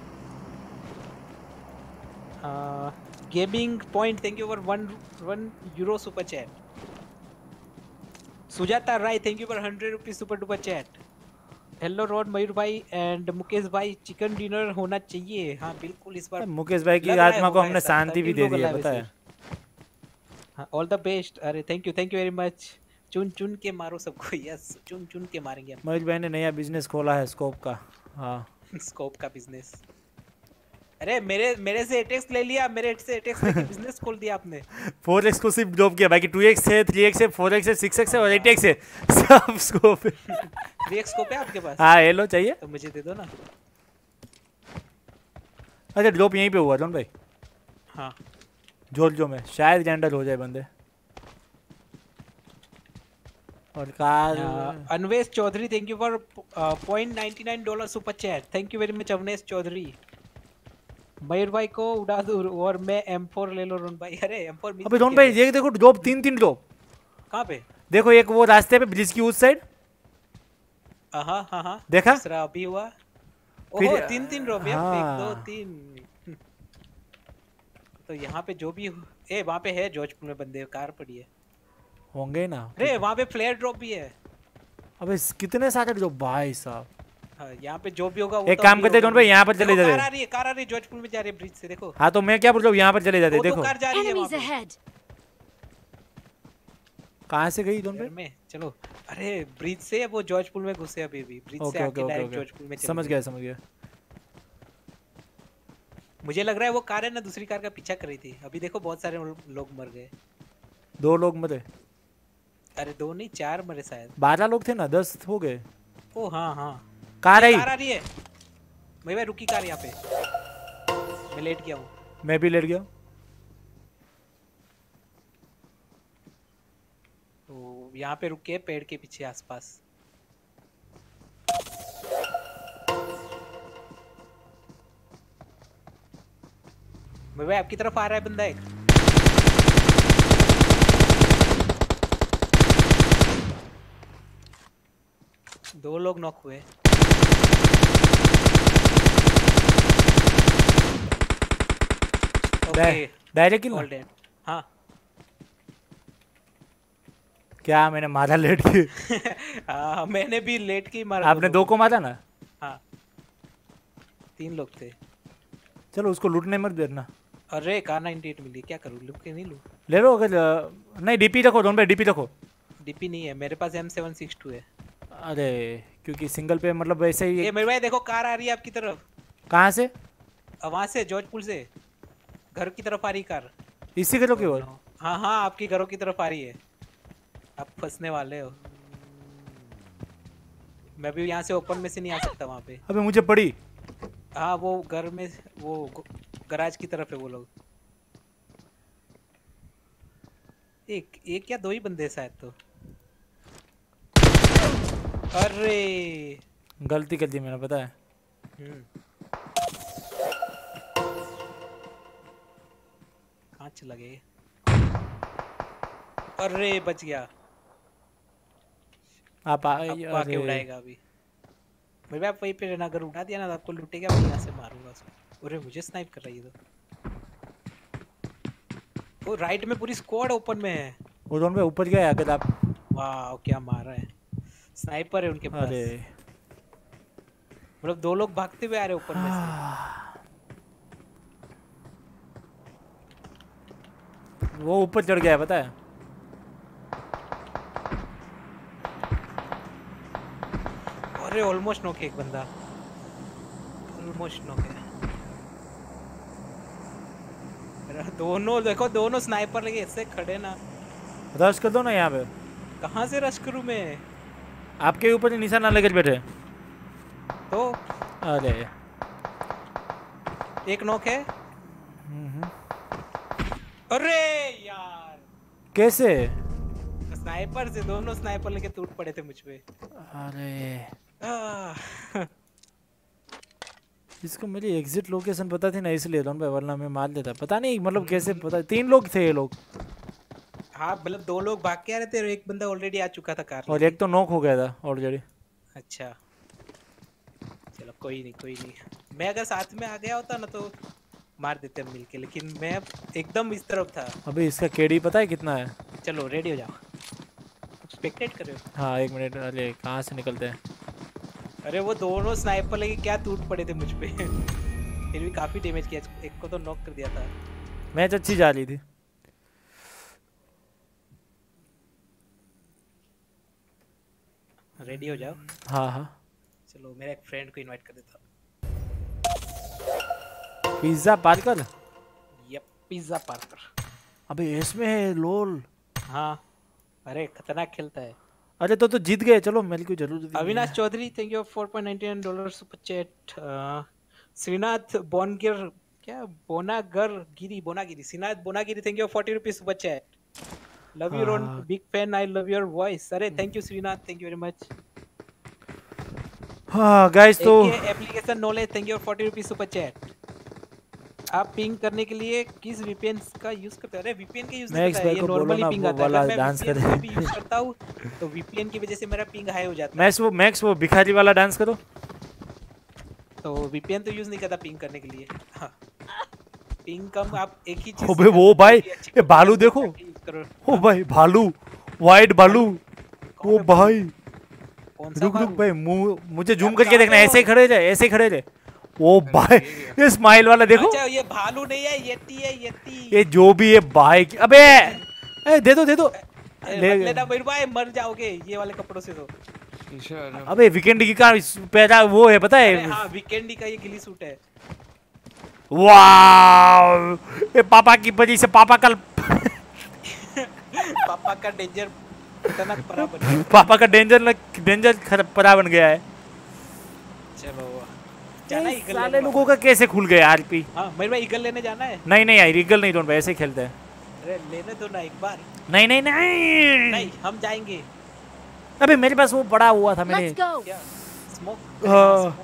Gaming point thank you for 1 euro super chat. Sujata Rai thank you for 100 rupees super duper chat. Hello Ron Mayur भाई and Mukesh भाई chicken dinner होना चाहिए। हाँ बिल्कुल इस बार मुकेश भाई की आत्मा को हमने शांति भी दे दी है पता है। हाँ ऑल द बेस्ट। अरे थैंक यू वेरी मच। चुन चुन के मारो सबको। यस चुन चुन के मारेंगे हम। मयूर भाई ने नया बिजनेस खोला है स्कोप का। हाँ स्कोप का बिजनेस। अरे मेरे से 8x ले लिया, मेरे से 8x लेके बिजनेस खोल दिया आपने। 4x को सिर्फ ड्रॉप किया, बाकी 2x है 3x है 4x है 6x है और 8x है सब स्कोप है। 3x स्कोप है आपके पास? हाँ ये लो चाहिए तो मुझे दे दो ना। अच्छा ड्रॉप यहीं पे हुआ था भाई। हाँ जॉर्जो में शायद जेंडर हो जाए बंदे। और कार Anvesh Chaudhary thank you for $0.99 super chat. Thank you very much Avnesh Chaudhary. Mayur भाई को उड़ा दो और मैं M4 ले लो रोन भाई। अरे M4 मिल। अबे रोन भाई ये देखो ड्रॉप 3 ड्रॉप। कहाँ पे? देखो एक वो रास्ते पे ब्रिज की उस साइड। हाँ देखा? दूसरा अभी हुआ। ओहो 3 ड्रॉप यार। 1 2 3। तो यहाँ पे जो भी ए वहाँ पे है जोधपुर में बंदे कार पड़ी है होंगे ना। अरे वहाँ पे फ्लेयर ड्रॉप भी है। अबे कितने सारे ड्रॉप भाई साहब। हाँ यहाँ पे जो भी होगा वो एक काम करते हैं भाई यहाँ पर चले जाते। कार आ रही है जोधपुर में जा रही है ब्रिज से देखो। हाँ तो मैं क्या बोल रहा हूँ यहाँ पर चले जाते देखो। कार जा रही है वहाँ पे। कहाँ से गई दोनों में चलो। अरे ब्रिज से वो जॉर्ज पूल में घुसे अभी भी, ब्रिज से आके डायरेक्ट जॉर्ज पूल में चले। समझ गया। मुझे लग रहा है वो कार है ना, दूसरी कार का पीछा कर रही थी। अभी देखो बहुत सारे लोग मर गए। 2 लोग मरे। अरे 2 नहीं 4 मरे शायद। 12 लोग थे ना, 10 हो गए। ओ हाँ कार आ रही है। भाई रुकी कार यहाँ पे। मैं लेट गया हूँ। मैं भी लेट गया। तो यहाँ पे रुके पेड़ के पीछे आसपास। भाई आपकी तरफ आ रहा है बंदा एक। दो लोग नॉक हुए। Direct kill. हाँ क्या मैंने मारा लेट के? मैंने भी लेट के मारा। आपने 2 को मारा ना? हाँ 3 लोग थे। चलो उसको लूटने मत देना। अरे कार 98 मिली, क्या करूँ? लूट के नहीं लूँ? ले लो। अगर नहीं डीपी रखो, दोनों पे डीपी रखो। डीपी नहीं है मेरे पास, M762 है। अरे क्योंकि सिंगल पे मतलब वैसे ही। ये मेरे भाई देखो कार आ रही है आपकी तरफ। कहाँ से? वहाँ से जॉर्ज पुल से घर की तरफ आ रही कार। इसी घरों की ओर? हाँ आपकी घरों की तरफ आ रही है। आप फंसने वाले हो। मैं भी यहाँ से ओपन में से नहीं आ सकता वहाँ पे। अबे मुझे पड़ी। हाँ वो घर में, वो गराज की तरफ है वो लोग। एक या 2 ही बंदे शायद तो। अरे गलती कर दी मैंने, पता है। कहाँ चला गए? अरे बच गया। आप आके उड़ाएगा अभी। भाई आप वहीं पे रहना, अगर उठा दिया ना तो आपको लूटेगा। मैं यहाँ से मारूंगा उसको। अरे मुझे स्नाइप कर रही है तो। वो राइट में पूरी स्क्वाड ओपन में है। वो दोनों पे ऊपर गया अगर आप। वाह क्या मारा है। स्नाइपर है उनके पास। अरे मतलब 2 लोग भागते हुए आ रहे ऊपर में से। वो ऊपर चढ़ गया है पता है। अरे ऑलमोस्ट नॉक है एक बंदा। ऑलमोस्ट नॉक है। दोनों देखो, दोनों स्नाइपर लगे ऐसे खड़े ना। रश कर दो ना यहाँ पे। कहाँ से रश करूँ मैं? आपके ऊपर ही निशाना लेकर बैठे तो। अरे एक नॉक है। अरे यार कैसे? स्नाइपर से दोनों स्नाइपर लेके टूट पड़े थे मुझ पे। अरे इसको मेरी एग्जिट लोकेशन पता थी ना, इसलिए दोनों पे, वरना मैं मार देता। पता नहीं मतलब कैसे पता। 3 लोग थे ये लोग। हाँ मतलब 2 लोग भाग के आ रहे थे और एक बंदा ऑलरेडी आ चुका था कार और एक तो नॉक हो गया था ऑलरेडी। अच्छा चलो कोई नहीं। मैं अगर साथ में आ गया होता ना तो मार देते हम मिलके, लेकिन मैं एकदम इस तरफ था। अबे इसका केडी पता है कितना है? चलो रेडी हो जाओ। स्पेक्टेट कर रहे हो? हाँ 1 मिनट। अरे कहाँ से निकलते हैं? अरे वो दोनों स्नाइपर लेके क्या टूट पड़े थे मुझ पे। फिर भी काफी डैमेज किया। एक को तो नॉक कर दिया था। मैच अच्छी जा रही थी। रेडी हो जाओ। हाँ चलो मेरा एक फ्रेंड को इनवाइट कर देता हूँ। Pizza Parker. Yup pizza Parker. अबे इसमें है लोल। हाँ अरे खतरनाक खेलता है। अरे तो जीत गए। चलो मेरे को जरूर। Avinash Chaudhary thank you $4.99 super chat. Srinath Bongir क्या Bonagiri Srinath Bonagiri thank you 40 rupees super chat. Love you Ron big fan I love your voice. अरे thank you Srinath thank you very much. हाँ गाइस तो application knowledge thank you 40 rupees super chat. आप ping करने के लिए किस VPN का यूज करते हो? अरे वीपीएन का यूज नहीं करता है, ये नॉर्मली पिंग आता है। अगर मैं डांस भी यूज करता हूं तो वीपीएन की वजह से मेरा पिंग हाई हो जाता है। मैक्स वो भिखारी वाला डांस करो। तो वीपीएन तो यूज नहीं करता पिंग करने के लिए। हाँ पिंग कम आप एक ही चीज। ओबे वो भाई ये भालू देखो। ओ भाई भालू वाइट भालू। ओ भाई रुक भाई मुझे जूम करके देखना। ऐसे ही खड़े रहे ऐसे ही खड़े रहे। ओ भाई ये स्माइल वाला देखो। अच्छा ये भालू नहीं है येती है येती। ये जो भी है भाई। अबे दे दो लेना मेरे भाई, मर जाओगे ये वाले कपड़ों से तो। अबे वीकेंड की का पैदा वो है पता है? हाँ वीकेंड का ये गिली सूट है। वाव, ये पापा की वजह से पापा का पापा का डेंजर खतरनाक परा बन गया। पापा का डेंजर परा बन गया है। चलो जाना ईगल साले लोगों का कैसे खुल गया आरपी? हाँ मेरे भाई ईगल लेने जाना है। नहीं नहीं यार ईगल नहीं, डोंट भाई ऐसे खेलते हैं। अरे लेने दो ना एक बार। नहीं नहीं नहीं नहीं हम जाएंगे। अबे मेरे पास वो पड़ा हुआ था मैंने। Let's go. क्या स्मोक? हाँ।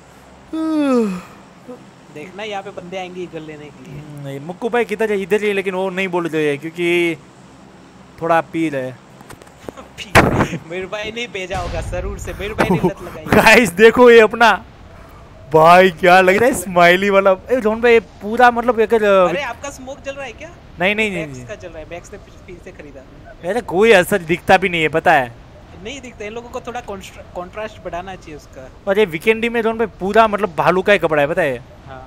देखना यहाँ पे बंदे आएंगे ईगल लेने के लिए। नहीं मुक्कू भाई किधर है? इधर ही, लेकिन वो नहीं बोल रहे क्योंकि थोड़ा पीर है। मेरे भाई नहीं भेजा होगा जरूर से, मेरे भाई ने लत लगाई। गाइस देखो ये अपना भाई क्या लग रहा है स्माइली वाला। ए जॉन भाई पूरा मतलब एक अरे आपका स्मोक जल रहा है क्या? नहीं नहीं मैक्स नहीं का चल रहा है, मैक्स ने फिर से खरीदा। अरे कोई असर दिखता भी नहीं है पता है। नहीं दिखता, इन लोगों को थोड़ा कंट्रास्ट बढ़ाना चाहिए उसका। और ये वीकेंडी में जॉन भाई पूरा मतलब भालू का ही कपड़ा है पता है।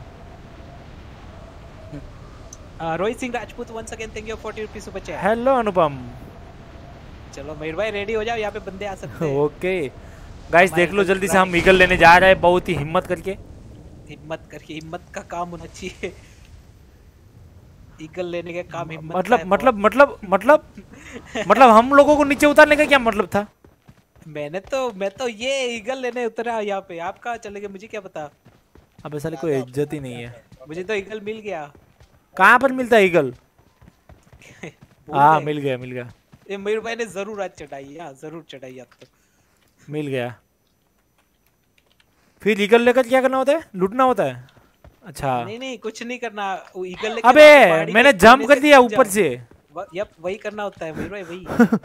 हाँ Rohit Singh Rajput once again thank you 40 rupees super chat. Hello Anupam. चलो मेरे भाई रेडी हो जाओ, यहाँ पे बंदे आ सकते हैं। ओके गाइस देख लो जल्दी से, हम ईगल लेने जा रहे हैं बहुत ही हिम्मत करके। हिम्मत का काम होना चाहिए। ईगल लेने का काम हिम्मत मतलब हम लोगों को नीचे उतारने का क्या मतलब था? मैं तो ये ईगल लेने उतरा यहाँ पे, आप कहाँ चले गए मुझे क्या पता। अबे साले कोई इज्जत ही नहीं है। मुझे तो ईगल मिल गया। कहाँ पर मिलता है ईगल? हाँ मिल गया ये मेरे भाई ने जरूर आज चढ़ाई, हाँ जरूर चढ़ाई आप तो। मिल गया। फिर ईगल लेकर क्या करना होता है? लूटना होता है? अच्छा नहीं कुछ नहीं करना, वो ईगल लेके अबे मैंने जंप कर दिया ऊपर से। यप वही करना होता है मेरे भाई वही।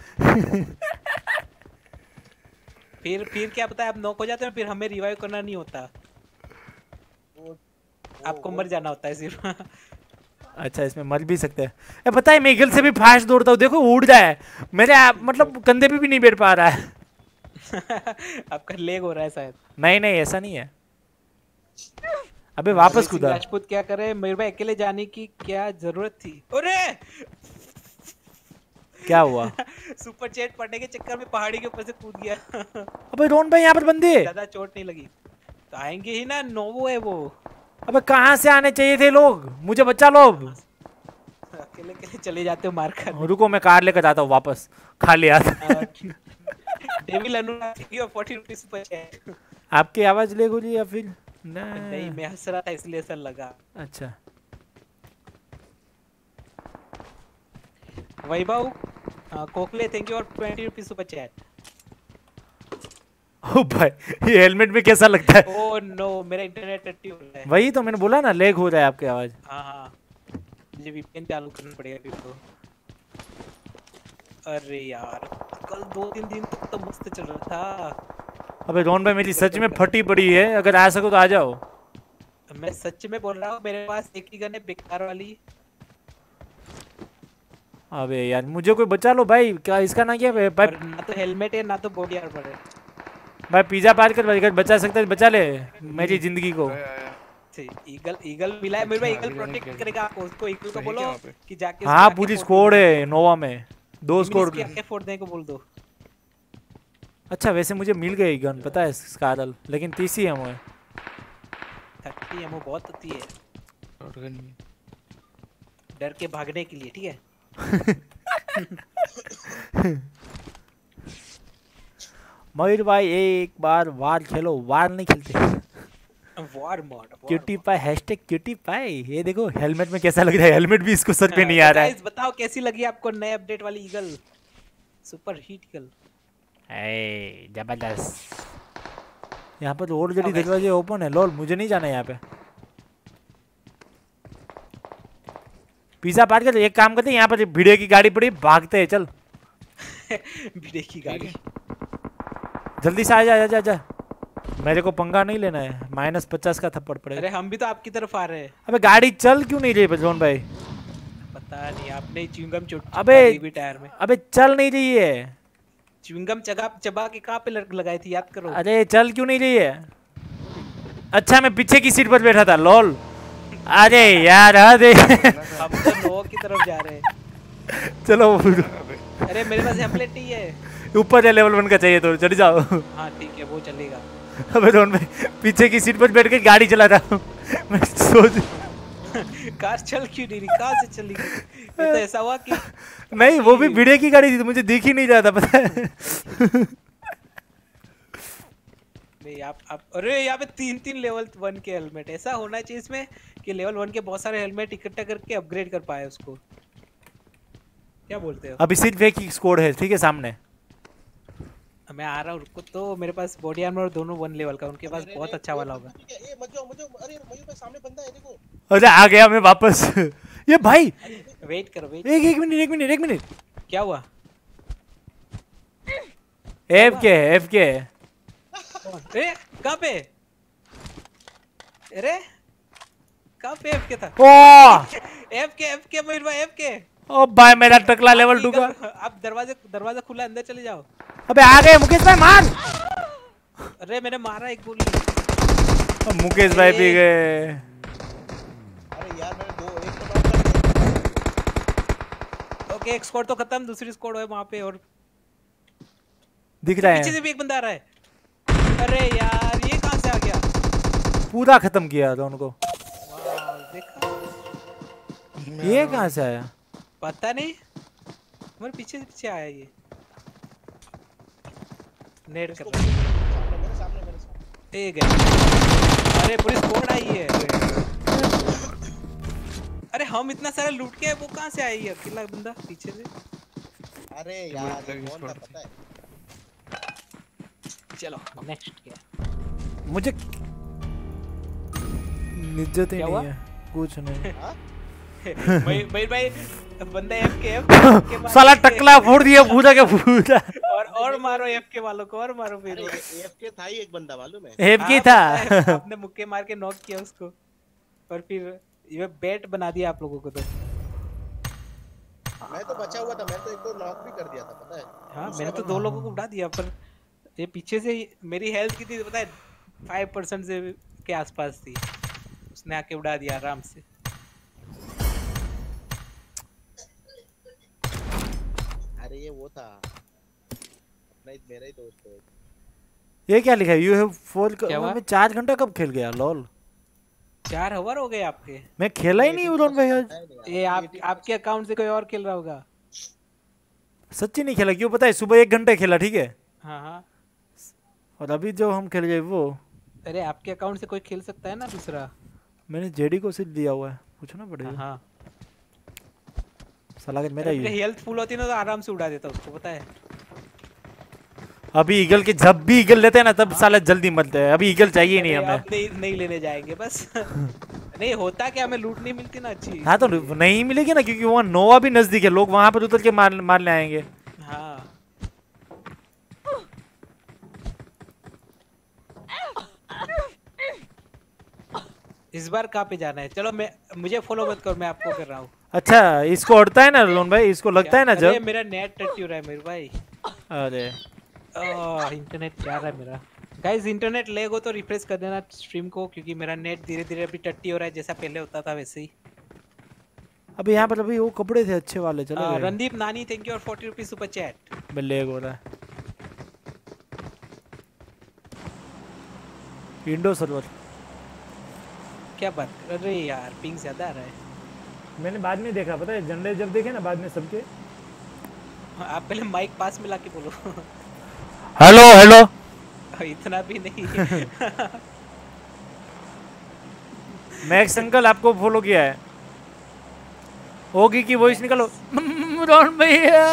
फिर क्या पता है आप नॉक हो जाते हैं, फिर हमें रिवाइव करना नहीं होता, आपको मर जाना होता है सिर्फ। अच्छा इसमें मर भी सकते हैं। पता है मैं ईगल से भी फास्ट दौड़ता हूँ, देखो उड़ जाए मेरे मतलब कंधे पे भी नहीं बैठ पा रहा है। आपका लेग हो रहा है शायद। नहीं ऐसा नहीं है। अबे वापस कूदा। राजपूत क्या करे, मेरे भाई अकेले जाने की क्या जरूरत थी? अरे क्या हुआ? सुपर चैट पढ़ने के चक्कर में पहाड़ी के ऊपर से कूद गया। अबे रोन भाई यहाँ पर बंदे ज्यादा चोट नहीं लगी तो आएंगे ही ना, नोवो है वो। अबे कहाँ से आने चाहिए थे लोग, मुझे बचा लो। अकेले चले जाते हो मार कर। रुको मैं कार लेकर जाता हूँ वापस खाली हाथ। डेविल अनुराग 40 रुपीस पर है। आपकी आवाज ले गोली या फिर नहीं मैं हंस रहा था इसलिए ऐसा लगा। अच्छा वैभव कोकले थैंक यू और 20 रुपीस सुपर चैट। ओ भाई ये हेलमेट में कैसा लगता है? ओह नो मेरा इंटरनेट टट्टी हो रहा है। वही तो मैंने बोला ना लेग हो रहा है आपकी आवाज। हाँ मुझे वीपीएन चालू करना पड़ेगा फिर तो। अरे यार कल 2-3 दिन तक तो मस्त चल रहा था। अबे रोन भाई मेरी सच में फटी पड़ी है, अगर आ सको तो आ जाओ। मैं सच में बोल रहा हूँ, मेरे पास एक ही गन है बेकार वाली। अबे यार मुझे कोई बचा लो भाई, क्या इसका ना क्या भाई? ना तो हेलमेट है ना तो बॉडी आर्मर है भाई। पिज्जा पार कर बचा सकता है बचा ले मेरी जिंदगी को। ईगल मिला है मेरे भाई, ईगल प्रोटेक्ट करेगा आपको। उसको ईगल को बोलो कि जाके हाँ पूरी स्क्वाड है नोवा में, 2 स्क्वाड के फोड़ देने को बोल दो। अच्छा वैसे मुझे मिल गई गन पता है स्कारल, लेकिन 30 ही एमओ है। 30 एमओ बहुत होती है डर के भागने के लिए, ठीक है। मयूर भाई एक बार वार खेलो, वार नहीं खेलते war mode. Cutie pie hashtag cutie pie. ये देखो हेलमेट में कैसा लग रहा है, हेलमेट भी इसको सच में नहीं आ रहा है। बताओ कैसी लगी आपको नए अपडेट वाली ईगल, सुपर हीट ईगल? जबरदस्त। यहाँ पर और जल्दी दरवाजे ओपन है। लोल मुझे नहीं जाना यहाँ पे। पिज्जा पार कर, एक काम करते हैं यहाँ पर भिड़े की गाड़ी पड़ी, भागते हैं चल। भिड़े की गाड़ी जल्दी से आ जा। मेरे को पंगा नहीं लेना है, -50 का थप्पड़ पड़ेगा। अरे हम भी तो आपकी तरफ आ रहे हैं। अबे गाड़ी चल क्यों नहीं रही बजरंग भाई? पता नहीं आपने च्युइंगम अबे टायर में। अबे चल नहीं रही है। च्युइंगम चबा के कहाँ पे लगाई थी याद करो। अरे चल क्यों नहीं रही है? अच्छा मैं पीछे की सीट पर बैठा था लोल। अरे यार हम तो नो की तरफ जा रहे हैं। चलो अरे मेरे पास हेमलेट नहीं है। ऊपर है, लेवल 1 का चाहिए तो चढ़ जाओ। हाँ ठीक है, वो चलेगा। अबे रोन भाई पीछे की सीट पर बैठ के गाड़ी चला रहा हूँ। मैं सोच कार चल क्यों नहीं रही, कहाँ से चलेगी? ये तो ऐसा हुआ कि नहीं, वो भी भिड़े की गाड़ी थी तो मुझे दिख ही नहीं रहा था, पता है। नहीं आप अरे यहाँ पे 3 लेवल 1 के हेलमेट, ऐसा होना चाहिए इसमें कि लेवल 1 के बहुत सारे हेलमेट इकट्ठा करके अपग्रेड कर पाए उसको। क्या बोलते हो? अभी सिर्फ एक ही स्क्वाड है, ठीक है, सामने। मैं आ रहा हूँ, रुको। तो मेरे पास बॉडी आर्मर दोनों 1 लेवल का, उनके पास बहुत अच्छा वाला होगा। ए मत जाओ अरे मयूर भाई सामने बंदा है देखो। अरे आ गया मैं वापस। ये भाई वेट करो, वेट। एक मिनट। क्या हुआ? एफ के अरे कहाँ पे? अरे कहाँ पे एफ के था? ओ एफ के मयूर भाई, एफ के। ओ भाई मेरा टकला लेवल 2 का। आप दरवाजा खुला, अंदर चले जाओ। अबे आ गए मुकेश भाई, मार। अरे मैंने मारा एक गोली। मुकेश भाई भी गए। अरे यार मैंने दो एक तो नॉक कर दिया। ओके, एक स्क्वाड तो खत्म, दूसरी स्क्वाड है वहां पे और दिख रहा पीछे है। से भी एक बंदा आ रहा है। अरे यार ये कहां से आ गया? पूरा खत्म किया था उनको। वाह, देखा? ये कहां से आया? पता नहीं, हमारे पीछे आया ये। नेड कर रहा है। मेरे सामने ए गया। अरे पूरी स्क्वाड आई है। अरे हम इतना सारा लूट के, वो कहां से आई है अकेला बंदा पीछे से? अरे यार कौन था पता है? चलो नेक्स्ट क्या? मुझे इज्जत ही क्या नहीं हुआ? है, कुछ नहीं। भाई बंदा एफ साला टकला फोड़ दिया पूरा का पूरा। और मारो एफ के वालों को, और मारो फिर। एफ के था ही एक बंदा मालूम है? एफ की था। आपने मुक्के मार के नॉक किया उसको, और फिर ये बैट बना दिया आप लोगों को। तो मैं तो बचा हुआ था, मैं तो एक दो नॉक भी कर दिया था पता है। हाँ मैंने तो 2 लोगों को उड़ा दिया, पर ये पीछे से मेरी हेल्थ कितनी पता है? 5% से के आसपास थी, उसने आके उड़ा दिया आराम से। अरे ये वो था अपना, मेरा ही दोस्त है। ये क्या लिखा है? यू हैव 4 मैं 4 घंटा कब खेल गया? लॉल 4 ओवर हो गए आपके। मैं खेला ही नहीं उदोन भाई आज। ये आपके अकाउंट से कोई और खेल रहा होगा। सच्ची नहीं खेला, क्यों पता है? सुबह 1 घंटे खेला, ठीक है, हाँ। और अभी जो हम खेल गए वो। अरे आपके अकाउंट से कोई खेल सकता है ना दूसरा। मैंने जेडी को सिर्फ दिया हुआ है, पूछना पड़ेगा। हाँ साला अगर मेरा हेल्थ फुल होती ना तो आराम से उड़ा देता उसको, पता है? अभी ईगल के, जब भी ईगल लेते हैं ना तब साला जल्दी मरते हैं। अभी ईगल चाहिए नहीं हमें। अब नहीं लेने जाएंगे बस। नहीं होता कि हमें लूट नहीं मिलती ना अच्छी। हाँ तो नहीं मिलेगी ना, क्योंकि वहाँ नोवा भी नजदीक है, लोग वहां पर उतर के मारने आएंगे। हाँ इस बार कहाँ पे जाना है? चलो मुझे फॉलो मत करो, मैं आपको कर रहा हूँ। अच्छा इसको उड़ता है ना लोन भाई, इसको लगता है ना जब। मेरा नेट टट्टी हो रहा है मेरे भाई। अरे इंटरनेट जा रहा है मेरा। गाइस इंटरनेट लैग हो तो रिफ्रेश कर देना स्ट्रीम को, क्योंकि मेरा नेट धीरे धीरे अभी टट्टी हो रहा है, जैसा पहले होता था वैसे ही। अभी यहाँ पर अभी वो कपड़े थे अच्छे वाले, चलो। रणदीप नानी थैंक यू और 40 रुपीस सुपर चैट। मैं लैग हो रहा है। विंडो सर्वर क्या बात? अरे यार पिंग ज्यादा आ रहा है। मैंने बाद में देखा, पता है, जनरल जब देखे ना बाद में सबके। आप पहले माइक पास में लाके बोलो। Hello hello. इतना भी नहीं। मैक्स अंकल आपको फॉलो किया है। होगी की वॉइस निकालो। रोन भैया।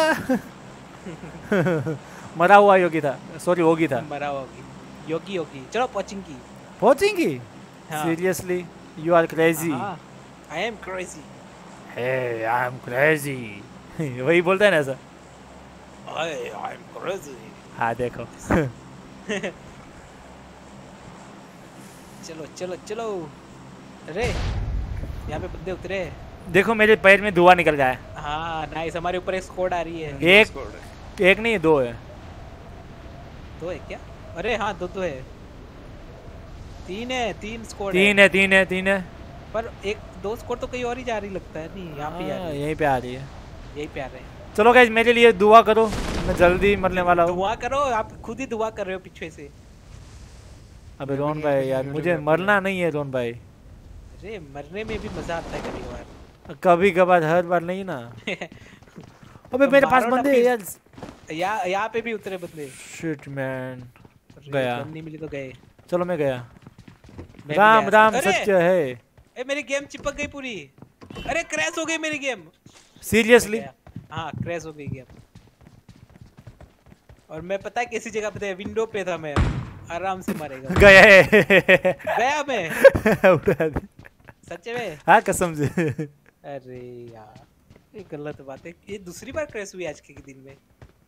मरा हुआ योगी था, सॉरी होगी था। मरा होगी योगी। चलो पहुंचेंगी। Seriously you are crazy. I am crazy. Hey, I'm crazy. वही बोलता है ना ऐसा। I'm crazy. हाँ देखो। चलो। अरे यहाँ पे बंदे उतरे। देखो मेरे पैर में धुआं निकल गया है। हाँ नाइस, हमारे ऊपर एक स्क्वाड आ रही है। एक नहीं 2 है। 2 है क्या? अरे हाँ 2 है। 3 है, 3 स्क्वाड है। 3 है। पर 1-2 स्कोर तो कहीं और ही जा रही लगता है। नहीं यहाँ पे यहीं पे आ रही है। यही पे आ रहे हैं। चलो गाइस मेरे लिए दुआ करो, मैं जल्दी मरने वाला हूँ। दुआ करो, आप खुद ही दुआ कर रहे हो पीछे से। अबे रोन भाई यार मुझे मरना नहीं है रोन भाई। अरे मरने में भी मजा आता है कभी कभार। कभी कभार, हर बार नहीं ना। अबे मेरे पास बंदे हैं यार। यहाँ पे भी उतरे बंदे। शिट मैन, गया। नहीं मिली तो गए। चलो मैं गया। राम राम सत्य है। ए मेरी गेम चिपक गई पूरी। अरे क्रैश हो गई मेरी गेम। सीरियसली? हाँ क्रैश हो गई गेम। और मैं पता है किसी जगह पे था, विंडो पे था मैं, आराम से मरेगा। गया है। गया मैं। उठा दे। सच में? हाँ कसम से। अरे यार ये गलत बात है, ये दूसरी बार क्रैश हुई आज के दिन में।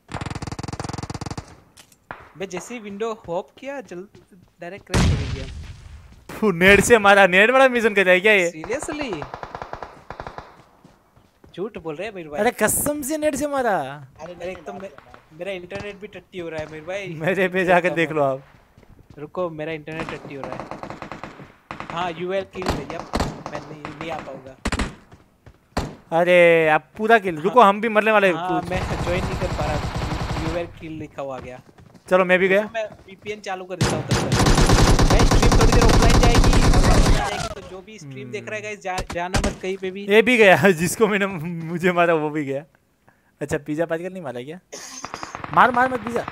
मैं जैसे ही विंडो होप किया जल्दी डायरेक्ट क्रैश हो गई गेम। नेट से मारा, नेट वाला मिशन कर रहा है क्या ये? सीरियसली झूठ बोल रहे हैं मेरे भाई। अरे कसम से नेट से मारा। अरे एक तो मेरा इंटरनेट भी टट्टी हो रहा है मेरे भाई। मेरे पे जाकर देख लो आप। रुको मेरा इंटरनेट टट्टी हो रहा है। हाँ यूएल किल भैया, मैं नहीं आ पाऊंगा। अरे आप पूरा किल। रुको हम भी मरने वाले। हाँ मैं ज्वाइन नहीं कर पा रहा, यूएल किल लिखा हुआ गया। चलो मैं भी गया। मैं वीपीएन चालू कर देता हूँ तब तक। गाइस स्ट्रीम थोड़ी देर ऑफलाइन जाएगी और वापस आ जाएगी, तो जो भी स्ट्रीम देख रहा है गाइस जाना मत कहीं पे भी। ये भी गया जिसको मैंने मुझे मारा वो भी गया। अच्छा पिज्जा पाजकर नहीं मारा क्या? मार मार मत पिज्जा।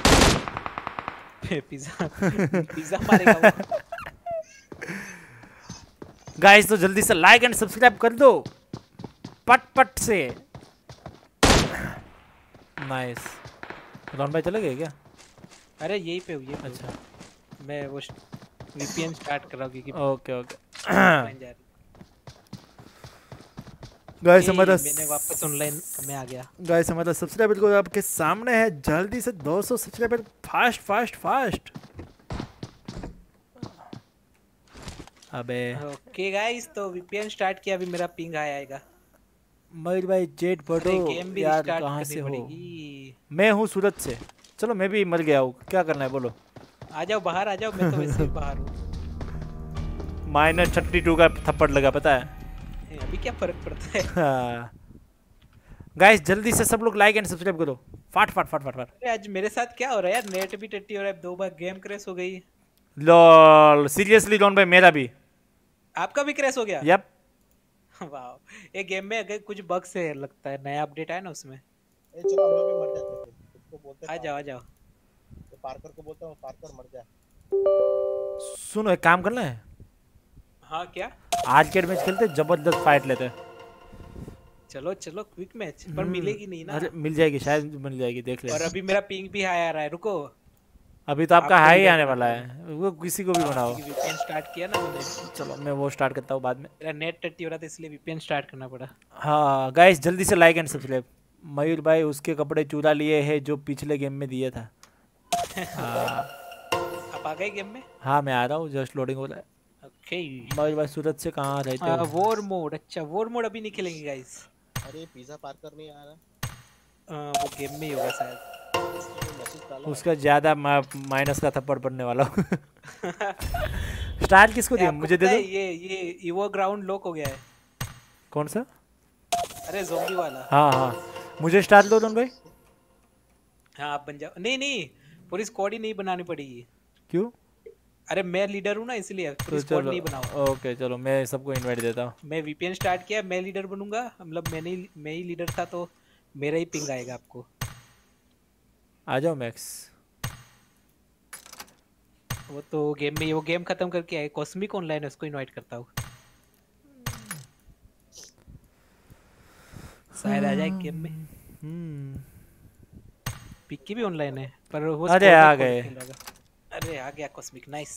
पिज्जा मारेगा वो। गाइस तो जल्दी से लाइक एंड सब्सक्राइब कर दो पट पट से। नाइस। रॉन भाई चले गए क्या? अरे यही पे हुई है। अच्छा मैं वो वीपीएन स्टार्ट कर रहा हूं क्योंकि ओके ओके। गाइस हमारा मैंने वापस ऑनलाइन में आ गया। गाइस हमारा सब्सक्राइबर को आपके सामने है, जल्दी से 200 सब्सक्राइबर फास्ट फास्ट फास्ट। अबे ओके गाइस तो वीपीएन स्टार्ट किया, अभी मेरा पिंग आएगा। मयूर भाई जेट बढ़ो यार, कहाँ से हो? मैं हूँ सूरत से। चलो मैं भी मर गया हूँ, क्या करना है बोलो? आ जाओ बाहर आ जाओ, मैं तो वैसे ही बाहर हूँ। -32 का थप्पड़ लगा पता है। अभी क्या फर्क पड़ता है? हाँ। गाइस जल्दी से सब लोग लाइक एंड सब्सक्राइब करो फाट फाट फाट फाट फाट। अरे आज मेरे साथ क्या हो रहा है यार, नेट भी टट्टी हो रहा है, 2 बार गेम क्रैश हो गई। लॉल सीरियसली डॉन भाई मेरा भी। आपका भी क्रैश हो गया? यप। वाह ये गेम में अगर कुछ बग से लगता है, नया अपडेट आया ना उसमें। ए चलो हम लोग भी मर जाते हैं, उसको बोलते हैं। आ जाओ तो पार्कर को बोलता हूँ, पार्कर मर जा। सुनो एक काम करना है। हाँ क्या? आर्केड मैच खेलते, जबरदस्त फाइट लेते हैं। चलो चलो क्विक मैच, पर मिलेगी नहीं ना। अरे मिल जाएगी, शायद मिल जाएगी, देख ले। और अभी मेरा पिंग भी हाई आ रहा है, रुको। अभी तो आपका हाई आने वाला है, वो किसी को भी बनाओ। वीपीएन स्टार्ट किया ना मैंने। चलो मैं वो स्टार्ट करता हूँ बाद में। मेरा नेट टट्टी हो रहा था इसलिए वीपीएन स्टार्ट करना पड़ा। हाँ गाइस जल्दी से लाइक एंड सब्सक्राइब। मयूर भाई उसके कपड़े चुरा लिए हैं जो पिछले गेम में दिया था। आप आ गए गेम में? हाँ मैं आ रहा हूँ, जस्ट लोडिंग हो रहा है। ओके मयूर भाई सूरत से कहाँ रहते हो? War mode. अच्छा वॉर मोड अभी नहीं खेलेंगे गाइस। अरे पिज्जा पार्कर नहीं आ रहा। वो गेम में ही होगा शायद। उसका ज्यादा माइनस का थप्पड़ पड़ने वाला हूँ। स्टार किसको दिया? मुझे दे दो। ये इवो ग्राउंड लॉक हो गया है। कौन सा? अरे ज़ॉम्बी वाला। हाँ हाँ मुझे स्टार दो दोनों भाई। हाँ आप बन जाओ। नहीं पूरी स्क्वाड ही नहीं बनानी पड़ेगी। क्यों? अरे मैं लीडर हूँ ना इसलिए पूरी स्क्वाड नहीं बनाओ। ओके चलो मैं सबको इनवाइट देता हूँ। मैं वीपीएन स्टार्ट किया, मैं लीडर बनूंगा, मतलब मैं ही लीडर था तो मेरा ही पिंग आएगा आपको। आ जाओ मैक्स। वो तो गेम में, वो गेम खत्म करके आए। कॉस्मिक ऑनलाइन है, उसको इनवाइट करता हूँ, शायद आ जाए गेम में। पिक्की भी ऑनलाइन है पर वो अरे आ गए। अरे आ गया कॉस्मिक, नाइस।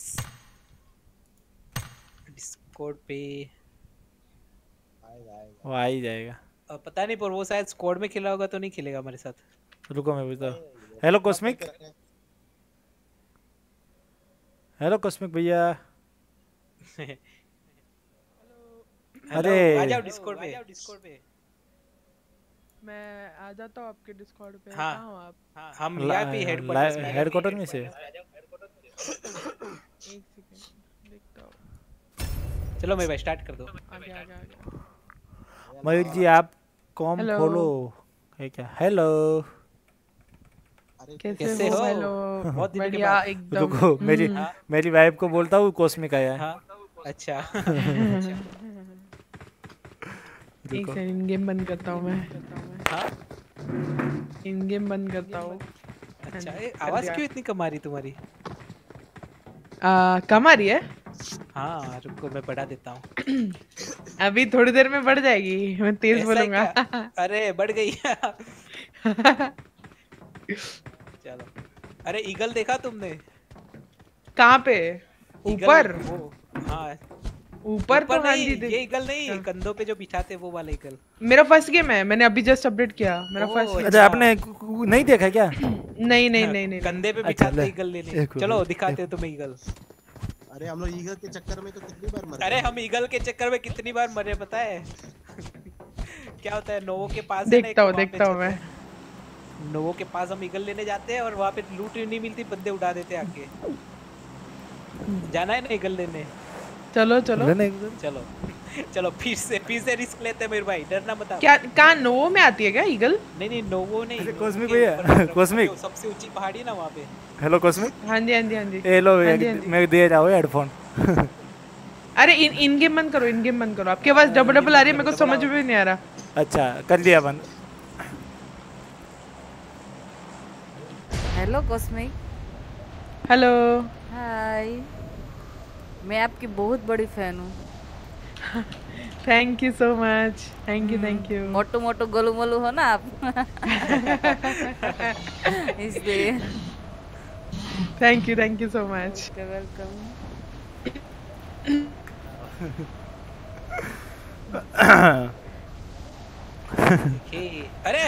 डिस्कॉर्ड पे वो आ ही जाएगा। पता नहीं पर वो शायद स्क्वाड में खेला होगा तो नहीं खेलेगा हमारे साथ। रुको मैं पूछता हूँ। Hello cosmic. हेलो कॉस्मिक भैया। अरे आ जाओ डिस्कॉर्ड पे। मैं आ जाता हूँ आपके डिस्कॉर्ड पे। हाँ, कहाँ हो आप? हम वीआईपी हेडक्वार्टर में से। एक सेकंड देखता हूँ। चलो मैं भाई स्टार्ट कर दो। आ गया। मयूर जी आप कॉम Hello. खोलो है क्या? हेलो कैसे हो? हेलो बहुत दिनों के बढ़िया बाद। एकदम। रुको, मेरी वाइफ को बोलता हूँ कॉस्मिक आया है। हाँ अच्छा एक सेकंड इन गेम बंद करता हूँ मैं। हाँ इन गेम बंद करता हूँ। अच्छा आवाज क्यों इतनी कम आ रही तुम्हारी? कम आ रही है? हाँ रुको मैं बढ़ा देता हूँ। अभी थोड़ी देर में बढ़ जाएगी, मैं तेज ऐसा है बोलूंगा। क्या? अरे बढ़ गई चलो। अरे ईगल देखा तुमने? कहाँ पे? ईगल ऊपर? वो हाँ ऊपर तो हाँ नहीं, जी ये ईगल नहीं, कंधों पे जो बिठाते वो वाला ईगल। मेरा फर्स्ट गेम है, मैंने अभी जस्ट अपडेट किया। मेरा ओह, फर्स्ट अच्छा आपने नहीं देखा क्या? नहीं कंधे पे अच्छा, बिठाते ले। ईगल लेने। एक चलो मिनट, दिखाते हैं तुम्हें ईगल। अरे हम लोग ईगल के चक्कर में तो कितनी बार मर अरे गए। हम ईगल के चक्कर में कितनी बार मरे पता है? क्या होता है नोवो के पास देखता हूँ मैं। नोवो के पास हम ईगल लेने जाते हैं और वहाँ पे लूट नहीं मिलती, बंदे उड़ा देते हैं आके। जाना है ना ईगल लेने? चलो चलो चलो चलो फिर से रिस्क लेते हैं मेरे भाई, डरना मत। क्या कहाँ नोवो में आती है क्या ईगल? नहीं नोवो नहीं, कॉस्मिक उसके भैया, ऊपर कॉस्मिक। जो सबसे ऊंची पहाड़ी है ना वहाँ पे। Hello cosmic. हाँ जी ए लो हाँ जी। मैं दे जाओ हेडफोन। अरे इन गेम बंद करो, इन गेम बंद करो। आपके पास डबल आ रही है, मेरे को समझ में नहीं आ रहा। अच्छा कर लिया बंद। Hello cosmic. हेलो हाय, मैं आपकी बहुत बड़ी फैन हूँ। Thank you so much. Thank you. मोटू मोटू गोलू मोलू हो ना आप इसलिए। Thank you so much. Welcome. अरे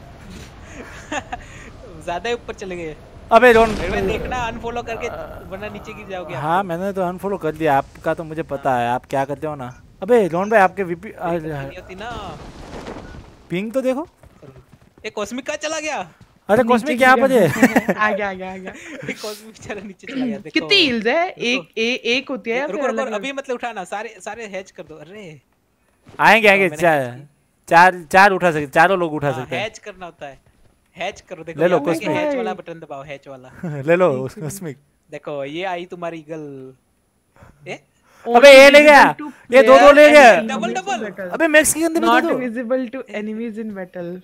ज्यादा ऊपर चले गए। अबे रोन देखना अनफॉलो करके वरना नीचे गिर जाओगे। हाँ मैंने तो अनफॉलो कर दिया, आपका तो मुझे पता है आप क्या करते हो ना। अबे रोन भाई आपके वीपी होती ना। पिंग तो देखो। एक कॉस्मिक का चला गया। अरे कॉस्मिक यहाँ पर है। आ गया एक कॉस्मिक बेचारा नीचे चला गया। देखो कितनी हील्स है? एक होती है या फिर अलग? अभी मतलब उठाना, सारे हैच कर दो। अरे आएंगे चार उठा सकते, चारों लोग उठा सकते हैं। हैच करना होता है, हैच करो। देखो ले लो कॉस्मिक, हैच वाला बटन दबाओ, हैच वाला ले लो कॉस्मिक। देखो ये आई तुम्हारी ईगल। अबे ये ले गया, ये दो ले गया। डबल अबे मैक्स के अंदर not visible to enemies in battle.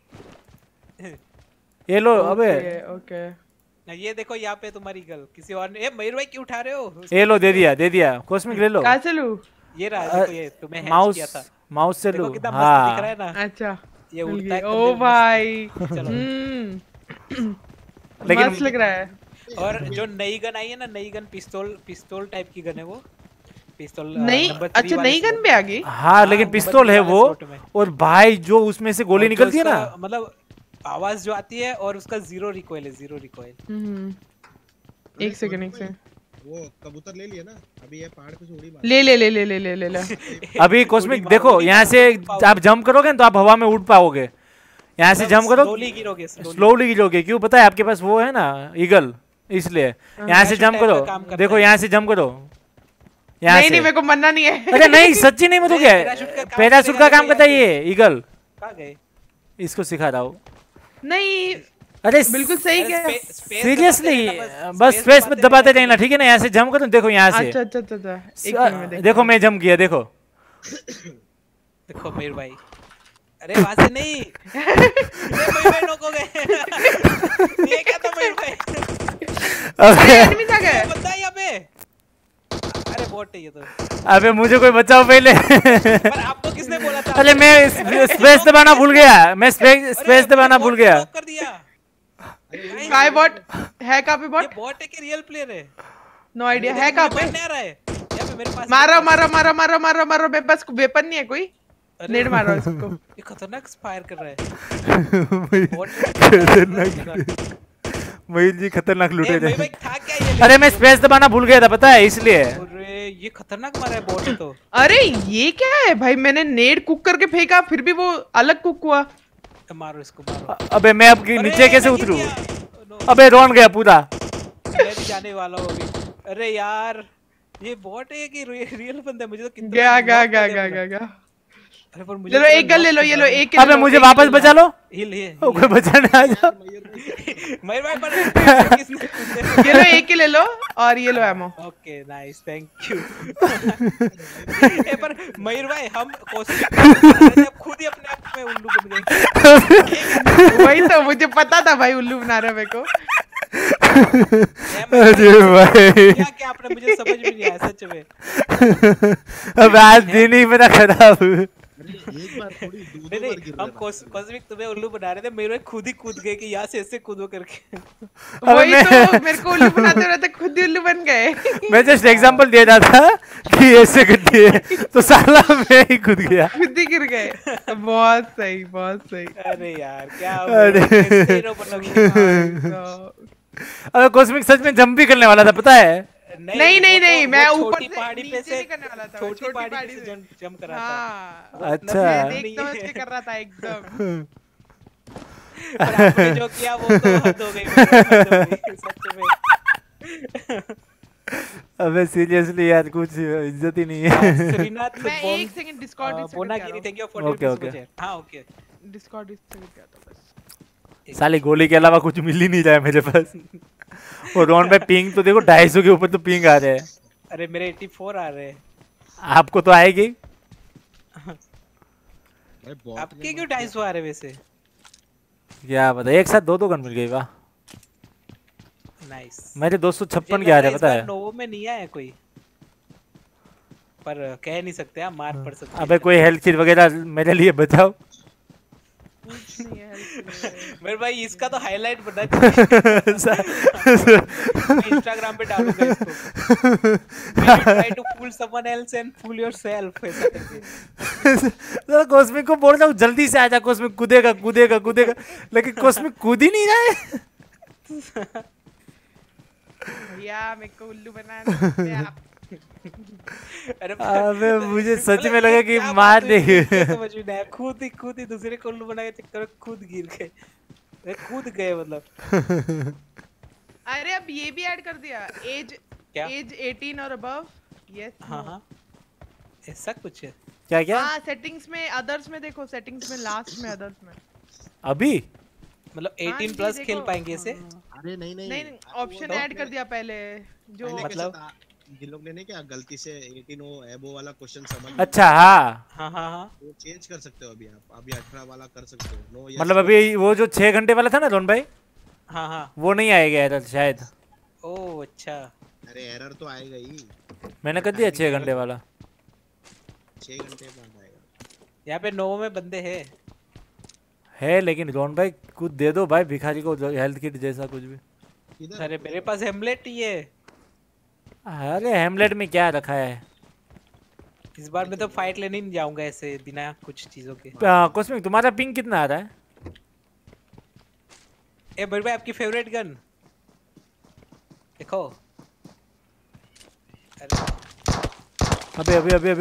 ये लो। अबे ओके ये देखो यहाँ पे तुम्हारी ईगल किसी और ने। मयूर भाई क्यों उठा रहे हो? ये लो, दे दिया कॉस्मिक, ले लो। कहाँ से लूं? ये रहा, देखो ये तुम्हें हैच किया था। माउस से लो। कितना मस्त दिख रहा है ना। अच्छा ये उड़ता है। ओ भाई चलो लेकिन मस्त लग रहा है। और जो नई गन आई है ना, नई गन पिस्तौल टाइप की गन है वो। पिस्तौल नहीं, अच्छा नई गन भी आ गई। हाँ लेकिन पिस्तौल है वो। और भाई जो उसमें से गोली निकलती है ना, मतलब आवाज जो आती है और उसका जीरो रिकॉइल है, जीरो रिकॉइल। एक सेकंड वो कबूतर ले लिया ना, अभी ये पहाड़ पे से उड़ी मार। ले अभी कॉस्मिक देखो यहाँ से आप जंप करोगे ना तो आप हवा में उड़ पाओगे। यहाँ से जंप करो स्लोली गिरोगे। क्यों पता है? आपके पास वो है ना ईगल, इसलिए। यहाँ से जंप करो, देखो यहाँ से जंप करो। नहीं मेरे को मरना नहीं है। अरे नहीं सच्ची नहीं मतलब क्या, पैराशूट का काम करता है ये ईगल। इसको सिखा रहा हूँ। नहीं अरे बिल्कुल सही कह। सीरियसली बस स्पेस में दबाते रहना, ठीक है ना। यहाँ से जंप करो, देखो यहाँ से। अच्छा देखो मैं जंप किया, देखो देखो मेरे भाई। अरे वहां से नहीं मयूर भाई नॉक हो गए। ये क्या था मयूर भाई? अबे एनिमी आ गए बंदा यहाँ पे। अरे बॉट है ये तो। अबे मुझे कोई बचाओ पहले। पर आपको किसने बोला था? अरे मैं स्पेस दबाना भूल गया, मैं स्पेस दबाना भूल गया। कर दिया। काय बॉट है? कहाँ पे बॉट? ये बॉट है कि रियल प्लेयर है? नो आइडिया है कहाँ पे। नहीं आ रहा है यहाँ पे मेरे पास। मारो मेरे पास वेपन नहीं है कोई। नेड मारो इसको। ये खतरनाक फायर कर रहा है। मयूर जी खतरनाक लूटे थे। भाई था क्या ये? अरे मैं स्पेस दबाना भूल गया था पता है, इसलिए। अरे ये खतरनाक मारा है बॉट है तो। अरे ये क्या है भाई? मैंने नेड कुक करके फेंका फिर भी वो अलग कुक हुआ। मारो इसको मारो। अबे मैं अब नीचे कैसे उतरूं? अबे रोन गया पूरा। मैं भी जाने वाला हूँ अभी। अरे यार ये बॉट है कि रियल बंदा? मुझे तो कितना गया। अरे पर मुझे चलो एक गन ले लो, ये लो एक। अबे मुझे वापस बचा लो। हिल कोई बचाने आ जाओ। मयूर भाई पर ये लो एक ही ले लो और ये लो ammo. Okay nice thank you. पर मयूर भाई हम कोशिश खुद ही अपने आप में उल्लू बन गए। वही तो मुझे पता था भाई उल्लू बना रहा है मेरे को। अरे भाई क्या आपने मुझे समझ में नहीं आया सच में। अब आज दिन ही मेरा खराब। एक बार थोड़ी दो बार गिर हम कॉस्मिक तुम्हें उल्लू बना रहे थे, मेरे खुद ही कूद गए कि यहाँ से ऐसे कूदो करके। वही तो मेरे को उल्लू बनाते रहते खुद ही उल्लू बन गए। मैं जस्ट एग्जांपल दे रहा था कि ऐसे करती है तो साला मैं ही कूद गया। खुद ही गिर गए। बहुत सही बहुत सही। अरे यार क्या अरे कॉस्मिक सच में जंप भी करने वाला था पता है। नहीं मैं ऊपर छोटी पहाड़ी पे से करने वाला था। छोटी पहाड़ी से जंप कर रहा था। अच्छा देख समझ के कर रहा था एकदम। पर आपने जो किया वो तो हद हो गई सच में। अबे सीरियसली यार कुछ इज्जत ही नहीं है। श्रीनाथ मैं एक second Discord Bonagiri thank you for okay okay हां ओके डिस्कॉर्ड से गया था बस। साली गोली के अलावा कुछ मिल ही नहीं रहा है मेरे पास। और रॉन पे पिंग तो देखो 250 के ऊपर तो पिंग आ रहे हैं। अरे मेरे 84 आ रहे हैं। आपको तो आएगी। आपके क्यों 250 आ रहे वैसे? क्या पता एक साथ दो गन मिल गई वाह। नाइस। मेरे 256 के आ रहे पता है। नोवो में नहीं आया कोई। पर कह नहीं सकते आप मार पड़ सकते। अबे कोई हेल्थ किट वगैरह मेरे लिए बचाओ। मेरे भाई इसका तो हाईलाइट बना चाहिए। इंस्टाग्राम पे डालूंगा इसको। Try to fool someone else and fool yourself ऐसा करके। जरा कॉस्मिक को बोल रहा हूँ जल्दी से आजा कॉस्मिक कूदेगा कूदेगा कूदेगा लेकिन कॉस्मिक कूद ही नहीं रहा है। भैया मेरे को उल्लू बना दे आप। अबे मुझे सच में लगा कि मार देंगे। समझ में नहीं खुद ही दूसरे को उल्लू बना के चक्कर में खुद गिर गए। कूद गए मतलब। अरे अब ये भी ऐड कर दिया एज 18 और अबव। यस हाँ ऐसा कुछ है क्या हाँ सेटिंग्स में अदर्स में देखो सेटिंग्स में लास्ट में अदर्स में अभी मतलब 18 प्लस खेल पाएंगे इसे। अरे नहीं ऑप्शन ऐड कर दिया पहले जो मतलब जिन लोग ने क्या गलती से 18 वो एबो वाला क्वेश्चन समझ। अच्छा हाँ वो चेंज कर सकते हो अभी आप अभी 18 वाला कर सकते हो। नो मतलब अभी वो जो 6 घंटे वाला था ना रोन भाई हाँ वो नहीं आएगा एरर शायद। ओह अच्छा। अरे एरर तो आएगा ही। मैंने कर दिया 6 घंटे वाला। 6 घंटे बाद आएगा। यहाँ पे 9 में बंदे है लेकिन रोन भाई कुछ दे दो भाई भिखारी को हेल्थ किट जैसा कुछ भी। अरे मेरे पास हेमलेट ही है। अरे हेमलेट में क्या रखा है। इस बार मैं तो फाइट लेने नहीं जाऊंगा ऐसे बिना कुछ चीजों के। कॉस्मिक तुम्हारा पिंग कितना आ रहा है? ए भाई आपकी फेवरेट गन देखो। अबे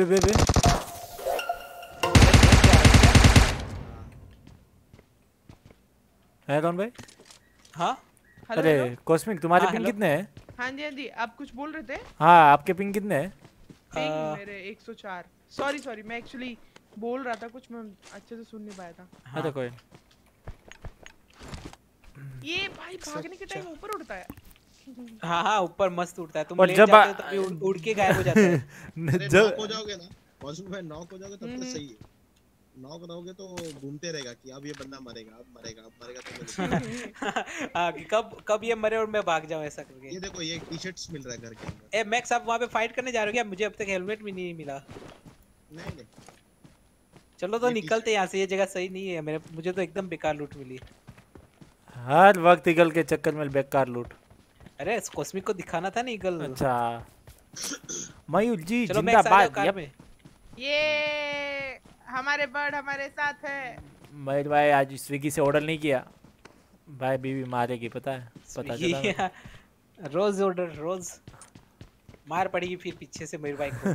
है रोन भाई? हाँ अरे कॉस्मिक तुम्हारे पिंग कितने हैं? हाँ जी आप कुछ बोल रहे थे? हाँ आपके पिंग कितने हैं? मेरे 104। सॉरी मैं एक्चुअली बोल रहा था कुछ मैं अच्छे से सुन नहीं पाया था। हाँ तो कोई ये भाई भागने के टाइम ऊपर उड़ता है। हाँ ऊपर मस्त उड़ता है। तुम और लेट जब जाते हो तभी उड़ के गायब हो जाता है। जब हो जाओगे ना पॉजिटिव में नॉक हो जाओगे तब तक सही है। नॉक रहोगे तो घूमते रहेगा कि अब ये बंदा मरेगा अब मरेगा तो कब ये मरे और मैं भाग जाऊं ऐसा करके। ये देखो ये टी-शर्ट्स मिल रहा है घर के अंदर। ए मैक्स आप वहां पे फाइट करने जा रहे हो क्या? मुझे अब तक हेलमेट भी नहीं मिला। नहीं चलो तो निकलते यहाँ से। ये जगह सही नहीं है मेरे मुझे तो एकदम बेकार लूट मिली। हर वक्त ईगल के चक्कर में बेकार लूट। अरे कॉस्मिक को दिखाना था ना ईगल। अच्छा मयूर जी जिंदाबाद। ये हमारे बर्ड हमारे साथ है। मयूर भाई आज स्विगी से ऑर्डर नहीं किया भाई बीवी मारेगी पता है। पता चला रोज ऑर्डर रोज मार पड़ेगी फिर पीछे से मयूर भाई को।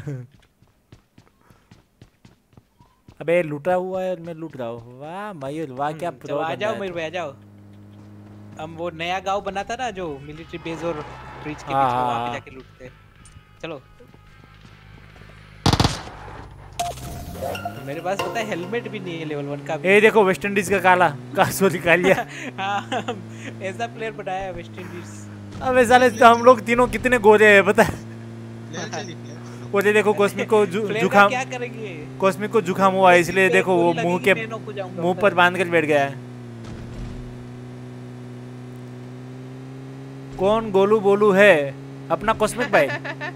अबे लूटा हुआ है मैं लूट रहा हूँ। वाह मयूर वाह क्या प्रो। आ जाओ मयूर भाई आ जाओ। हम वो नया गांव बना था ना जो मिलिट्री बेस और ब्रिज के बीच में वहां पे जाके लूटते। चलो मेरे पास पता है हेलमेट भी नहीं है लेवल 1 का। ये देखो वेस्ट इंडीज का काला कासो निकाल लिया। हाँ, ऐसा प्लेयर बनाया है वेस्ट इंडीज। अबे साले तो हम लोग तीनों कितने गोरे हैं पता है। वो देखो कॉस्मिक को जुकाम, क्या करेंगे? कॉस्मिक को जुकाम हुआ है इसलिए देखो वो मुंह पर बांध कर बैठ गया है। कौन गोलू बोलू है? अपना कॉस्मिक भाई।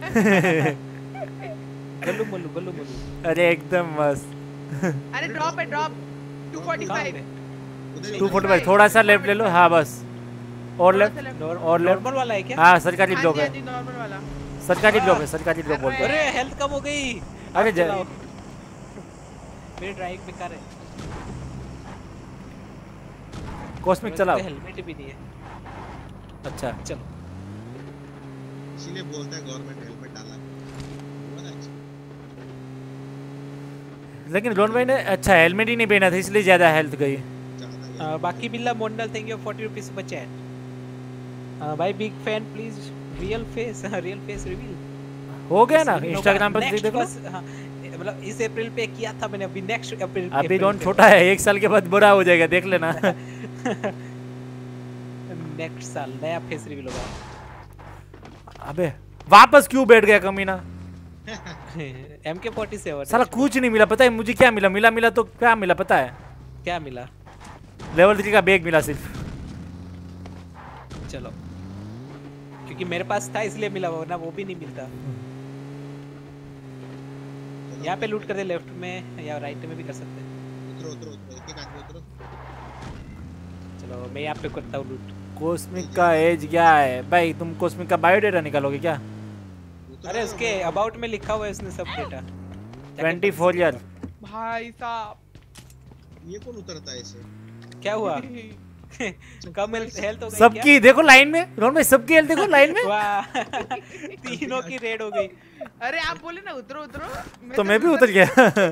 गल्लू मुल्लू गल्लू मुल्लू। अरे एकदम मस्त। अरे ड्रॉप है ड्रॉप 245 245 थोड़ा सा लेफ्ट ले लो। हाँ बस और लेफ्ट और लेफ्ट। नॉर्मल वाला है क्या? हाँ सरकारी ब्लॉक है, नॉर्मल वाला सरकारी ब्लॉक है, सरकारी ब्लॉक बोलते हैं। अरे हेल्थ कम हो गई। अरे मेरी ड्राइविंग बेकार है। कॉस्मिक चलाओ। हेलमेट भी नहीं है। अच्छा चलो इसीलिए बोलता है गवर्नमेंट हेलमेट डाला। लेकिन रोन भाई ने अच्छा हेलमेट ही नहीं पहना था इसलिए ज्यादा हेल्थ गई। बाकी Billa Mondal thank you 40 rupees super chat. भाई big fan please real face reveal हो गया ना इंस्टाग्राम पर देख लो। मतलब इस अप्रैल पे किया था मैंने, अभी नेक्स्ट अप्रैल। अभी डॉन छोटा है, 1 साल के बाद बड़ा हो जाएगा देख लेना। नेक्स्ट साल नया फेस रिवील होगा। अबे वापस क्यों बैठ गया कमीना? MK47 साला कुछ नहीं मिला पता है मुझे। क्या मिला तो क्या मिला पता है? क्या मिला? लेवल 3 का बैग मिला सिर्फ। चलो क्योंकि मेरे पास था इसलिए मिला, वरना वो भी नहीं मिलता। यहाँ पे लूट कर दे, लेफ्ट में या राइट में भी कर सकते हैं। उतरो एक एक आदमी उतरो। चलो मैं यहाँ पे करता हूँ लूट। कॉस्मिक का एज क्या है भाई? तुम कॉस्मिक का बायोडेटा निकालोगे क्या? अरे उसके अबाउट में लिखा हुआ है उसने सब डेटा। 24 ईयर। भाई साहब ये कौन उतरता है इसे? क्या हुआ? कम हेल्थ हो गई सबकी देखो लाइन में, रोन भाई सबकी हेल्थ देखो लाइन में। वाह तीनों की रेड हो गई। अरे आप बोले ना उतरो तो मैं भी उतर गया।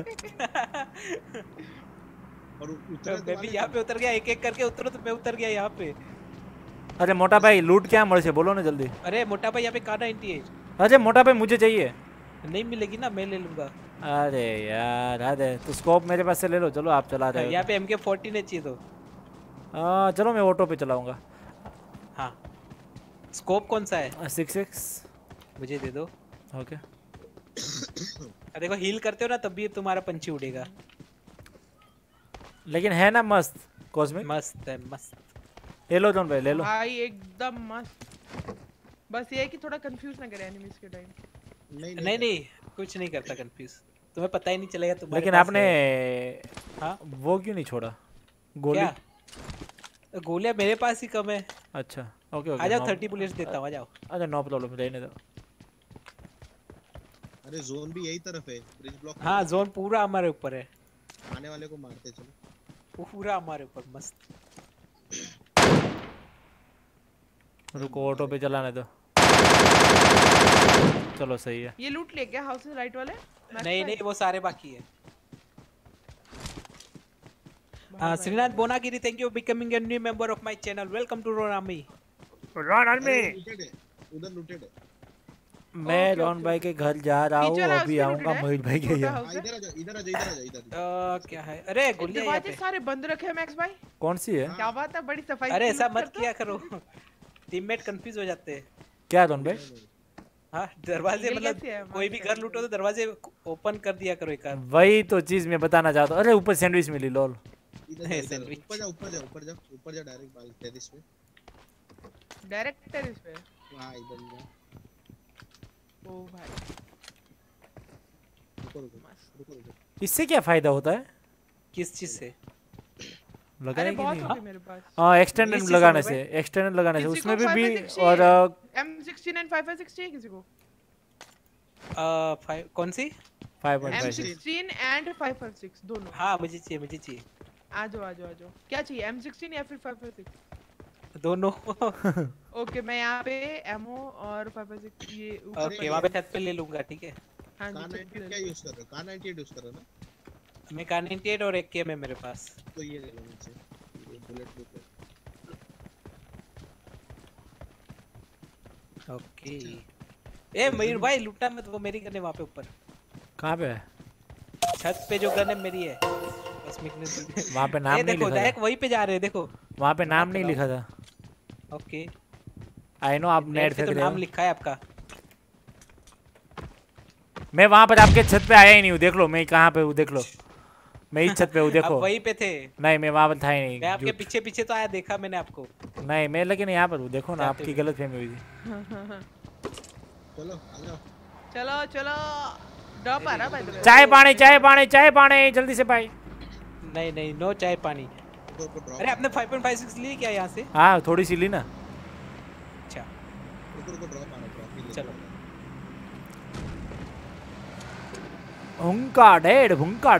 और मैं भी यहाँ पे उतर गया, एक एक करके उतरो तो मैं उतर गया यहाँ पे। अरे मोटा भाई लूट क्या मर से बोलो ना जल्दी। अरे मोटा भाई यहाँ पे कहा 98। अरे मोटा भाई मुझे चाहिए। नहीं मिलेगी ना, मैं ले लूंगा। अरे यार अरे तो स्कोप मेरे पास से ले लो। चलो आप चला रहे हो। यहाँ पे MK14 चाहिए तो। चलो मैं ऑटो पे चलाऊंगा। हाँ स्कोप कौन सा है? 6x मुझे दे दो। ओके। देखो हील करते हो ना तब भी तुम्हारा पंची उड़ेगा। लेकिन है ना मस्त कॉस्मिक। मस्त है मस्त। ले लो जोन भाई ले लो। भाई एकदम मस्त। बस ये है कि थोड़ा कंफ्यूज ना करे एनिमीज के टाइम। नहीं कुछ नहीं करता कंफ्यूज, तुम्हें पता ही नहीं चलेगा तुम्हारे। लेकिन आपने हाँ वो क्यों नहीं छोड़ा गोली? गोलियां मेरे पास ही कम है। अच्छा ओके आ जाओ 30 बुलेट्स देता हूं, आ जाओ। अच्छा नो प्रॉब्लम रहने दो। अरे जोन भी यही तरफ है, ब्रिज ब्लॉक। हाँ जोन पूरा हमारे ऊपर है। आने वाले को मारते चलो। वो पूरा हमारे ऊपर मस्त। रुको ऑटो पे चलाने दो। चलो सही है। ये लूट ले क्या हाउसेस राइट वाले? नहीं वो सारे बाकी है। Srinath Bonagiri thank you becoming a new member of my channel. Welcome to Ron army. Ron army उधर लूटेड है। मैं रॉन भाई के घर जा रहा हूँ, अभी आऊंगा मोहित भाई के यहाँ। इधर आ। क्या है? अरे गोलियां यहाँ पे सारे बंद रखे हैं मैक्स भाई। कौन सी है? क्या बात है, बड़ी सफाई। अरे ऐसा मत किया करो, टीममेट कंफ्यूज हो जाते हैं। क्या रॉन भाई? हाँ दरवाजे मतलब कोई भी घर लूटो तो दरवाजे ओपन कर दिया करो एक बार। वही तो चीज मैं बताना चाहता हूँ। अरे ऊपर सैंडविच मिली लोल। ऊपर जा डायरेक्ट बाल टेरिस पे। डायरेक्ट टेरिस पे? हां इधर जा। ओ भाई रुको। इससे क्या फायदा होता है? किस चीज से? लगाने की नहीं? मेरे पास एक्सटेंडेड लगाने से, एक्सटेंडेड लगाने से उसमें भी और M16 and 556 चाहिए किसी को? कौन सी? 5.56 M16 and 556 दोनों। हाँ मुझे चाहिए। आ जाओ। क्या चाहिए, M16 या फिर 556? दोनों। ओके मैं यहाँ पे एमओ और 556 ये ओके वहाँ पे छत पे ले लूंगा ठीक है। हाँ क्या यूज कर रहे हो? कार 98 यूज कर रहे हो ना? मैं कार 98 और एक केम है मेरे पास। तो ये ले लो मुझसे, ये बुलेट प्रूफ है। ओके। ए मयूर भाई लूटा मत, वो मेरी करने वहाँ पे ऊपर। कहाँ पे है? छत पे जो गन है मेरी है। कॉस्मिक ने वहाँ पे नाम नहीं देखो लिखा डायरेक्ट वहीं पे जा रहे हैं देखो। वहाँ पे नाम नहीं लिखा था। ओके आई नो आप नेट पे फेंक तो रहे हो। नाम लिखा है आपका। मैं वहाँ पर आपके छत पे आया ही नहीं हूँ, देख लो मैं कहाँ पे हूँ, देख लो मैं इस छत पे हूँ, देखो। आप वहीं पे थे। नहीं मैं वहाँ पर था ही नहीं। मैं आपके पीछे पीछे तो आया, देखा मैंने आपको। नहीं मैं लेकिन यहाँ पर हूँ, देखो ना आपकी गलत फहमी हुई थी। चलो आ जाओ। चलो चलो ड्रॉप आ रहा भाई। चाय पानी जल्दी से भाई। नहीं नहीं नो चाय पानी। अरे आपने 5.56 ली क्या यहाँ से? हाँ थोड़ी सी ली ना। अच्छा चलो भूंका डेढ़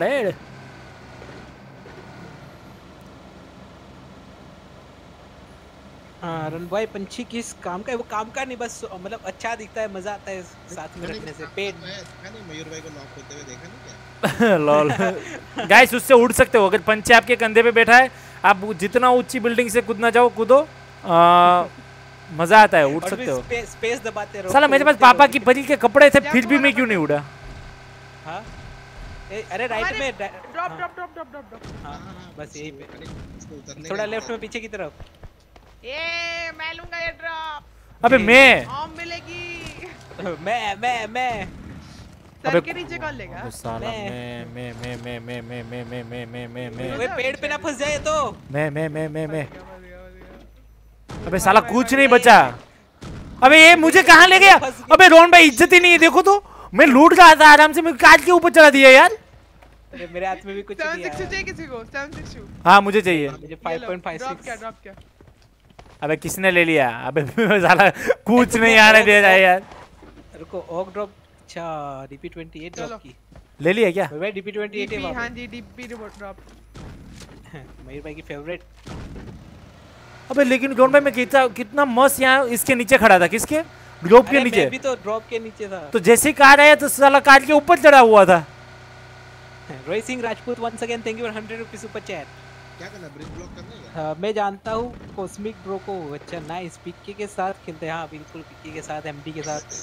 हाँ रन भाई पंछी किस काम का है? वो काम का नहीं, बस मतलब अच्छा दिखता है, मजा आता है साथ में रखने से। पेट नहीं मयूर भाई को नॉक होते हुए देखा नहीं क्या? लॉल गाइस उससे उड़ सकते हो, अगर पंछी आपके कंधे पे बैठा है आप जितना ऊंची बिल्डिंग से कूदना चाहो कूदो, मजा आता है, उड़ सकते हो। स्पेस दबाते रहो। साला मेरे पास पापा की परी के कपड़े थे फिर भी मैं क्यों नहीं उड़ा? हाँ अरे राइट में ड्रॉप। हाँ बस यही पे थोड़ा लेफ्ट में पीछे की तरफ। ये मैं लूंगा ये ड्रॉप। अबे मैं मिलेगी। मैं सर के नीचे कौन लेगा? साला मैं ओए पेड़ पे ना फंस जाए तो। मैं अबे साला कुछ नहीं बचा। अबे ये मुझे कहाँ ले गया? अबे रोहन भाई इज्जत ही नहीं है, देखो तो मैं लूट रहा था आराम से, मैं काट के ऊपर चढ़ा दिया यार। अरे मेरे हाथ में भी कुछ नहीं है। 762 चाहिए किसी को? 762 हाँ मुझे चाहिए। मुझे 5.56। ड्रॉप क्या? अबे किसने ले लिया? अबे साला कुछ नहीं आने दे रहा है यार। रुको ऑक ड्रॉप। अच्छा DP28 ड्रॉप की ले लिया क्या? भाई DP28 है। हां जी DP ड्रॉप। मयूर भाई की फेवरेट। अबे लेकिन रोहन भाई मैं कितना मस्त यहाँ इसके नीचे खड़ा था। किसके? ड्रॉप के नीचे। मैं भी तो ड्रॉप के नीचे था। तो जैसे ही कार आया तो साला कार के ऊपर चढ़ा हुआ था। Rohit Singh Rajput once again thank you for 100 rupees super chat. क्या करना ब्रिज ब्लॉक करना है? मैं जानता हूँ कॉस्मिक ब्रो को। अच्छा नाइस। पिक्की के साथ खेलते हैं। हाँ बिल्कुल पिक्की के साथ, एमडी के साथ।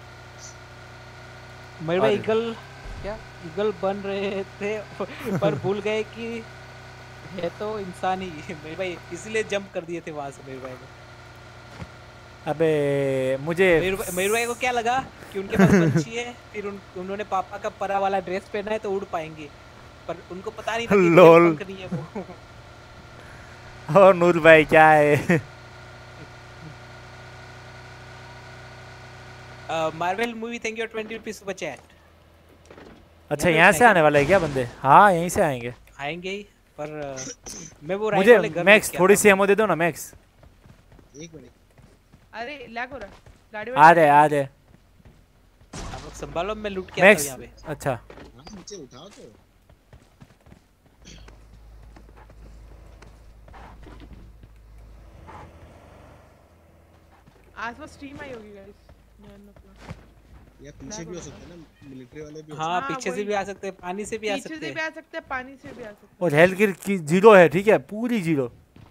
मयूर भाई ईगल बन रहे थे पर भूल गए कि है तो इंसान ही। मयूर भाई इसलिए जंप कर दिए थे वहां से मयूर भाई को। अबे मुझे मयूर भाई को क्या लगा कि उनके पास पंछी है, फिर उन्होंने पापा का परा वाला ड्रेस पहना है तो उड़ पाएंगे, पर उनको पता नहीं था कि पंख नहीं है वो। और नूर भाई क्या है? Marvel movie thank you 20 rupees super chat. अच्छा यहाँ से आने वाला है क्या बंदे? हाँ यहीं से आएंगे ही पर मैं वो मुझे मैक्स थोड़ी सी एमओ दे दो ना मैक्स। एक मिनट। अरे लैग हो रहा है गाड़ी आ रहे आप लोग संभालो, मैं लूट के आता हूं यहां पे। अच्छा नीचे उठाओ तो। आसपास स्ट्रीम आई होगी गाइस। या पीछे भी हो सकते हैं ना, मिलिट्री वाले भी। हाँ पीछे से भी आ सकते हैं, पानी से भी आ सकते हैं। पीछे से भी आ सकते हैं, पानी से भी आ सकते हैं। और हेल्थ की 0 है, ठीक है पूरी 0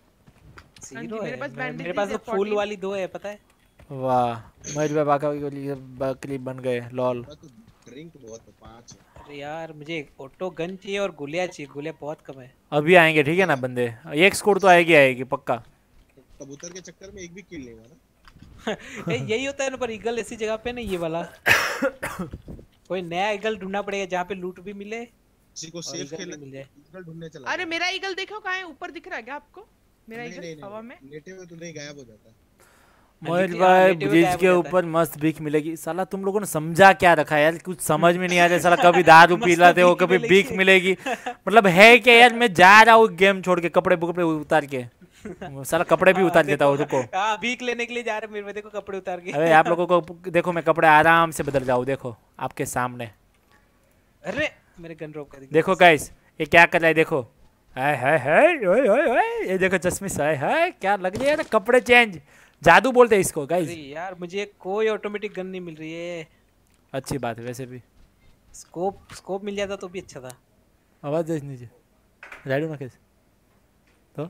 है। मेरे पास तो फुल वाली 2 है पता है। वाह महेश भाई बकरी बन गए लॉल। ड्रिंक बहुत 5 है। अरे यार मुझे ऑटो गन चाहिए और गोलियां चाहिए, गोलियां बहुत कम है। अभी आएंगे ठीक है ना बंदे, एक स्कोर तो आएगी पक्का। कबूतर के चक्कर में एक भी किल नहीं हुआ ना। यही होता है ना, पर ईगल ऐसी जगह पे ना ये वाला कोई नया ईगल ढूंढना पड़ेगा जहाँ पे लूट भी मिले, किसी को सेफ खेलने मिल जाए। ईगल ढूंढने चला। अरे मेरा ईगल देखो कहाँ है? ऊपर दिख रहा है क्या आपको मेरा ईगल हवा में? लेटे हुए तो नहीं, गायब हो जाता है। महेश भाई ब्रिज के ऊपर मस्त भीख मिलेगी। साला तुम लोगों ने समझा क्या रखा है यार, कुछ समझ में नहीं आ रहा। साला कभी दारू पिलाते हो, कभी भीख मिलेगी, मतलब है क्या यार? मैं जा रहा हूँ गेम छोड़ के, कपड़े उतार के साला कपड़े भी उतार देता हूँ। रुको भीख लेने के लिए जा रहे मेरे में, देखो कपड़े उतार के। अरे आप लोगों को देखो, मैं कपड़े आराम से बदल जाऊँ, देखो आपके सामने। अरे मेरे गन ड्रॉप कर दी। देखो गाइस ये क्या कर रहा है, देखो हाय ये देखो चश्मिश है क्या लग रही है ना, कपड़े चेंज, जादू बोलते हैं इसको गाइस। यार मुझे कोई ऑटोमेटिक गन नहीं मिल रही है। अच्छी बात है वैसे भी, स्कोप मिल जाता तो भी अच्छा था। आवाज दे नीचे राइडो ना कैसे तो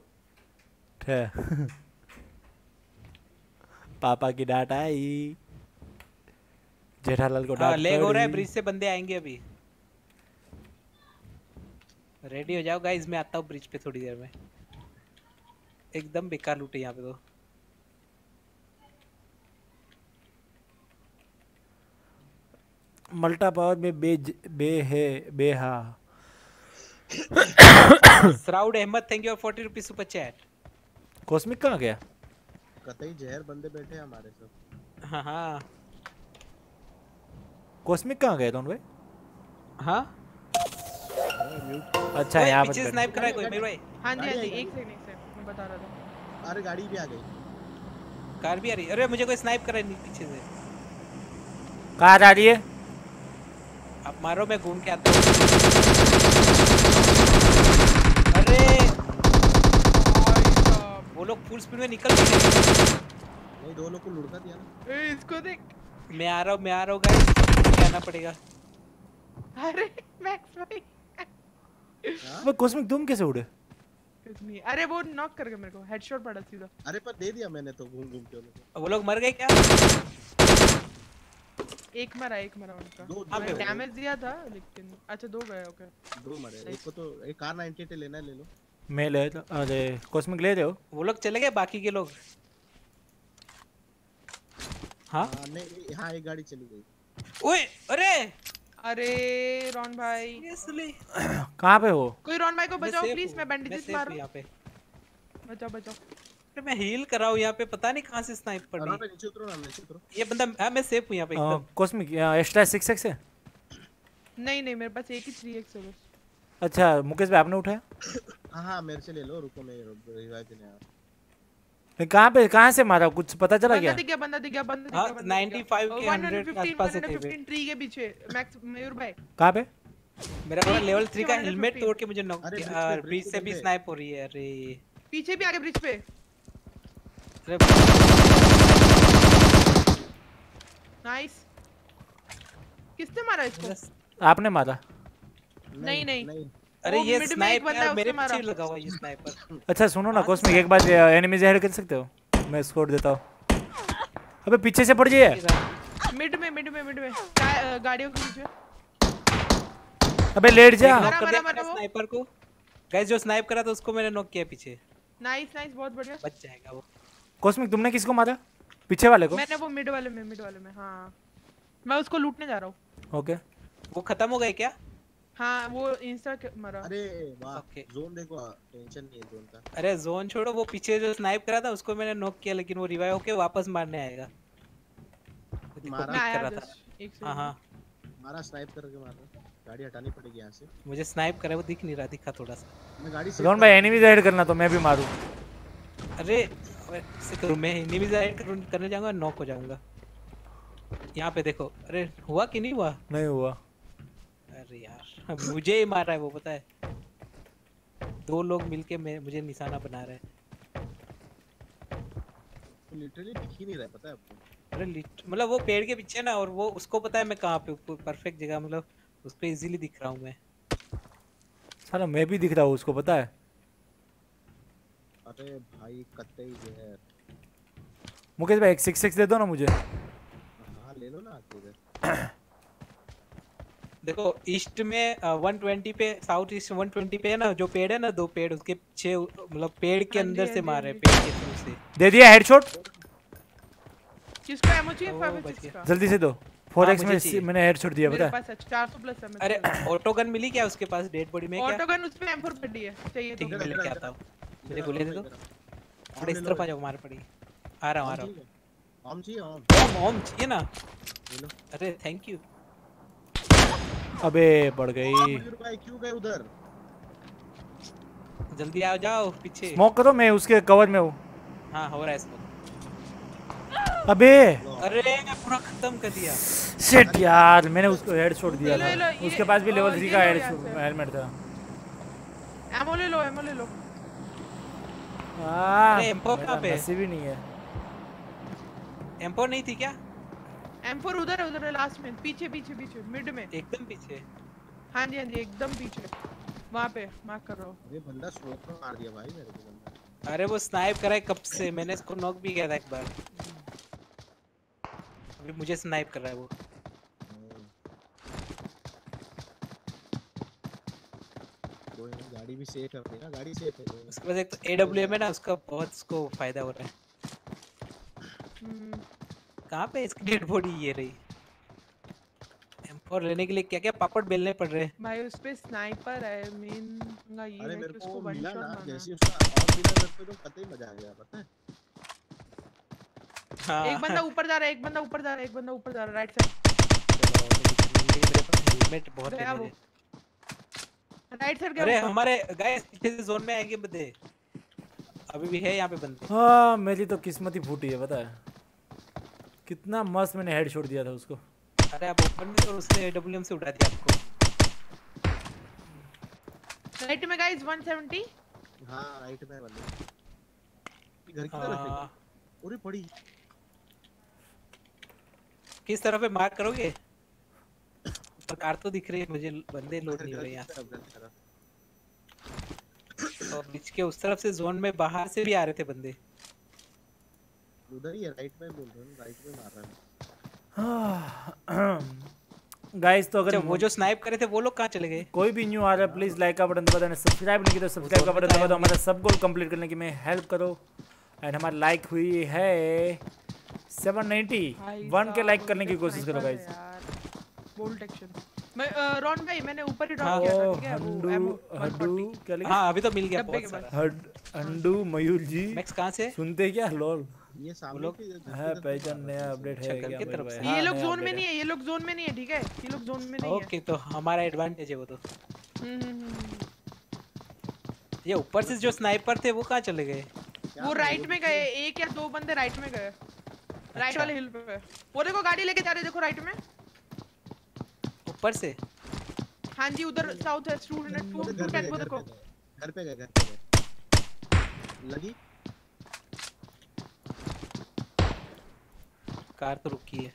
पापा की डांट आई, जेठालाल को डांट लेग हो रहा है, ब्रिज से बंदे आएंगे अभी। रेडी हो जाओ गाइस, मैं आता हूँ ब्रिज पे थोड़ी देर में। एकदम बेकार लूट है यहाँ पे तो। मल्टा पावर में बेहा। Shroud Ahmed, thank you for 40 rupees super chat. Cosmic कहाँ गया? कतई जहर बंदे बैठे हैं हमारे सब। हाँ कॉस्मिक कहाँ गए तुम भाई? हाँ अच्छा यहाँ पर पीछे स्नाइप करा है कोई मेरे भाई। हाँ जी एक सेकंड मैं बता रहा था। अरे गाड़ी भी आ गई, कार भी आ रही है। अरे मुझे कोई स्नाइप कर रहा है पीछे से। कार आ रही है? आप मारो, मैं घूम के आता हूँ। अरे वो लोग फुल स्पीड में निकल गए। नहीं दो लोग को लुढ़का दिया ना। ए इसको देख। मैं आ रहा हूँ गाइस, क्या आना पड़ेगा। अरे मैक्स भाई वो कॉस्मिक तुम कैसे उड़े? कुछ नहीं, अरे वो नॉक कर गया मेरे को, हेडशॉट पड़ा सीधा। अरे पर दे दिया मैंने तो घूम घूम के उनको। वो लोग मर गए क्या? एक मरा उनका। दो मैं डैमेज दिया था लेकिन अच्छा दो गए। ओके दो मरे, एक को तो एक कार 98 लेना है, ले लो। मैं ले तो अरे कॉस्मिक ले रहे हो? वो लोग चले गए बाकी के लोग। हाँ नहीं हाँ एक गाड़ी चली गई। ओए अरे रॉन भाई कहाँ पे हो? कोई रॉन भाई को बचाओ प्लीज, मैं बैंडेजेस मार रहा हूं। यहाँ पे बचाओ। अरे मैं हील कर रहा हूँ यहाँ पे, पता नहीं कहाँ से स्नाइप पड़ रही है। नीचे उतरो ना, नीचे उतरो। ये बंदा, हाँ मैं सेफ हूँ यहाँ पे एकदम। कॉस्मिक एक्स्ट्रा 6x है? नहीं मेरे पास एक ही 3x है बस। अच्छा मुकेश भाई आपने उठाया? हाँ मेरे से ले लो, रुको मैं रिवाइव देने आया। कहाँ से मारा, कुछ पता चला क्या? बंदा दिख गया 95 के 100 आसपास है। 115 ट्री के पीछे मैक्स मयूर भाई। कहाँ पे? मेरा पूरा लेवल 3 का हेलमेट तोड़ के मुझे नॉक किया। ब्रिज से भी स्नाइप हो रही है। अरे पीछे भी आगे ब्रिज पे। नाइस। किसने मारा इसको? आपने मारा? नहीं। अरे ये स्नाइपर मेरे पीछे लगा हुआ है, ये स्नाइपर। अच्छा सुनो ना कॉस्मिक, एक बार एनिमीज ऐड कर सकते हो? मैं स्कोर देता हूँ। अबे पीछे से पड़ जाइए। मिड में गाड़ियों के पीछे। अबे लेट जा। स्नाइपर को गाइस, जो स्नाइप करा था उसको मैंने नॉक किया पीछे। नाइस बहुत बढ़िया, बच जाएगा वो। कॉस्मिक तुमने किसको मारा? पीछे वाले को? मैंने वो मिड वाले में हाँ, मैं उसको लूटने जा रहा हूँ। ओके वो खत्म हो गए क्या? हाँ वो इंस्टा मरा। अरे वाह जोन देखो, टेंशन नहीं है जोन का। अरे जोन छोड़ो, वो पीछे जो स्नाइप करा था उसको मैंने नॉक किया, लेकिन वो रिवाइव होके वापस मारने आएगा। मारा था। हाँ मारा, स्नाइप करके मारा। गाड़ी हटानी पड़ेगी यहाँ से। मुझे स्नाइप करा, वो दिख नहीं रहा, दिखा थोड़ा सा। मैं गाड़ी से रॉन भाई एनिमीज ऐड करना तो मैं भी मारूं। अरे मैं एनिमीज ऐड करने जाऊंगा, नॉक हो जाऊंगा। यहाँ पे देखो। अरे हुआ कि नहीं हुआ? नहीं हुआ। अरे यार मुझे ही मार रहा है वो, पता है। दो लोग मिलके मुझे निशाना बना रहे हैं। लिटरली दिख ही नहीं रहा है, पता है आपको? अरे मतलब वो पेड़ के पीछे ना, और वो उसको पता है मैं कहाँ पे, परफेक्ट जगह, मतलब उस पे इजीली दिख रहा हूँ मैं। साला मैं भी दिख रहा हूँ उसको, पता है। अरे भाई कत्ते ही जहर। मुकेश भाई एक 6x दे दो ना मुझे। हाँ ले लो ना आके। देखो ईस्ट में 120 पे, साउथ ईस्ट 120 पे है ना, जो पेड़ है ना, दो पेड़ उसके पीछे, मतलब पेड़ के अंदर से मार रहे, पेड़ के थ्रू से। दे दिया हेडशॉट। किसको एमो चाहिए? 5 का जल्दी से दो। 4x में मैंने हेडशॉट दिया, पता है। मेरे पास 400 प्लस है। अरे ऑटो गन मिली क्या उसके पास डेड बॉडी में? क्या ऑटो गन उस पे M4 पड़ी है, चाहिए तो मैं लेके आता हूं। मुझे गोली दे दो। थोड़ा इस तरफ आ जाओ, मार पड़ी। आ रहा हूं। ओम चाहिए? ओम चाहिए ना? ले लो। अरे थैंक यू। अबे पड़ गई। भाई क्यों गए उधर? जल्दी आ जाओ पीछे। स्मोक करो, मैं उसके कवर में हूं। हां हो रहा है स्मोक। अबे अरे पूरा खत्म कर दिया। शिट यार, मैंने उसको हेडशॉट दिया था। उसके पास भी लेवल 3 का हेलमेट था। एमो ले लो। अरे M4 कहां पे? ऐसे भी नहीं है। M4 नहीं थी क्या? M4 उधर है लास्ट में, पीछे मिड में, एकदम पीछे। हाँ जी एकदम पीछे, वहाँ पे मार्क कर रहा हूँ। अरे बंदा स्मोक में मार दिया भाई मेरे को बंदा। अरे वो स्नाइप करा है कब से, मैंने इसको नॉक भी किया था एक बार। अभी मुझे स्नाइप कर रहा है वो। कोई नहीं गाड़ी भी सेफ है अपनी ना, गाड़ी सेफ है। उसके बाद एक तो AWM है ना, उसका बहुत उसको फायदा हो रहा है। कहाँ पे इसकी डेड बॉडी ये रही? M4 लेने के लिए क्या क्या पापड़ बेलने पड़ रहे हैं भाई। उस पे स्नाइपर है, मेन पंगा ये अरे है मेरे कि को उसको वन मिला शॉट ना, मारना जैसे है। उसका ऑफ मिला मेरे को तो पता ही मजा आ गया, पता है। एक बंदा ऊपर जा रहा है, एक बंदा ऊपर जा रहा है, एक बंदा ऊपर जा रहा है राइट साइड। मेरे पास हेलमेट बहुत है मेरे। राइट साइड गया अरे ऊपर। हमारे गाइस पीछे से जोन में आएंगे बंदे, अभी भी है यहाँ पे बंदे। हाँ मेरी तो किस्मत ही फूटी है, पता है कितना मस्त मैंने हेडशॉट दिया था उसको। अरे आप ओपन में और उसने AWM से उड़ा दिया आपको। राइट में गाइस 170। हाँ राइट में बंदे घर की तरफ है। अरे पड़ी किस तरफ है मार्क करोगे? ऊपर कार तो दिख रही है मुझे, बंदे लोड नहीं हो रहे यहाँ। और बीच के उस तरफ से जोन में बाहर से भी आ रहे थे बंदे। उधर ही है, राइट में बोल रहा हूँ, राइट में मार रहा है। गाइस तो अगर वो जो स्नाइप करे थे वो लोग कहाँ चले गए? कोई भी न्यू आ रहा है प्लीज लाइक का बटन दबा देना, सब्सक्राइब नहीं किया तो सब्सक्राइब का बटन दबा दो, हमारा सब गोल कंप्लीट करने की में हेल्प करो। एंड हमारी लाइक हुई है 790, 1 के लाइक करने की कोशिश करो गाइस। बोल्ट एक्शन मैं रॉन भाई मैंने ऊपर ही ड्रॉप किया था, ठीक है? वो एमो 140 क्या लिखा? हाँ अभी तो मिल गया बहुत सारा। अंडू मयूर जी मैक्स कहाँ से सुनते क्या? लोल ये सामने लोग है पहचान नया अपडेट है क्या की तरफ से? ये लोग जोन में नहीं है, ये लोग जोन में नहीं है, ठीक है? ये लोग जोन में नहीं है। ओके तो हमारा एडवांटेज है वो तो। ये ऊपर से जो स्नाइपर थे वो कहाँ चले गए? वो राइट में गए, एक या दो बंदे राइट में गए, राइट वाले हिल पे। वो देखो गाड़ी लेके जा रहे, देखो राइट में ऊपर से। हाँ जी उधर साउथ है 210 वो देखो। घर पे गए लगी कार तो रुकी है।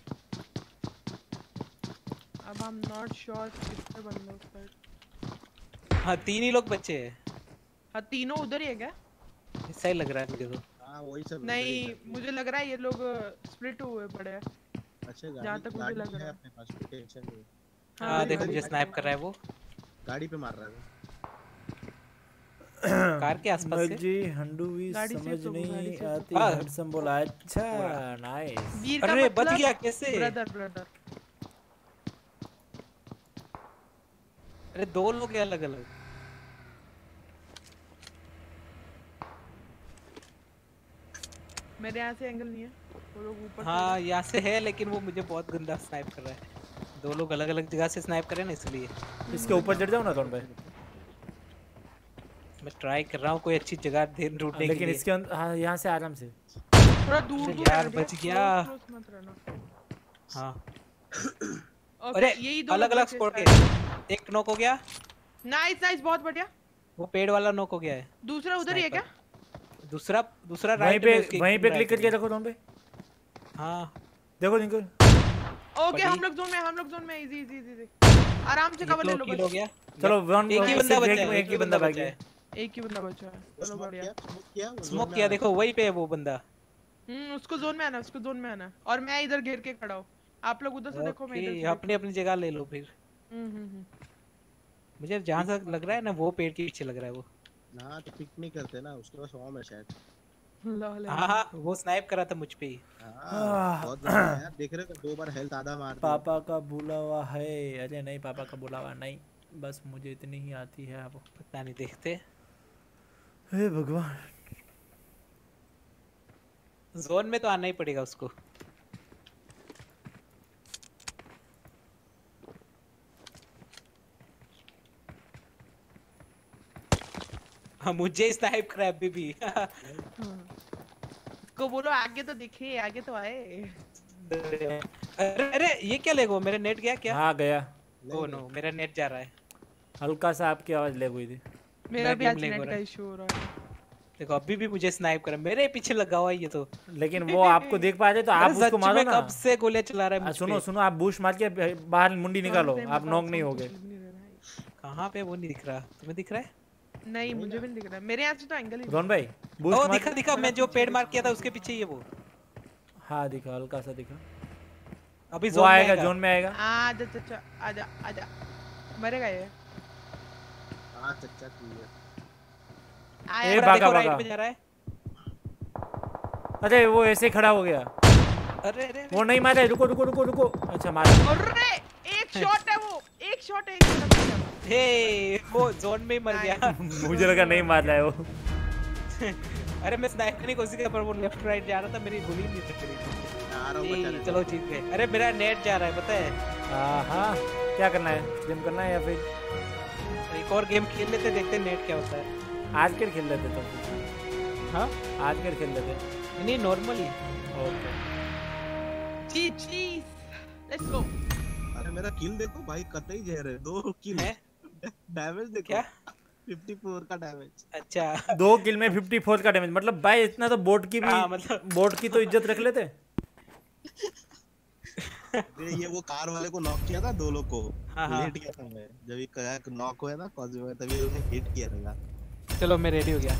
अब आई एम नॉट श्योर कितने बंदे उस साइड। हाँ 3 ही लोग बचे हैं। हाँ तीनों उधर ही है क्या? ऐसा ही लग रहा है मुझे तो। हाँ वही सब नहीं मुझे लग रहा है ये लोग स्प्लिट हुए पड़े हैं। अच्छा जहाँ तक मुझे लग रहा है अपने पास कोई टेंशन नहीं। हाँ देखो मुझे स्नाइप कर रहा है वो, गाड़ी पे मार रहा है वो कार के आसपास से। जी हंडू भी समझ नहीं आती हडसन बोला। अच्छा नाइस। अरे बच गया कैसे? ब्रदर अरे दो लोग हैं अलग अलग। मेरे यहाँ से एंगल नहीं है, वो लोग ऊपर। हाँ यहाँ से है लेकिन वो मुझे बहुत गंदा स्नाइप कर रहा है। दो लोग अलग अलग जगह से स्नाइप कर रहे हैं ना इसलिए। इसके ऊपर चढ़ जाओ ना कौन भाई। मैं ट्राई कर रहा हूँ कोई अच्छी जगह ढूंढने के लिए। लेकिन इसके हाँ यहाँ से आराम से थोड़ा दूर यार बच गया। हाँ अरे अलग अलग स्पॉट के एक नॉक हो गया। नाइस बहुत बढ़िया। वो पेड़ वाला नॉक हो गया है। दूसरा उधर ही है क्या? दूसरा राइट में वहीं पे क्लिक करके रखो तुम पे। हाँ देखो इनको। ओके हम लोग जोन में इजी आराम से कवर ले लो बस। चलो एक ही बंदा बचा है, एक ही बंदा बचा है। एक ही बंदा बचा है। चलो बढ़िया। स्मोक किया देखो वहीं पे है वो बंदा। उसको जोन में आना और मैं इधर घेर के खड़ा हूँ। आप लोग उधर से देखो, मैं इधर से अपनी जगह ले लो फिर। मुझे जहाँ तक लग रहा है ना वो पेड़ के पीछे लग रहा है वो। हाँ तो पिक नहीं करते ना, उसके पास फॉर्म है शायद। हाँ वो स्नाइप करा था मुझ पे ही। बहुत यार देख रहे हो 2 बार हेल्थ आधा मार दिया। पापा का बुलावा है। अरे नहीं पापा का बुलावा नहीं, बस मुझे इतनी ही आती है। आप पता नहीं देखते। हे भगवान जोन में तो आना ही पड़ेगा उसको। हाँ मुझे स्नाइप करा अभी भी। को बोलो आगे तो दिखे, आगे तो आए। अरे ये क्या लेगो? मेरा नेट गया क्या? हाँ गया। ओह नो मेरा नेट जा रहा है। हल्का सा आपकी आवाज लैग हुई थी। मेरा भी आज नेट का इशू हो रहा है। देखो अभी भी मुझे स्नाइप कर मेरे पीछे लगा हुआ है ये तो। लेकिन वो आपको देख पा रहे तो आप उसको मारो ना। कब से गोलियां चला रहा है। सुनो आप बूस्ट मार के बाहर मुंडी निकालो, आप नॉक नहीं होगे। कहां पे वो नहीं दिख रहा? तुम्हें दिख रहा है? नहीं मुझे भी नहीं दिख रहा। मेरे यहाँ से तो एंगल ही। रोन भाई बूस्ट मार। दिखा मैं जो पेड़ मार किया था उसके पीछे ये वो। हाँ दिखा, हल्का सा दिखा। अभी जोन आएगा, जोन में आएगा। आजा मरेगा ये। हां चच्चा क्लियर। ए भागा राइट भागा। में जा रहा है। अरे वो ऐसे खड़ा हो गया। अरे अरे वो नहीं मारे, रुको रुको रुको रुको। अच्छा मारा। अरे एक शॉट है वो, एक शॉट है, एक शॉट है। हे वो जोन में ही मर गया। मुझे लगा नहीं मार रहा है वो। अरे मैं स्नाइप करने की कोशिश कर पर वो लेफ्ट राइट जा रहा था, मेरी गोली नहीं चल रही। चलो जीत गए। अरे मेरा नेट जा रहा है पता है। हाँ क्या करना है, गेम करना है या फिर एक और गेम खेल लेते, देखते नेट क्या होता है। आज के खेल लेते तो। हाँ आज के खेल लेते। नहीं normally. Okay cheese let's go. अरे मेरा किल देखो भाई, कतई जहर है। 2 किल है। डैमेज देखो क्या 54 का डैमेज। अच्छा 2 किल में 54 का डैमेज, मतलब भाई इतना तो बोट की भी। हाँ, मतलब बोट की तो इज्जत रख लेते। ये वो कार वाले को नॉक किया था 2 लोग को। हाँ। लेट गया था मैं जब ये नॉक हुआ ना कॉलेज में, तभी उन्हें हिट किया था। चलो मैं रेडी हो गया।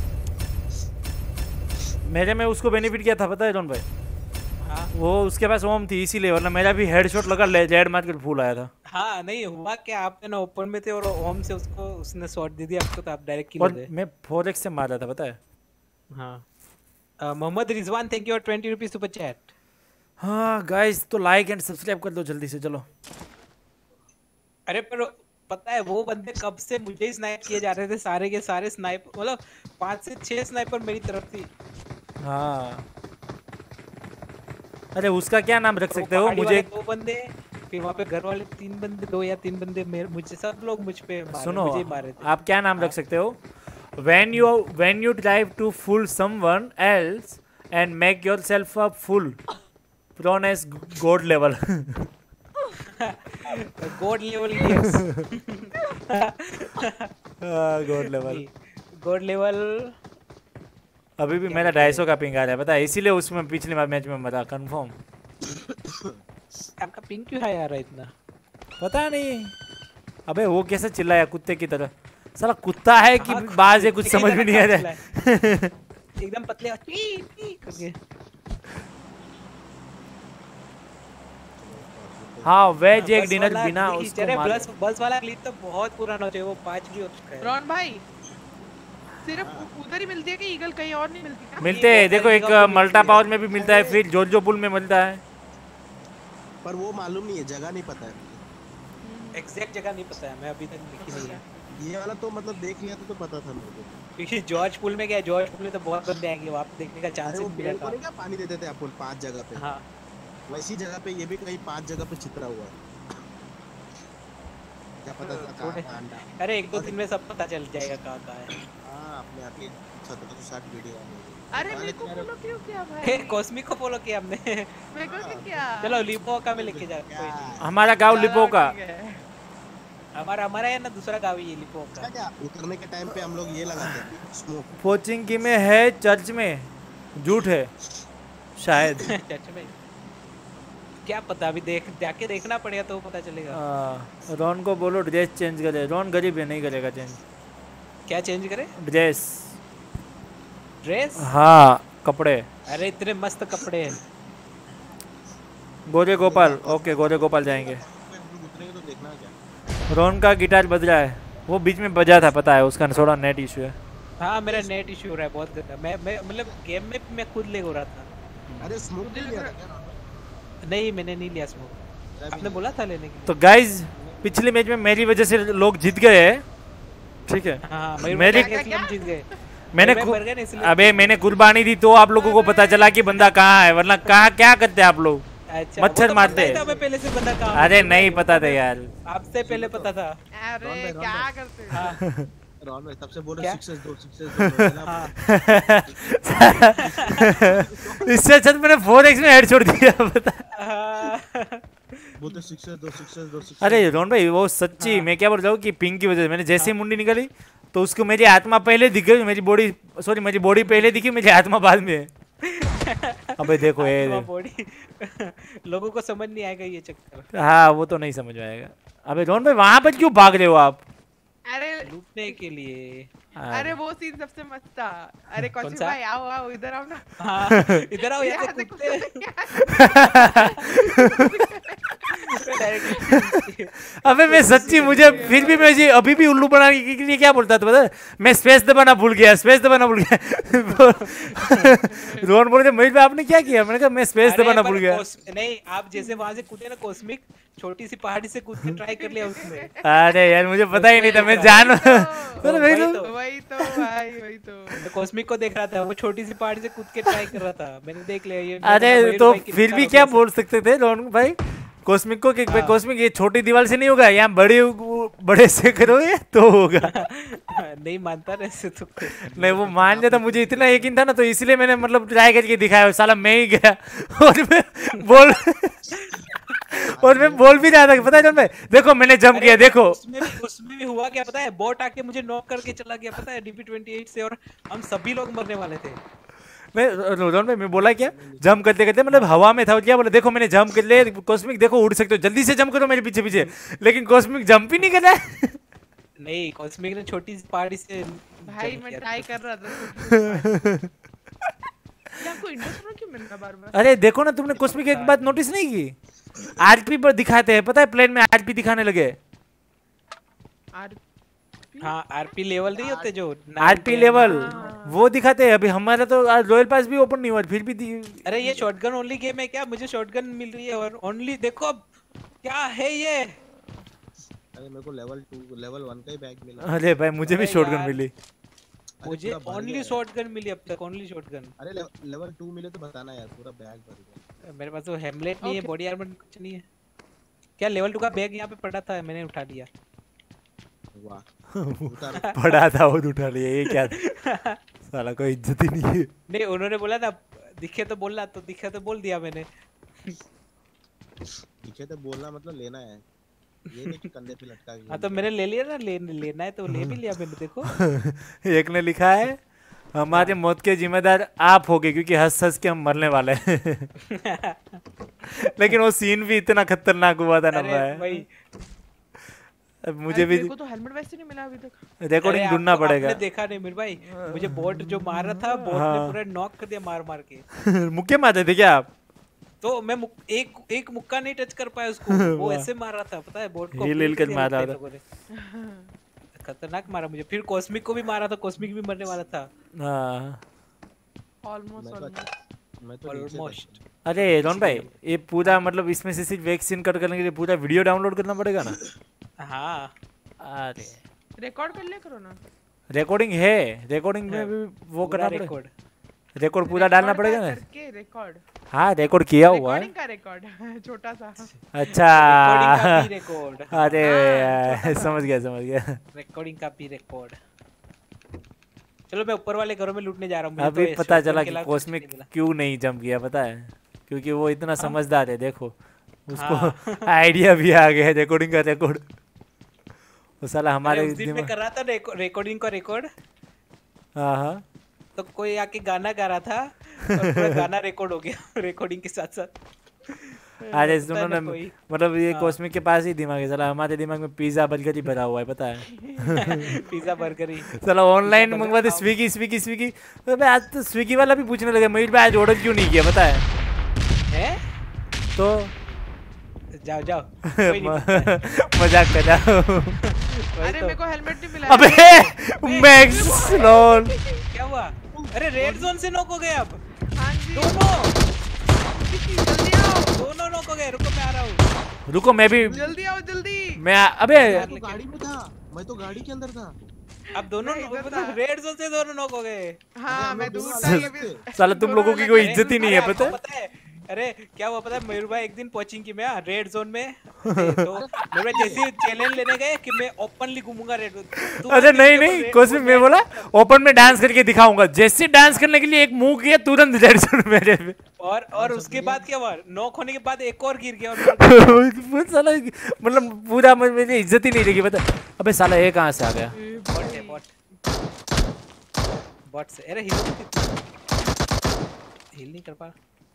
मेरे में उसको बेनिफिट क्या था पता है रोन भाई? हाँ वो उसके पास ओम थी इसीलिए, वरना मेरा भी हेडशॉट लगा जेड मार के फूल आया था। हाँ नहीं हुआ क्या, आपने ना ओपन में थे और होम से उसको उसने शॉट दे दिया आपको, तो आप डायरेक्ट किल हो और गए। मैं 4x से मार रहा था पता है। हाँ मोहम्मद रिजवान थैंक यू और 20 रुपीस सुपर चैट। हाँ गाइस तो लाइक एंड सब्सक्राइब कर दो जल्दी से चलो। अरे पर पता है वो बंदे कब से मुझे ही स्नाइप किए जा रहे थे, सारे के सारे स्नाइप, मतलब 5 से 6 स्नाइपर मेरी तरफ थी। हाँ अरे उसका क्या नाम रख सकते हो? मुझे 2 बंदे, फिर वहाँ पे घर वाले 3 बंदे, 2 या 3 बंदे मुझे, सब लोग मुझ पे मारे, सुनो मुझे मारे थे। आप क्या नाम रख सकते हो? when you try to fool someone else and make yourself a fool, known as god level. God level yes. god level. God level। अभी भी मेरा 250 का पिंग आ रहा है पता है, इसीलिए उसमें पिछले मैच में मरा कंफर्म। आपका पिंग क्यों हाई आ रहा है इतना? पता नहीं। अबे वो कैसे चिल्लाया कुत्ते की तरह? साला कुत्ता है कि बाज है, कुछ समझ में नहीं आ रहा है। एकदम पतले करके। हाँ वेज एक डिनर बिना उसको मार। बस वाला ग्लिच तो बहुत पुराना हो, वो 5 भी हो चुका है। रॉन भाई सिर्फ उधर ही मिलती है कि ईगल कहीं और नहीं मिलती क्या? मिलते हैं देखो, एक मल्टा पावर में भी मिलता है, फिर जोजो पुल में मिलता है। पर वो मालूम नहीं है, जगह नहीं पता है, एग्जैक्ट जगह नहीं पता है, मैं अभी तक लिखी नहीं है। ये वाला तो मतलब देख लिया तो पता था मेरे को, क्योंकि जॉर्ज पुल में गया, जॉर्ज पुल में तो बहुत बंदे आएंगे, वहाँ पे देखने का चांस वो नहीं मिलेगा। क्या पानी देते थे अपन 5 जगह पे। हाँ वैसी जगह पे ये भी कहीं 5 जगह पे छितरा हुआ है, क्या पता था कहाँ अंडा। अरे 1-2 दिन में सब पता चल जाएगा कहाँ है। हाँ अपने आप ही 1760 वीडियो आ गई। अरे मेरे को फॉलो क्यों किया भाई? कॉस्मिक को फॉलो किया हमने। मेरे को क्या किया? चलो लिपोका में लेके जा। हमारा गांव लिपोका। हमारा है ना दूसरा गांव ही लिपोका। क्या उतरने के टाइम पे हम लोग ये लगाते हैं स्मोक। पोचिंकी में है, चर्च में झूठ है शायद। चर्च में क्या पता, अभी जाके देखना पड़ेगा तो पता चलेगा। रॉन को बोलो ड्रेस चेंज करे, रॉन गरीब है नहीं करेगा चेंज। क्या चेंज करे? ड्रेस। हाँ कपड़े। अरे इतने मस्त कपड़े हैं। गोरे गोपाल, ओके गोरे गोपाल जाएंगे। रॉन का गिटार बज रहा है, वो बीच में बजा था पता है, उसका थोड़ा नेट इशू है। हाँ मेरा नेट इशू हो रहा है बहुत गंदा। मैं मतलब गेम में मैं खुद ले हो रहा था। अरे स्मोक ले लिया था क्या? नहीं मैंने नहीं लिया स्मोक, आपने बोला था लेने के लिए। तो गाइज पिछले मैच में मेरी वजह से लोग जीत गए हैं, ठीक है। हाँ मेरी जीत गए। मैंने कुर्बानी दी तो आप लोगों को पता चला कि बंदा कहाँ है, वरना कहाँ क्या करते आप लोग? अच्छा, मच्छर तो मारते। पहले से बंदा कहाँ? अरे नहीं पता था यार, आपसे पहले पता था। अरे क्या करते हो? रॉन भाई सबसे बोलो सिक्सेस दो इससे अच्छा मैंने 4x में हेड छोड़ दिया पता। बोलते सिक्सेस दो। अरे रॉन भाई वो सच्ची मैं क्या बोल रहा हूँ कि पिंक की वजह से मैंने जैसे ही मुंडी निकाली तो उसको मेरी आत्मा पहले दिख गई, मेरी बॉडी पहले दिखी, मेरी आत्मा बाद में। अबे देखो ये बॉडी लोगों को समझ नहीं आएगा ये चक्कर। हाँ वो तो नहीं समझ में आएगा। अबे रॉन भाई वहां पर क्यों भाग रहे हो आप? अरे लूटने के लिए। अरे वो सीन सबसे मस्त था। अरे कौन भाई आओ इधर आओ ना। हाँ इधर आओ, यहाँ से कुत्ते अबे मैं सच्ची मुझे फिर भी मैं अभी भी उल्लू बनाने के लिए क्या बोलता था पता है? मैं स्पेस दबाना भूल गया रोहन बोले महेश भाई आपने क्या किया? मैंने कहा मैं स्पेस दबाना भूल गया। नहीं आप जैसे वहां से कूदे ना कॉस्मिक, छोटी सी पहाड़ी से कूद के ट्राई कर लिया उसने। अरे यार मुझे पता ही नहीं था, मैं जान वही तो भाई वही तो कॉस्मिक को देख रहा था, वो छोटी सी पहाड़ी से कूद के ट्राई कर रहा था, मैंने देख लिया ये। अरे तो फिर भी क्या बोल सकते थे रोहन भाई कॉस्मिक को कि कॉस्मिक ये छोटी दीवार से नहीं होगा, यहाँ बड़े से करोगे तो होगा। नहीं मानता ना ऐसे तो। नहीं वो मान जाता, मुझे इतना यकीन था ना तो इसलिए मैंने मतलब ट्राई करके दिखाया। साला मैं ही गया और मैं बोल भी रहा था कि पता है भाई देखो मैंने जंप किया देखो। उसमें भी हुआ क्या पता है, बॉट आके मुझे नॉक करके चला गया पता है DP28 से, और हम सभी लोग मरने वाले थे। मैं बोला क्या जंप करते करते मतलब हवा में था, क्या बोला देखो मैंने जंप कर लिया कॉस्मिक देखो उड़ सकते हो जल्दी से जंप करो मेरे पीछे पीछे, लेकिन कॉस्मिक जंप ही नहीं कर रहा है। नहीं कॉस्मिक ने छोटी सी पहाड़ी से भाई मैं ट्राई कर रहा था। आपको इंडस्ट्री क्यों मिल रहा बार-बार? अरे देखो ना तुमने कॉस्मिक एक बात नोटिस नहीं की, आरपी पर दिखाते हैं पता है, प्लेन में आरपी दिखाने लगे। हाँ आरपी लेवल नहीं होते जो आरपी लेवल वो दिखाते हैं। अभी हमारा तो रॉयल पास भी ओपन नहीं हुआ फिर भी अरे ये शॉटगन ओनली गेम है क्या? मुझे शॉटगन मिल रही है और ओनली देखो अब क्या है ये। अरे मेरे को लेवल 1 का ही बैग मिला। अरे भाई मुझे भी शॉटगन मिली, मुझे ओनली शॉटगन मिली अब तक, ओनली शॉटगन। अरे लेवल 2 मिले तो बताना यार, पूरा बैग भर गया। मेरे पास तो हेमलेट नहीं है, बॉडी आर्मर कुछ नहीं है। क्या लेवल 2 का बैग यहाँ पे पड़ा था, मैंने उठा लिया। वाह पड़ा था वो उठा लिया, ये क्या साला कोई इज्जत ही नहीं है। नहीं उन्होंने बोला ना दिखे तो बोलना, तो दिखे तो बोल दिया मैंने। दिखे तो बोलना मतलब लेना है, ये नहीं कि कंधे पे लटका के। हाँ तो मैंने ले लिया ना, लेना है तो ले भी लिया मैंने। देखो एक ने लिखा है हमारे मौत के जिम्मेदार आप होगे क्योंकि हंस हंस के हम मरने वाले हैं। लेकिन वो सीन भी इतना खतरनाक हुआ था ना भाई। मुझे भी तो हेलमेट वैसे नहीं मिला अभी तक। रिकॉर्डिंग ढूंढना पड़ेगा। आपने देखा नहीं मेरे भाई, मुझे बॉट जो मार रहा था, बॉट ने पूरा नॉक कर दिया मार मार के। मुक्के मारते थे क्या आप? तो मैं एक मुक्का नहीं टच कर पाया उसको, वो ऐसे मार रहा था पता है बॉट को। हिल कर मार रहा था, खतरनाक मारा मुझे। फिर कॉस्मिक को भी मारा था, कॉस्मिक भी मरने वाला था। हाँ ऑलमोस्ट। अरे रोहन भाई ये पूरा मतलब इसमें से सिर्फ वैक्सीन कट करने के लिए पूरा वीडियो डाउनलोड करना पड़ेगा ना? हाँ अरे रिकॉर्ड कर ले करो ना। रिकॉर्डिंग है, रिकॉर्डिंग में भी वो करना पड़ेगा, रिकॉर्ड पूरा डालना पड़ेगा ना। रिकॉर्ड हाँ रिकॉर्ड किया हुआ है, रिकॉर्डिंग का रिकॉर्ड छोटा सा। अच्छा रिकॉर्ड। अरे समझ गया रिकॉर्डिंग का भी रिकॉर्ड। चलो मैं ऊपर वाले घरों में लूटने जा रहा हूँ। अभी तो पता चला कि कॉस्मिक क्यों नहीं जंप किया पता है, क्योंकि वो इतना समझदार है। देखो उसको आइडिया भी आ गया है रिकॉर्डिंग का रिकॉर्ड। वो साला हमारे उस दिन में कर रहा था रिकॉर्डिंग का रिकॉर्ड। हाँ तो कोई आके गाना गा रहा था और पूरा गाना रिकॉर्ड हो गया रिकॉर्डिंग के साथ साथ। अरे सुनो ना मतलब ये कॉस्मिक के पास ही दिमाग है साला, हमारे दिमाग में पिज्जा बर्गर ही भरा हुआ है पता है। पिज्जा बर्गर ही साला ऑनलाइन मंगवाते स्विगी। तो भाई आज तो स्विगी वाला भी पूछने लगा मयूर भाई आज ऑर्डर क्यों नहीं किया पता है? तो जाओ मजाक कर जाओ। अरे मेरे को हेलमेट नहीं मिला। अबे मैक्स लॉल क्या हुआ? अरे रेड जोन से नॉक हो गए अब। हां जी जल्दी आओ, दोनों नॉक हो गए। रुको मैं आ रहा हूँ। रुको मैं भी जल्दी आओ जल्दी। मैं अबे गाड़ी में था, मैं तो गाड़ी के अंदर था। अब दोनों मतलब रेड जोन से दोनों नॉक हो गए। हाँ मैं दूर था ये भी। साला तुम लोगों की कोई इज्जत ही नहीं है पता है। अरे क्या हुआ पता है मयूर भाई, एक दिन पहुंचिंग की मैं रेड जोन में तो मेरे जैसे चैलेंज लेने गए कि मैं ओपनली घूमूंगा रेड जोन। अरे नहीं कॉस्मिक मैं बोला ओपन में डांस करके दिखाऊंगा, जैसे डांस करने के लिए एक मूव किया तुरंत रेड जोन मेरे पे। और उसके बाद क्या हुआ, नॉक होने के बाद एक और गिर गया। और साला मतलब पूरा मेरी इज्जत ही नहीं रही पता। अबे साला ये कहां से आ गया? बॉट से। अरे हिल नहीं कर पा।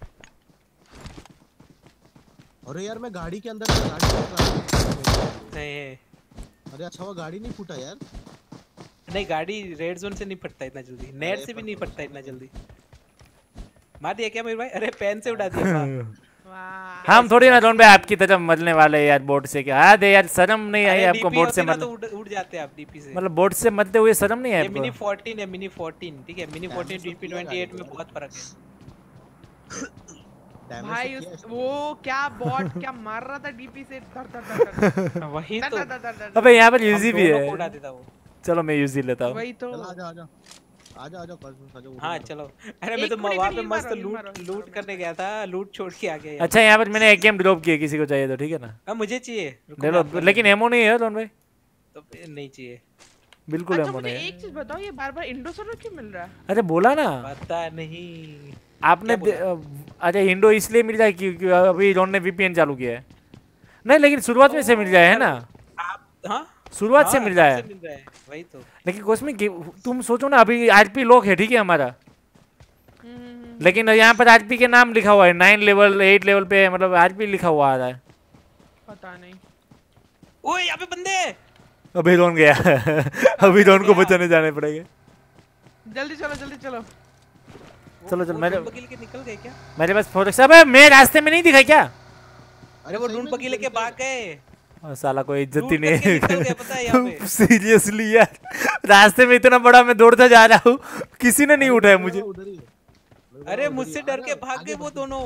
अरे यार मैं गाड़ी के अंदर था, गाड़ी नहीं। अरे अच्छा वो गाड़ी नहीं फूटा यार। नहीं गाड़ी रेड जोन से नहीं फटता इतना जल्दी, नेट से भी नहीं फटता इतना जल्दी। मार दिया क्या मेरे भाई? अरे पेन से उड़ा दिया। वाह हम थोड़ी ना ड्रोन भाई आपकी तरह मरने वाले हैं यार बोट से। क्या दे यार, शर्म नहीं आई आपको बोट से मतलब उड़ जाते हैं आप डीपी से। मतलब बोट से मरते हुए शर्म नहीं है ये आपको? मिनी 14 है, मिनी 14 ठीक है। मिनी 14 डीपी 28 में बहुत फर्क है भाई। वो क्या बॉट क्या मार रहा था डीपी से धर धर धर। वही तो। अबे यहाँ पर यूजी भी है। उड़ा देता वो। चलो मैं यूजी लेता हूँ। वही तो। आजा हाँ चलो। अरे मैं तो वहाँ पे मस्त लूट करने गया था, लूट छोड़ के आ गया। अच्छा यहाँ पर मैंने एक गेम ड्रॉप किया, किसी को चाहिए तो ठीक है ना? मुझे चाहिए ले लो, लेकिन एमो नहीं है ड्रोन भाई। तो नहीं चाहिए बिल्कुल अच्छा एमो मुझे नहीं है। एक चीज बताओ, ये बार-बार इंडो सर्वर क्यों मिल रहा है? अरे बोला ना, पता नहीं आपने अच्छा इंडो इसलिए मिल जाए क्योंकि अभी ड्रोन ने वीपीएन चालू किया है। नहीं लेकिन शुरुआत में से मिल जाए है ना? शुरुआत से मिल जाए वही तो। लेकिन कॉस्मिक तुम सोचो ना, अभी आरपी लॉक है ठीक है हमारा, लेकिन यहाँ पर आरपी के नाम लिखा हुआ है 9 लेवल 8 लेवल पे, मतलब आरपी लिखा हुआ आ रहा है। पता नहीं। ओए यहाँ पे बंदे। अभी ड्रोन गया अभी ड्रोन को बचाने जाने पड़ेंगे। जल्दी चलो जल्दी चलो। चलो चलो मेरे निकल गए क्या? मेरे पास फोटो। अबे मैं रास्ते में नहीं दिखा क्या? अरे वो ढूंढ पकी लेके भाग गए। साला कोई इज्जत ही नहीं है। सीरियसली यार, रास्ते में इतना बड़ा मैं दौड़ता जा रहा हूँ, किसी ने नहीं उठाया मुझे। अरे मुझसे डर के भाग गए वो दोनों।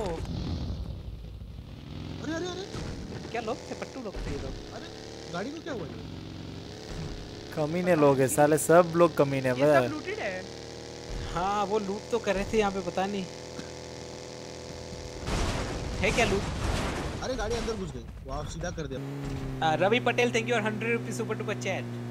अरे अरे अरे क्या लोग थे? पट्टू लोग थे ये लोग। अरे गाड़ी को क्या हुआ? कमीने लोग हैं साले, सब लोग कमीने ये सब लूटेड है। हाँ वो लूट तो कर रहे थे यहाँ पे, पता नहीं है क्या लूट। अरे गाड़ी अंदर घुस गई, वाह सीधा कर दिया। रवि पटेल थैंक यू और 100 रुपीस सुपर डुपर चैट।